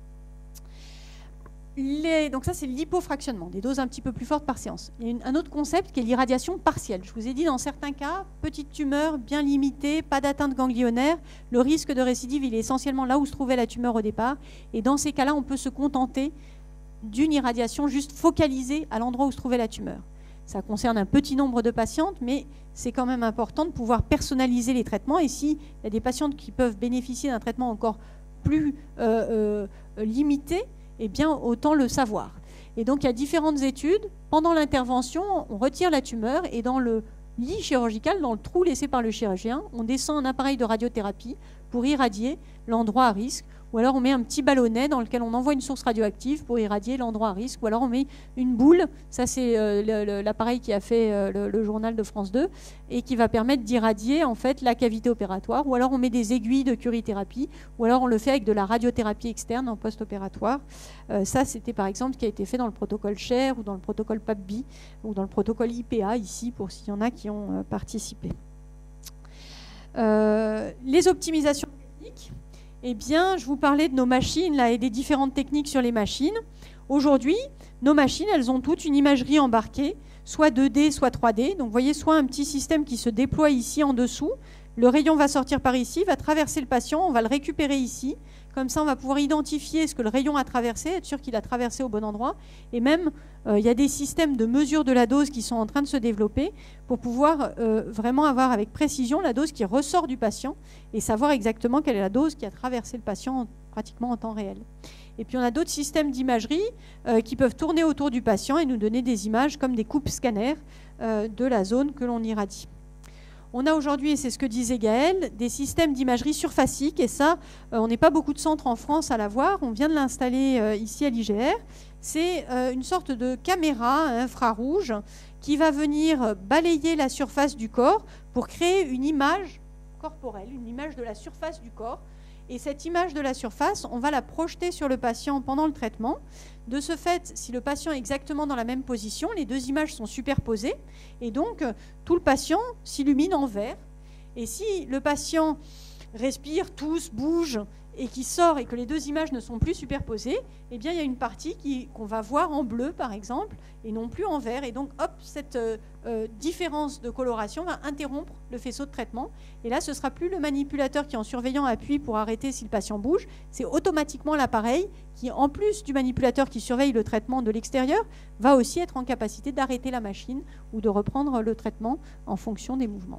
Les, donc ça c'est l'hypofractionnement, des doses un petit peu plus fortes par séance. Il y a une, un autre concept qui est l'irradiation partielle. Je vous ai dit, dans certains cas, petite tumeur, bien limitée, pas d'atteinte ganglionnaire, le risque de récidive il est essentiellement là où se trouvait la tumeur au départ, et dans ces cas-là on peut se contenter d'une irradiation juste focalisée à l'endroit où se trouvait la tumeur. Ça concerne un petit nombre de patientes, mais c'est quand même important de pouvoir personnaliser les traitements, et s'il y a des patientes qui peuvent bénéficier d'un traitement encore plus euh, euh, limité, eh bien, autant le savoir. Et donc, il y a différentes études. Pendant l'intervention, on retire la tumeur et dans le lit chirurgical, dans le trou laissé par le chirurgien, on descend un appareil de radiothérapie pour irradier l'endroit à risque. Ou alors, on met un petit ballonnet dans lequel on envoie une source radioactive pour irradier l'endroit à risque. Ou alors, on met une boule. Ça, c'est euh, l'appareil qui a fait euh, le, le journal de France deux et qui va permettre d'irradier en fait la cavité opératoire. Ou alors, on met des aiguilles de curithérapie. Ou alors, on le fait avec de la radiothérapie externe en post-opératoire. Euh, ça, c'était par exemple ce qui a été fait dans le protocole Cher ou dans le protocole P A P B ou dans le protocole I P A ici, pour s'il y en a qui ont euh, participé. Euh, les optimisations techniques. Eh bien, je vous parlais de nos machines là, et des différentes techniques sur les machines. Aujourd'hui, nos machines, elles ont toutes une imagerie embarquée, soit deux D, soit trois D. Donc, vous voyez, soit un petit système qui se déploie ici en dessous. Le rayon va sortir par ici, va traverser le patient, on va le récupérer ici. Comme ça, on va pouvoir identifier ce que le rayon a traversé, être sûr qu'il a traversé au bon endroit. Et même, euh, il y a des systèmes de mesure de la dose qui sont en train de se développer pour pouvoir euh, vraiment avoir avec précision la dose qui ressort du patient et savoir exactement quelle est la dose qui a traversé le patient en, pratiquement en temps réel. Et puis, on a d'autres systèmes d'imagerie euh, qui peuvent tourner autour du patient et nous donner des images comme des coupes scanners euh, de la zone que l'on irradie. On a aujourd'hui, et c'est ce que disait Gaëlle, des systèmes d'imagerie surfacique. Et ça, euh, on n'est pas beaucoup de centres en France à l'avoir. On vient de l'installer euh, ici à l'I G R. C'est euh, une sorte de caméra infrarouge qui va venir balayer la surface du corps pour créer une image corporelle, une image de la surface du corps. Et cette image de la surface, on va la projeter sur le patient pendant le traitement. De ce fait, si le patient est exactement dans la même position, les deux images sont superposées. Et donc, tout le patient s'illumine en vert. Et si le patient respire, tousse, bouge, et qui sort et que les deux images ne sont plus superposées, eh bien, il y a une partie qui, qu'on va voir en bleu, par exemple, et non plus en vert. Et donc, hop, cette euh, euh, différence de coloration va interrompre le faisceau de traitement. Et là, ce ne sera plus le manipulateur qui, en surveillant, appuie pour arrêter si le patient bouge. C'est automatiquement l'appareil qui, en plus du manipulateur qui surveille le traitement de l'extérieur, va aussi être en capacité d'arrêter la machine ou de reprendre le traitement en fonction des mouvements.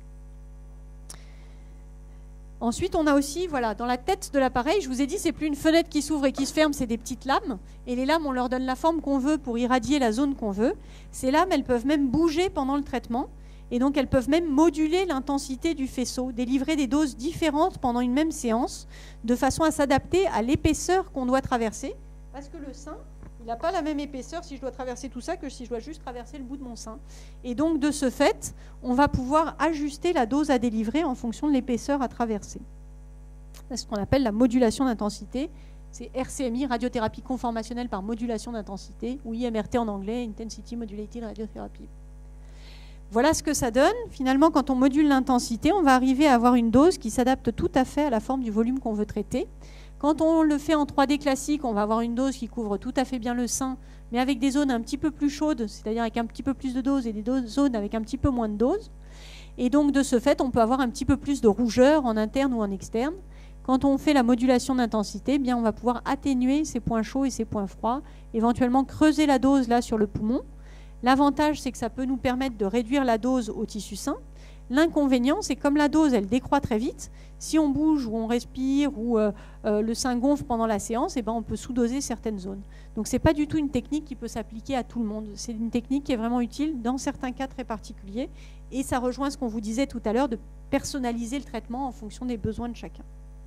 Ensuite, on a aussi, voilà, dans la tête de l'appareil, je vous ai dit, c'est plus une fenêtre qui s'ouvre et qui se ferme, c'est des petites lames. Et les lames, on leur donne la forme qu'on veut pour irradier la zone qu'on veut. Ces lames, elles peuvent même bouger pendant le traitement. Et donc, elles peuvent même moduler l'intensité du faisceau, délivrer des doses différentes pendant une même séance, de façon à s'adapter à l'épaisseur qu'on doit traverser. Parce que le sein, il n'a pas la même épaisseur si je dois traverser tout ça que si je dois juste traverser le bout de mon sein. Et donc, de ce fait, on va pouvoir ajuster la dose à délivrer en fonction de l'épaisseur à traverser. C'est ce qu'on appelle la modulation d'intensité. C'est R C M I, radiothérapie conformationnelle par modulation d'intensité, ou I M R T en anglais, Intensity Modulated Radiotherapy. Voilà ce que ça donne. Finalement, quand on module l'intensité, on va arriver à avoir une dose qui s'adapte tout à fait à la forme du volume qu'on veut traiter. Quand on le fait en trois D classique, on va avoir une dose qui couvre tout à fait bien le sein, mais avec des zones un petit peu plus chaudes, c'est-à-dire avec un petit peu plus de dose, et des zones avec un petit peu moins de dose. Et donc, de ce fait, on peut avoir un petit peu plus de rougeur en interne ou en externe. Quand on fait la modulation d'intensité, eh bien, on va pouvoir atténuer ces points chauds et ces points froids, éventuellement creuser la dose là sur le poumon. L'avantage, c'est que ça peut nous permettre de réduire la dose au tissu sain. L'inconvénient, c'est comme la dose, elle décroît très vite, si on bouge ou on respire ou euh, euh, le sein gonfle pendant la séance, eh ben, on peut sous-doser certaines zones. Donc ce n'est pas du tout une technique qui peut s'appliquer à tout le monde. C'est une technique qui est vraiment utile dans certains cas très particuliers. Et ça rejoint ce qu'on vous disait tout à l'heure de personnaliser le traitement en fonction des besoins de chacun.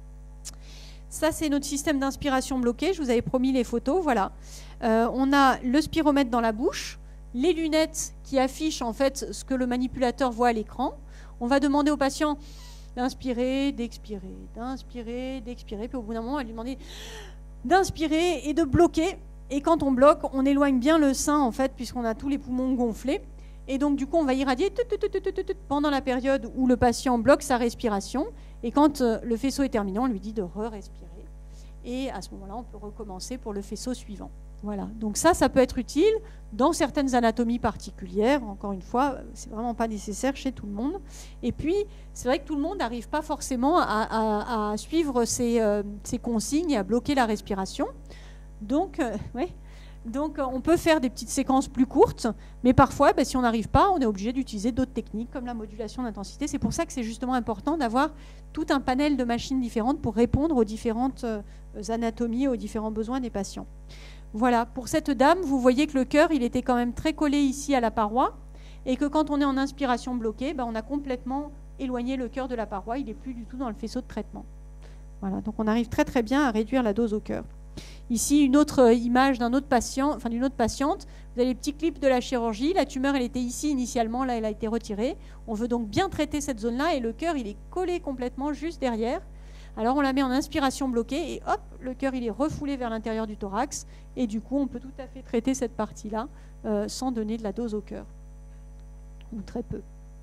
Ça, c'est notre système d'inspiration bloqué. Je vous avais promis les photos. Voilà. Euh, on a le spiromètre dans la bouche, les lunettes qui affichent en fait ce que le manipulateur voit à l'écran. On va demander au patient d'inspirer, d'expirer, d'inspirer, d'expirer. Puis au bout d'un moment, on va lui demander d'inspirer et de bloquer. Et quand on bloque, on éloigne bien le sein, en fait, puisqu'on a tous les poumons gonflés. Et donc, du coup, on va irradier pendant la période où le patient bloque sa respiration. Et quand le faisceau est terminé, on lui dit de re-respirer. Et à ce moment-là, on peut recommencer pour le faisceau suivant. Voilà. Donc ça, ça peut être utile dans certaines anatomies particulières. Encore une fois, c'est vraiment pas nécessaire chez tout le monde. Et puis, c'est vrai que tout le monde n'arrive pas forcément à, à, à suivre ces, euh, ces consignes et à bloquer la respiration. Donc, euh, ouais. Donc, on peut faire des petites séquences plus courtes, mais parfois, ben, si on n'arrive pas, on est obligé d'utiliser d'autres techniques comme la modulation d'intensité. C'est pour ça que c'est justement important d'avoir tout un panel de machines différentes pour répondre aux différentes euh, anatomies, aux différents besoins des patients. Voilà, pour cette dame, vous voyez que le cœur, il était quand même très collé ici à la paroi, et que quand on est en inspiration bloquée, ben, on a complètement éloigné le cœur de la paroi, il n'est plus du tout dans le faisceau de traitement. Voilà, donc on arrive très très bien à réduire la dose au cœur. Ici, une autre image d'un autre patient, enfin d'une autre patiente. Vous avez les petits clips de la chirurgie. La tumeur, elle était ici initialement. Là, elle a été retirée. On veut donc bien traiter cette zone-là. Et le cœur, il est collé complètement juste derrière. Alors, on la met en inspiration bloquée. Et hop, le cœur, il est refoulé vers l'intérieur du thorax. Et du coup, on peut tout à fait traiter cette partie-là euh, sans donner de la dose au cœur. Ou très peu.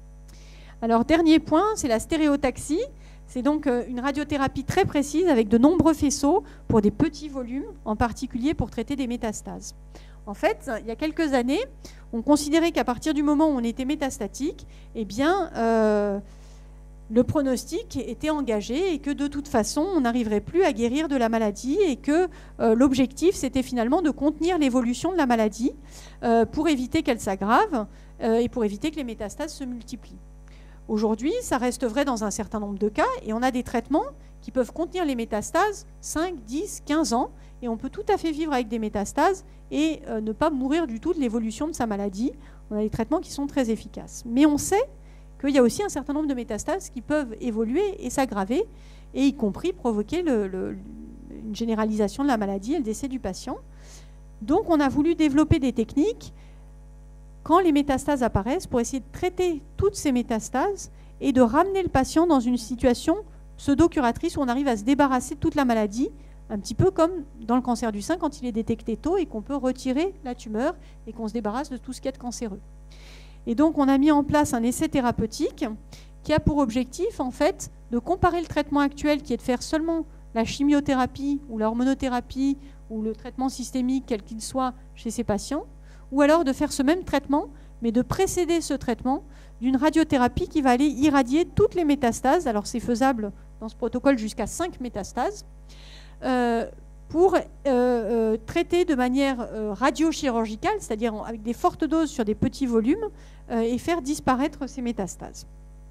Alors, dernier point, c'est la stéréotaxie. C'est donc une radiothérapie très précise avec de nombreux faisceaux pour des petits volumes, en particulier pour traiter des métastases. En fait, il y a quelques années, on considérait qu'à partir du moment où on était métastatique, eh bien, euh, le pronostic était engagé et que de toute façon, on n'arriverait plus à guérir de la maladie et que euh, l'objectif, c'était finalement de contenir l'évolution de la maladie euh, pour éviter qu'elle s'aggrave euh, et pour éviter que les métastases se multiplient. Aujourd'hui, ça reste vrai dans un certain nombre de cas et on a des traitements qui peuvent contenir les métastases cinq, dix, quinze ans et on peut tout à fait vivre avec des métastases et euh, ne pas mourir du tout de l'évolution de sa maladie. On a des traitements qui sont très efficaces. Mais on sait qu'il y a aussi un certain nombre de métastases qui peuvent évoluer et s'aggraver et y compris provoquer le, le, une généralisation de la maladie et le décès du patient. Donc on a voulu développer des techniques quand les métastases apparaissent, pour essayer de traiter toutes ces métastases et de ramener le patient dans une situation pseudo-curatrice où on arrive à se débarrasser de toute la maladie, un petit peu comme dans le cancer du sein quand il est détecté tôt et qu'on peut retirer la tumeur et qu'on se débarrasse de tout ce qui est cancéreux. Et donc on a mis en place un essai thérapeutique qui a pour objectif en fait de comparer le traitement actuel qui est de faire seulement la chimiothérapie ou la hormonothérapie ou le traitement systémique, quel qu'il soit, chez ces patients, ou alors de faire ce même traitement, mais de précéder ce traitement d'une radiothérapie qui va aller irradier toutes les métastases. Alors c'est faisable dans ce protocole jusqu'à cinq métastases, euh, pour euh, euh, traiter de manière euh, radiochirurgicale, c'est-à-dire avec des fortes doses sur des petits volumes, euh, et faire disparaître ces métastases.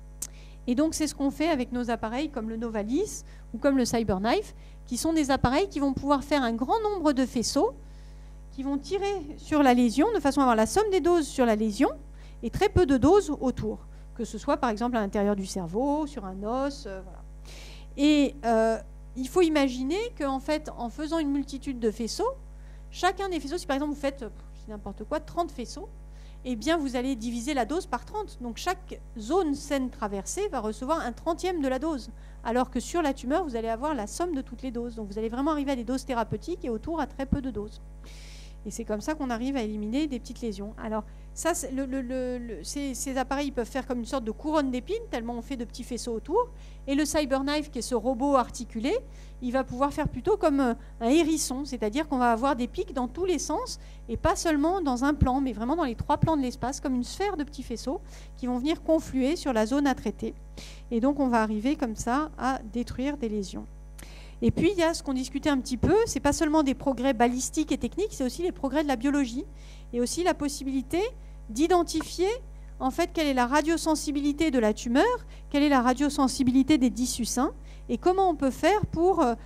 Et donc c'est ce qu'on fait avec nos appareils comme le Novalis ou comme le CyberKnife, qui sont des appareils qui vont pouvoir faire un grand nombre de faisceaux, qui vont tirer sur la lésion de façon à avoir la somme des doses sur la lésion et très peu de doses autour, que ce soit par exemple à l'intérieur du cerveau, sur un os, euh, voilà. Et euh, il faut imaginer qu'en fait, en faisant une multitude de faisceaux, chacun des faisceaux, si par exemple vous faites n'importe quoi, trente faisceaux, eh bien vous allez diviser la dose par trente. Donc chaque zone saine traversée va recevoir un trentième de la dose, alors que sur la tumeur, vous allez avoir la somme de toutes les doses. Donc vous allez vraiment arriver à des doses thérapeutiques et autour à très peu de doses. Et c'est comme ça qu'on arrive à éliminer des petites lésions. Alors, ça, le, le, le, ces, ces appareils ils peuvent faire comme une sorte de couronne d'épines, tellement on fait de petits faisceaux autour. Et le CyberKnife, qui est ce robot articulé, il va pouvoir faire plutôt comme un hérisson, c'est-à-dire qu'on va avoir des pics dans tous les sens, et pas seulement dans un plan, mais vraiment dans les trois plans de l'espace, comme une sphère de petits faisceaux qui vont venir confluer sur la zone à traiter. Et donc, on va arriver comme ça à détruire des lésions. Et puis, il y a ce qu'on discutait un petit peu, ce n'est pas seulement des progrès balistiques et techniques, c'est aussi les progrès de la biologie, et aussi la possibilité d'identifier en fait quelle est la radiosensibilité de la tumeur, quelle est la radiosensibilité des tissus sains, et comment on peut faire pour euh,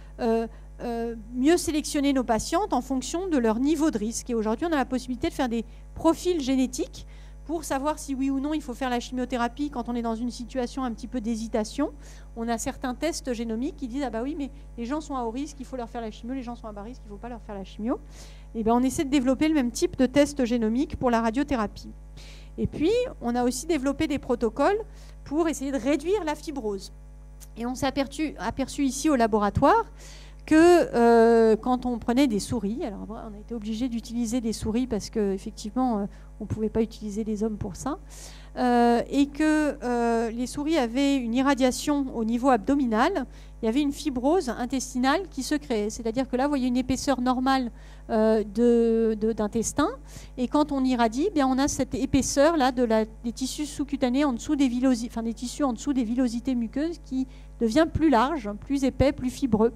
euh, mieux sélectionner nos patientes en fonction de leur niveau de risque. Et aujourd'hui, on a la possibilité de faire des profils génétiques pour savoir si oui ou non il faut faire la chimiothérapie quand on est dans une situation un petit peu d'hésitation. On a certains tests génomiques qui disent « Ah bah oui, mais les gens sont à haut risque, il faut leur faire la chimio, les gens sont à bas risque, il ne faut pas leur faire la chimio. » Et bien on essaie de développer le même type de test génomique pour la radiothérapie. Et puis, on a aussi développé des protocoles pour essayer de réduire la fibrose. Et on s'est aperçu, aperçu ici au laboratoire que euh, quand on prenait des souris, alors on a été obligé d'utiliser des souris parce qu'effectivement, euh, on ne pouvait pas utiliser les hommes pour ça, euh, et que euh, les souris avaient une irradiation au niveau abdominal, il y avait une fibrose intestinale qui se créait. C'est-à-dire que là, vous voyez une épaisseur normale euh, de, de, d'intestin, et quand on irradie, bien, on a cette épaisseur-là de la, des tissus sous-cutanés en dessous des villosités, enfin des tissus en dessous des villosités muqueuses qui devient plus large, plus épais, plus fibreux.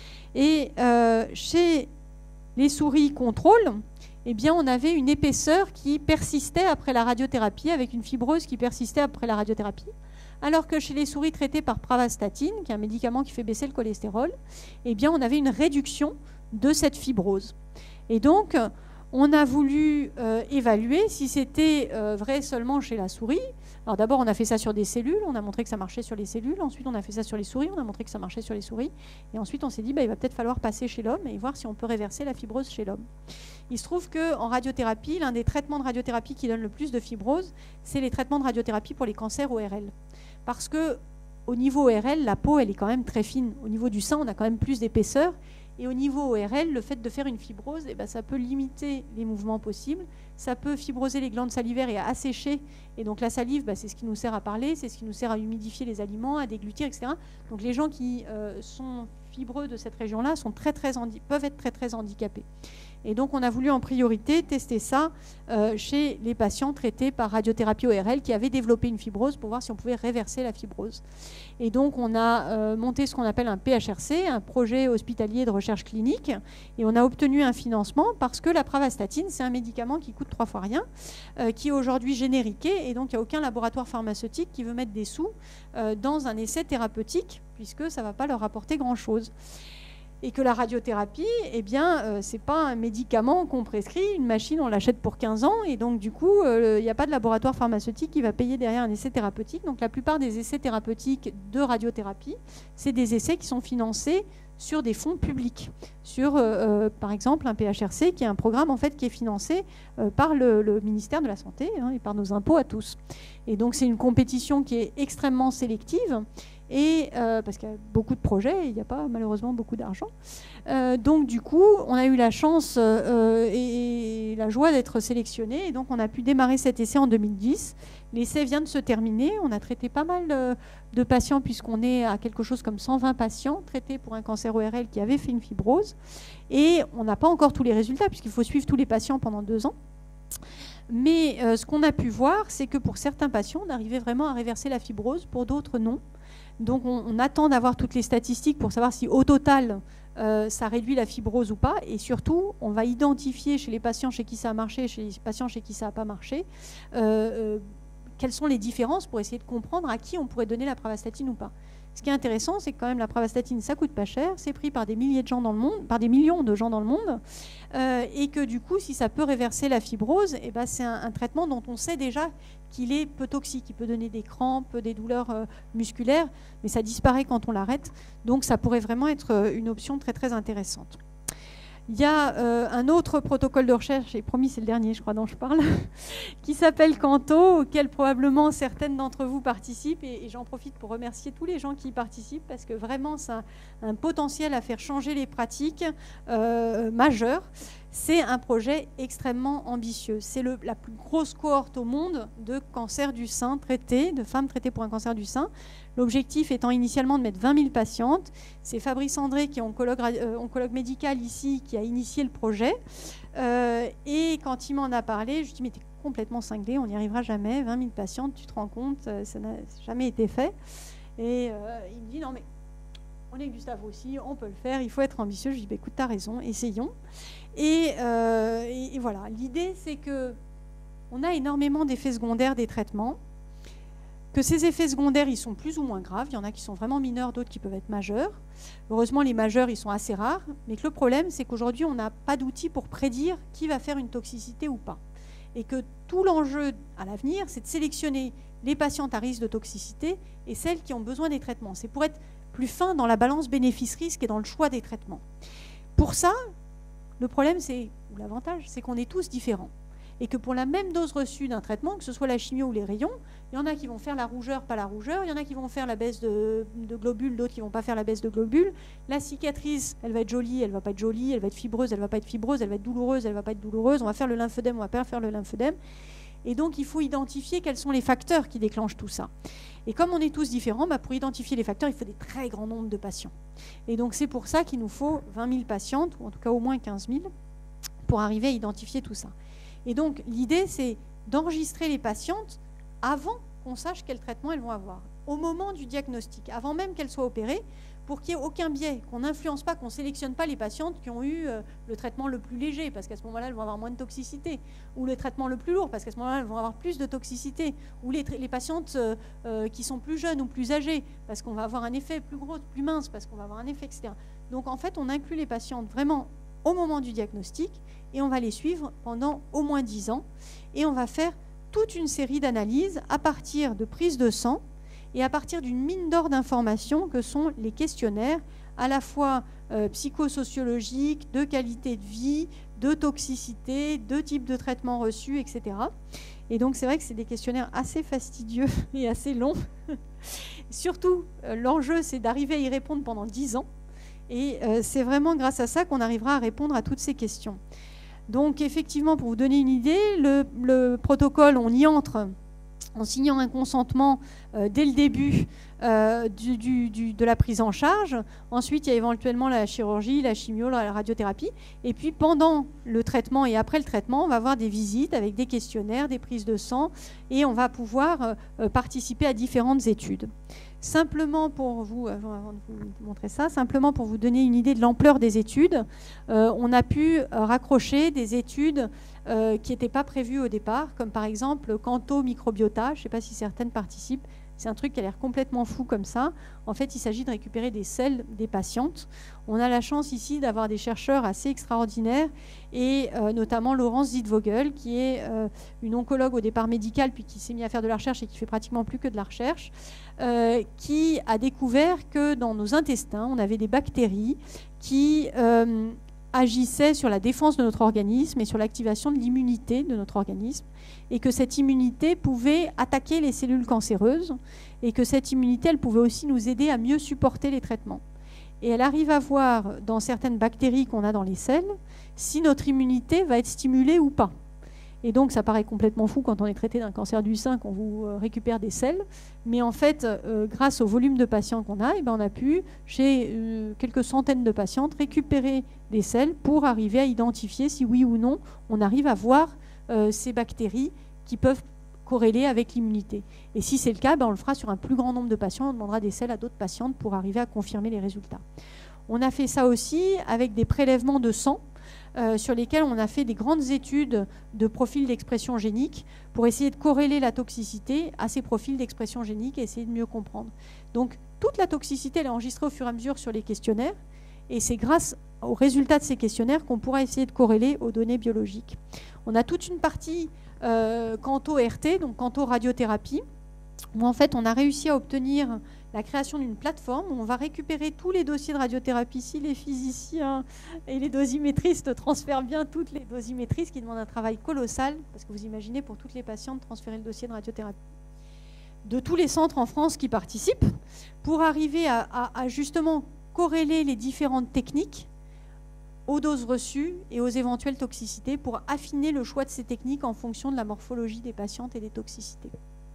Et euh, chez les souris contrôle, eh bien, on avait une épaisseur qui persistait après la radiothérapie, avec une fibrose qui persistait après la radiothérapie, alors que chez les souris traitées par pravastatine, qui est un médicament qui fait baisser le cholestérol, eh bien, on avait une réduction de cette fibrose. Et donc, on a voulu euh, évaluer si c'était euh, vrai seulement chez la souris. Alors d'abord, on a fait ça sur des cellules, on a montré que ça marchait sur les cellules. Ensuite, on a fait ça sur les souris, on a montré que ça marchait sur les souris. Et ensuite, on s'est dit, bah, il va peut-être falloir passer chez l'homme et voir si on peut réverser la fibrose chez l'homme. Il se trouve qu'en radiothérapie, l'un des traitements de radiothérapie qui donne le plus de fibrose, c'est les traitements de radiothérapie pour les cancers O R L. Parce qu'au niveau O R L, la peau, elle est quand même très fine. Au niveau du sein, on a quand même plus d'épaisseur. Et au niveau O R L, le fait de faire une fibrose, eh ben, ça peut limiter les mouvements possibles, ça peut fibroser les glandes salivaires et assécher. Et donc la salive, bah, c'est ce qui nous sert à parler, c'est ce qui nous sert à humidifier les aliments, à déglutir, et cetera. Donc les gens qui euh, sont fibreux de cette région-là sont très, très peuvent être très, très handicapés. Et donc on a voulu en priorité tester ça euh, chez les patients traités par radiothérapie O R L qui avaient développé une fibrose pour voir si on pouvait réverser la fibrose. Et donc on a euh, monté ce qu'on appelle un P H R C, un projet hospitalier de recherche clinique, et on a obtenu un financement parce que la pravastatine, c'est un médicament qui coûte trois fois rien, euh, qui est aujourd'hui génériqué, et donc il n'y a aucun laboratoire pharmaceutique qui veut mettre des sous euh, dans un essai thérapeutique, puisque ça ne va pas leur apporter grand-chose. Et que la radiothérapie, eh bien, euh, ce n'est pas un médicament qu'on prescrit, une machine, on l'achète pour quinze ans, et donc du coup, il euh, n'y a pas de laboratoire pharmaceutique qui va payer derrière un essai thérapeutique. Donc la plupart des essais thérapeutiques de radiothérapie, c'est des essais qui sont financés sur des fonds publics, sur, euh, euh, par exemple, un P H R C, qui est un programme en fait, qui est financé euh, par le, le ministère de la Santé hein, et par nos impôts à tous. Et donc c'est une compétition qui est extrêmement sélective, Et, euh, parce qu'il y a beaucoup de projets, et il n'y a pas malheureusement beaucoup d'argent. Euh, donc du coup, on a eu la chance euh, et, et la joie d'être sélectionné. Et donc on a pu démarrer cet essai en deux mille dix. L'essai vient de se terminer. On a traité pas mal de, de patients, puisqu'on est à quelque chose comme cent vingt patients traités pour un cancer O R L qui avait fait une fibrose. Et on n'a pas encore tous les résultats, puisqu'il faut suivre tous les patients pendant deux ans. Mais euh, ce qu'on a pu voir, c'est que pour certains patients, on arrivait vraiment à réverser la fibrose, pour d'autres non. Donc on, on attend d'avoir toutes les statistiques pour savoir si au total, euh, ça réduit la fibrose ou pas. Et surtout, on va identifier chez les patients chez qui ça a marché et chez les patients chez qui ça n'a pas marché, euh, euh, quelles sont les différences pour essayer de comprendre à qui on pourrait donner la pravastatine ou pas. Ce qui est intéressant, c'est que quand même la pravastatine, ça coûte pas cher, c'est pris par des milliers de gens dans le monde, par des millions de gens dans le monde, euh, et que du coup, si ça peut réverser la fibrose, eh ben, c'est un, un traitement dont on sait déjà qu'il est peu toxique. Il peut donner des crampes, des douleurs euh, musculaires, mais ça disparaît quand on l'arrête. Donc ça pourrait vraiment être une option très très intéressante. Il y a euh, un autre protocole de recherche, et promis c'est le dernier je crois dont je parle, qui s'appelle Canto, auquel probablement certaines d'entre vous participent, et, et j'en profite pour remercier tous les gens qui y participent, parce que vraiment ça a un potentiel à faire changer les pratiques euh, majeures. C'est un projet extrêmement ambitieux. C'est la plus grosse cohorte au monde de cancer du sein traités, de femmes traitées pour un cancer du sein. L'objectif étant initialement de mettre vingt mille patientes. C'est Fabrice André, qui est oncologue, euh, oncologue médical ici, qui a initié le projet. Euh, et quand il m'en a parlé, je lui ai dit, mais t'es complètement cinglé, on n'y arrivera jamais. vingt mille patientes, tu te rends compte, ça n'a jamais été fait. Et euh, il me dit, non mais on est Gustave aussi, on peut le faire, il faut être ambitieux. Je lui dis, bah, écoute, t'as raison, essayons. Et, euh, et, et voilà, l'idée c'est que on a énormément d'effets secondaires des traitements, que ces effets secondaires ils sont plus ou moins graves, il y en a qui sont vraiment mineurs, d'autres qui peuvent être majeurs. Heureusement les majeurs ils sont assez rares, mais que le problème c'est qu'aujourd'hui on n'a pas d'outils pour prédire qui va faire une toxicité ou pas. Et que tout l'enjeu à l'avenir c'est de sélectionner les patientes à risque de toxicité et celles qui ont besoin des traitements. C'est pour être plus fin dans la balance bénéfice-risque et dans le choix des traitements. Pour ça, le problème, c'est, ou l'avantage, c'est qu'on est tous différents. Et que pour la même dose reçue d'un traitement, que ce soit la chimio ou les rayons, il y en a qui vont faire la rougeur, pas la rougeur, il y en a qui vont faire la baisse de, de globules, d'autres qui ne vont pas faire la baisse de globules. La cicatrice, elle va être jolie, elle ne va pas être jolie, elle va être fibreuse, elle ne va pas être fibreuse, elle va être douloureuse, elle ne va pas être douloureuse, on va faire le lymphœdème, on ne va pas faire le lymphœdème. Et donc, il faut identifier quels sont les facteurs qui déclenchent tout ça. Et comme on est tous différents, bah pour identifier les facteurs, il faut des très grands nombres de patients. Et donc, c'est pour ça qu'il nous faut vingt mille patientes, ou en tout cas au moins quinze mille, pour arriver à identifier tout ça. Et donc, l'idée, c'est d'enregistrer les patientes avant qu'on sache quel traitement elles vont avoir, au moment du diagnostic, avant même qu'elles soient opérées, pour qu'il n'y ait aucun biais, qu'on n'influence pas, qu'on ne sélectionne pas les patientes qui ont eu euh, le traitement le plus léger, parce qu'à ce moment-là, elles vont avoir moins de toxicité, ou le traitement le plus lourd, parce qu'à ce moment-là, elles vont avoir plus de toxicité, ou les, les patientes euh, euh, qui sont plus jeunes ou plus âgées, parce qu'on va avoir un effet plus gros, plus mince, parce qu'on va avoir un effet, et cetera. Donc, en fait, on inclut les patientes vraiment au moment du diagnostic, et on va les suivre pendant au moins dix ans, et on va faire toute une série d'analyses à partir de prises de sang, et à partir d'une mine d'or d'informations que sont les questionnaires, à la fois euh, psychosociologiques, de qualité de vie, de toxicité, de type de traitement reçu, et cetera. Et donc c'est vrai que c'est des questionnaires assez fastidieux et assez longs. Surtout, euh, l'enjeu, c'est d'arriver à y répondre pendant dix ans. Et euh, c'est vraiment grâce à ça qu'on arrivera à répondre à toutes ces questions. Donc effectivement, pour vous donner une idée, le, le protocole, on y entre en signant un consentement euh, dès le début euh, du, du, du, de la prise en charge. Ensuite, il y a éventuellement la chirurgie, la chimio, la radiothérapie. Et puis, pendant le traitement et après le traitement, on va avoir des visites avec des questionnaires, des prises de sang, et on va pouvoir euh, participer à différentes études. Simplement pour vous, avant, avant de vous montrer ça, simplement pour vous donner une idée de l'ampleur des études, euh, on a pu euh, raccrocher des études euh, qui n'étaient pas prévues au départ, comme par exemple Canto Microbiota, je ne sais pas si certaines participent, c'est un truc qui a l'air complètement fou comme ça. En fait, il s'agit de récupérer des selles des patientes. On a la chance ici d'avoir des chercheurs assez extraordinaires, et euh, notamment Laurence Zitvogel, qui est euh, une oncologue au départ médicale, puis qui s'est mise à faire de la recherche et qui fait pratiquement plus que de la recherche, euh, qui a découvert que dans nos intestins, on avait des bactéries qui euh, agissait sur la défense de notre organisme et sur l'activation de l'immunité de notre organisme, et que cette immunité pouvait attaquer les cellules cancéreuses, et que cette immunité, elle pouvait aussi nous aider à mieux supporter les traitements. Et elle arrive à voir dans certaines bactéries qu'on a dans les selles si notre immunité va être stimulée ou pas. Et donc, ça paraît complètement fou quand on est traité d'un cancer du sein qu'on vous récupère des selles. Mais en fait, euh, grâce au volume de patients qu'on a, eh ben, on a pu, chez euh, quelques centaines de patientes, récupérer des selles pour arriver à identifier si oui ou non on arrive à voir euh, ces bactéries qui peuvent corréler avec l'immunité. Et si c'est le cas, ben, on le fera sur un plus grand nombre de patients. On demandera des selles à d'autres patientes pour arriver à confirmer les résultats. On a fait ça aussi avec des prélèvements de sang, Euh, sur lesquels on a fait des grandes études de profils d'expression génique pour essayer de corréler la toxicité à ces profils d'expression génique et essayer de mieux comprendre. Donc toute la toxicité elle est enregistrée au fur et à mesure sur les questionnaires, et c'est grâce aux résultats de ces questionnaires qu'on pourra essayer de corréler aux données biologiques. On a toute une partie euh, quanto-R T, donc quanto-radiothérapie, où en fait on a réussi à obtenir la création d'une plateforme où on va récupérer tous les dossiers de radiothérapie. Si les physiciens et les dosimétristes transfèrent bien toutes les dosimétries, ce qui demande un travail colossal, parce que vous imaginez pour toutes les patientes transférer le dossier de radiothérapie, de tous les centres en France qui participent, pour arriver à, à, à justement corréler les différentes techniques aux doses reçues et aux éventuelles toxicités, pour affiner le choix de ces techniques en fonction de la morphologie des patientes et des toxicités.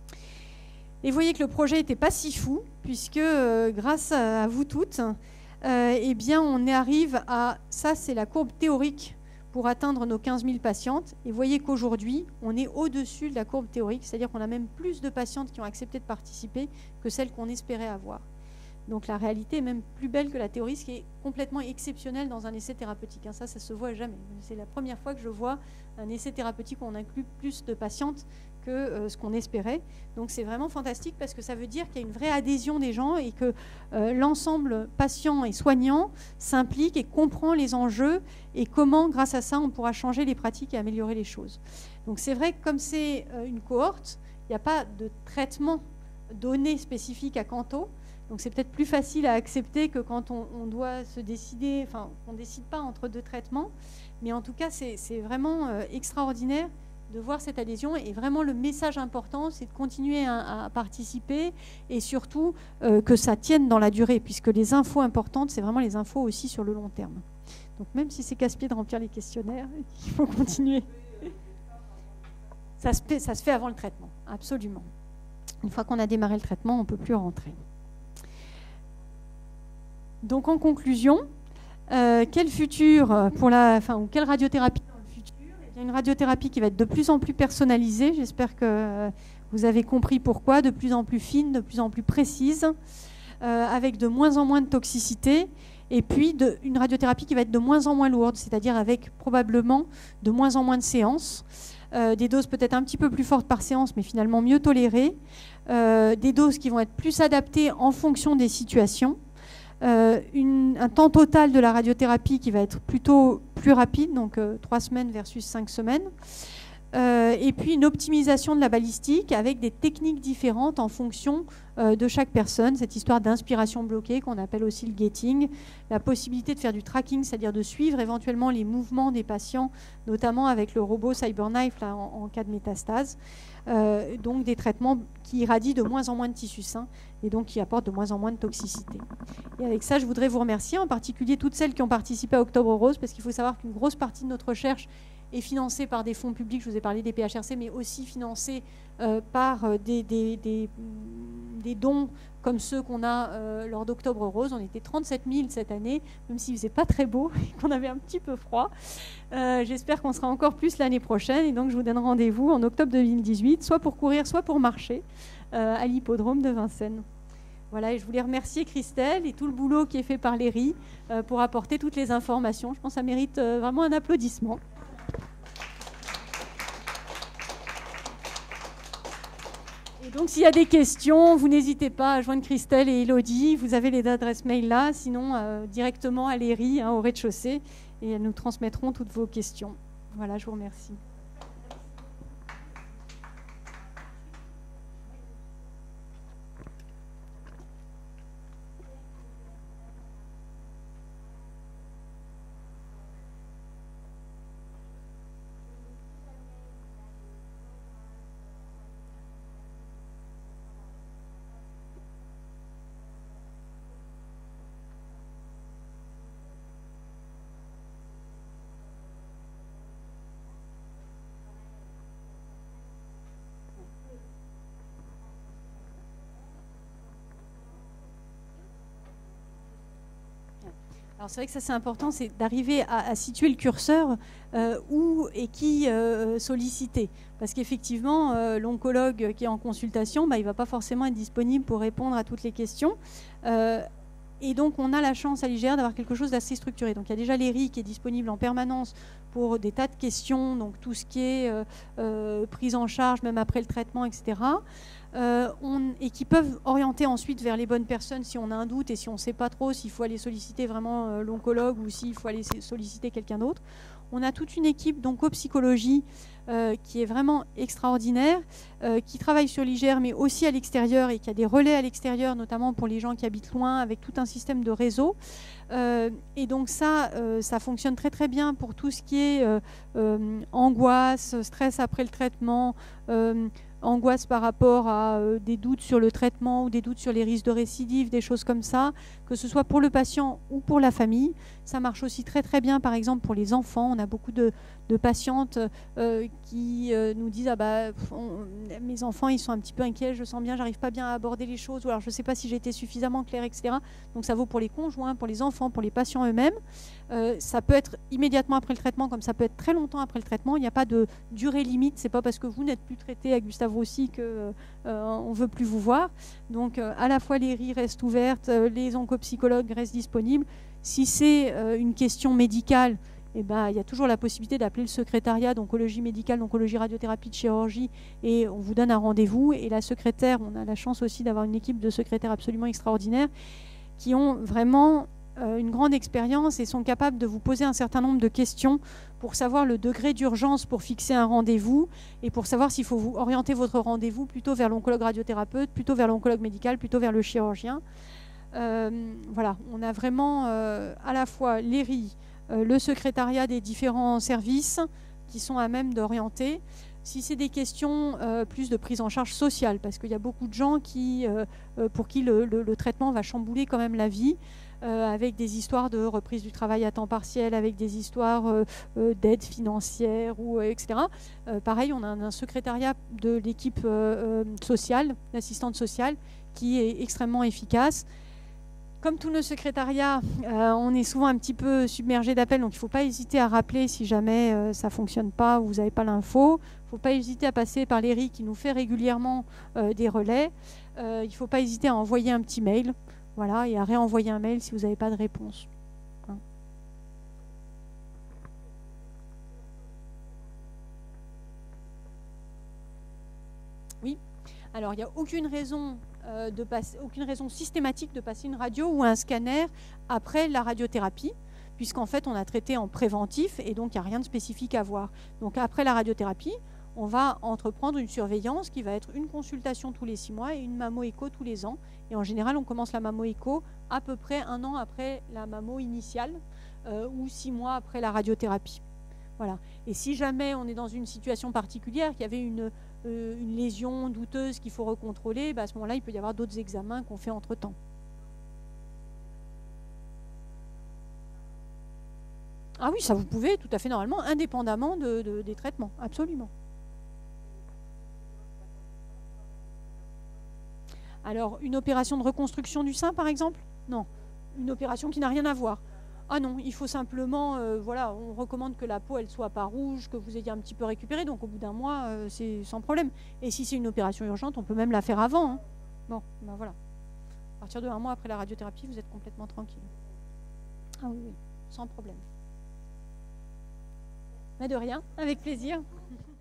Et vous voyez que le projet n'était pas si fou, puisque euh, grâce à, à vous toutes, euh, eh bien, on arrive à... Ça, c'est la courbe théorique pour atteindre nos quinze mille patientes. Et vous voyez qu'aujourd'hui, on est au-dessus de la courbe théorique, c'est-à-dire qu'on a même plus de patientes qui ont accepté de participer que celles qu'on espérait avoir. Donc la réalité est même plus belle que la théorie, ce qui est complètement exceptionnel dans un essai thérapeutique. Ça, ça se voit jamais. C'est la première fois que je vois un essai thérapeutique où on inclut plus de patientes que euh, ce qu'on espérait. Donc c'est vraiment fantastique, parce que ça veut dire qu'il y a une vraie adhésion des gens et que euh, l'ensemble patient et soignant s'implique et comprend les enjeux et comment, grâce à ça, on pourra changer les pratiques et améliorer les choses. Donc c'est vrai que comme c'est euh, une cohorte, il n'y a pas de traitement donné spécifique à Quanto. Donc c'est peut-être plus facile à accepter que quand on, on doit se décider, enfin on ne décide pas entre deux traitements. Mais en tout cas, c'est vraiment euh, extraordinaire de voir cette adhésion, et vraiment le message important, c'est de continuer à, à participer, et surtout euh, que ça tienne dans la durée, puisque les infos importantes, c'est vraiment les infos aussi sur le long terme. Donc même si c'est casse-pied de remplir les questionnaires, il faut continuer. Ça se, fait, ça se fait avant le traitement, absolument. Une fois qu'on a démarré le traitement, on ne peut plus rentrer. Donc en conclusion, euh, quel futur pour la, enfin, ou quelle radiothérapie dans le futur? Il y a une radiothérapie qui va être de plus en plus personnalisée. J'espère que vous avez compris pourquoi, de plus en plus fine, de plus en plus précise, euh, avec de moins en moins de toxicité, et puis de, une radiothérapie qui va être de moins en moins lourde, c'est-à-dire avec probablement de moins en moins de séances, euh, des doses peut-être un petit peu plus fortes par séance, mais finalement mieux tolérées, euh, des doses qui vont être plus adaptées en fonction des situations. Euh, une, un temps total de la radiothérapie qui va être plutôt plus rapide, donc euh, trois semaines versus cinq semaines. Euh, et puis une optimisation de la balistique avec des techniques différentes en fonction euh, de chaque personne. Cette histoire d'inspiration bloquée qu'on appelle aussi le gating, la possibilité de faire du tracking, c'est-à-dire de suivre éventuellement les mouvements des patients, notamment avec le robot CyberKnife là, en, en cas de métastase. Euh, donc des traitements qui irradient de moins en moins de tissus sains et donc qui apportent de moins en moins de toxicité. Et avec ça, je voudrais vous remercier, en particulier toutes celles qui ont participé à Octobre Rose, parce qu'il faut savoir qu'une grosse partie de notre recherche est financée par des fonds publics, je vous ai parlé des P H R C, mais aussi financée euh, par euh, des, des, des, des dons comme ceux qu'on a euh, lors d'Octobre Rose. On était trente-sept mille cette année, même s'il ne faisait pas très beau et qu'on avait un petit peu froid. Euh, J'espère qu'on sera encore plus l'année prochaine, et donc je vous donne rendez-vous en octobre deux mille dix-huit, soit pour courir, soit pour marcher, euh, à l'hippodrome de Vincennes. Voilà, et je voulais remercier Christelle et tout le boulot qui est fait par l'E R I euh, pour apporter toutes les informations. Je pense que ça mérite euh, vraiment un applaudissement. Et donc, s'il y a des questions, vous n'hésitez pas à joindre Christelle et Elodie. Vous avez les adresses mail là, sinon euh, directement à l'E R I, hein, au rez-de-chaussée, et elles nous transmettront toutes vos questions. Voilà, je vous remercie. Alors c'est vrai que ça c'est important, c'est d'arriver à, à situer le curseur euh, où et qui euh, solliciter. Parce qu'effectivement, euh, l'oncologue qui est en consultation, bah, il ne va pas forcément être disponible pour répondre à toutes les questions. Euh, et donc on a la chance à l'I G R d'avoir quelque chose d'assez structuré. Donc il y a déjà l'E R I qui est disponible en permanence pour des tas de questions, donc tout ce qui est euh, euh, prise en charge, même après le traitement, et cetera. Euh, on, et qui peuvent orienter ensuite vers les bonnes personnes si on a un doute et si on ne sait pas trop s'il faut aller solliciter vraiment euh, l'oncologue ou s'il faut aller solliciter quelqu'un d'autre. On a toute une équipe d'oncopsychologie euh, qui est vraiment extraordinaire, euh, qui travaille sur l'I G R mais aussi à l'extérieur et qui a des relais à l'extérieur, notamment pour les gens qui habitent loin, avec tout un système de réseau. Euh, et donc ça, euh, ça fonctionne très très bien pour tout ce qui est euh, euh, angoisse, stress après le traitement, euh, angoisse par rapport à euh, des doutes sur le traitement ou des doutes sur les risques de récidive, des choses comme ça, que ce soit pour le patient ou pour la famille. Ça marche aussi très très bien, par exemple, pour les enfants. On a beaucoup de, de patientes euh, qui euh, nous disent ah bah, on, mes enfants, ils sont un petit peu inquiets, je sens bien, j'arrive pas bien à aborder les choses, ou alors je ne sais pas si j'ai été suffisamment claire, et cetera. Donc ça vaut pour les conjoints, pour les enfants, pour les patients eux-mêmes. Euh, ça peut être immédiatement après le traitement, comme ça peut être très longtemps après le traitement. Il n'y a pas de durée limite. C'est pas parce que vous n'êtes plus traité à Gustave Roussy qu'on euh, ne veut plus vous voir. Donc euh, à la fois les R I restent ouvertes, euh, les oncopsychologues restent disponibles. Si c'est euh, une question médicale, eh ben, il y a toujours la possibilité d'appeler le secrétariat d'oncologie médicale, d'oncologie radiothérapie, de chirurgie, et on vous donne un rendez-vous. Et la secrétaire, on a la chance aussi d'avoir une équipe de secrétaires absolument extraordinaire qui ont vraiment euh, une grande expérience et sont capables de vous poser un certain nombre de questions pour savoir le degré d'urgence pour fixer un rendez-vous et pour savoir s'il faut vous orienter votre rendez-vous plutôt vers l'oncologue radiothérapeute, plutôt vers l'oncologue médical, plutôt vers le chirurgien. Euh, voilà, on a vraiment euh, à la fois l'E R I, euh, le secrétariat des différents services qui sont à même d'orienter. Si c'est des questions euh, plus de prise en charge sociale, parce qu'il y a beaucoup de gens qui, euh, pour qui le, le, le traitement va chambouler quand même la vie, euh, avec des histoires de reprise du travail à temps partiel, avec des histoires euh, euh, d'aide financière, ou, euh, et cetera. Euh, pareil, on a un, un secrétariat de l'équipe euh, sociale, l'assistante sociale, qui est extrêmement efficace. Comme tous nos secrétariats, euh, on est souvent un petit peu submergé d'appels, donc il ne faut pas hésiter à rappeler si jamais euh, ça ne fonctionne pas ou vous n'avez pas l'info. Il ne faut pas hésiter à passer par l'E R I qui nous fait régulièrement euh, des relais. Euh, il ne faut pas hésiter à envoyer un petit mail, voilà, et à réenvoyer un mail si vous n'avez pas de réponse. Hein. Oui, alors il n'y a aucune raison... Euh, de passer, aucune raison systématique de passer une radio ou un scanner après la radiothérapie, puisqu'en fait on a traité en préventif et donc il n'y a rien de spécifique à voir. Donc après la radiothérapie, on va entreprendre une surveillance qui va être une consultation tous les six mois et une mammo-écho tous les ans. Et en général, on commence la mammo-écho à peu près un an après la mammo initiale euh, ou six mois après la radiothérapie. Voilà. Et si jamais on est dans une situation particulière, qu'il y avait une Euh, une lésion douteuse qu'il faut recontrôler, bah à ce moment-là, il peut y avoir d'autres examens qu'on fait entre-temps. Ah oui, ça vous pouvez tout à fait normalement, indépendamment de, de, des traitements, absolument. Alors, une opération de reconstruction du sein, par exemple? Non, une opération qui n'a rien à voir. Ah non, il faut simplement, euh, voilà, on recommande que la peau elle soit pas rouge, que vous ayez un petit peu récupéré, donc au bout d'un mois, euh, c'est sans problème. Et si c'est une opération urgente, on peut même la faire avant. Hein. Bon, ben voilà. À partir de un mois après la radiothérapie, vous êtes complètement tranquille. Ah oui, oui, sans problème. Mais de rien, avec plaisir.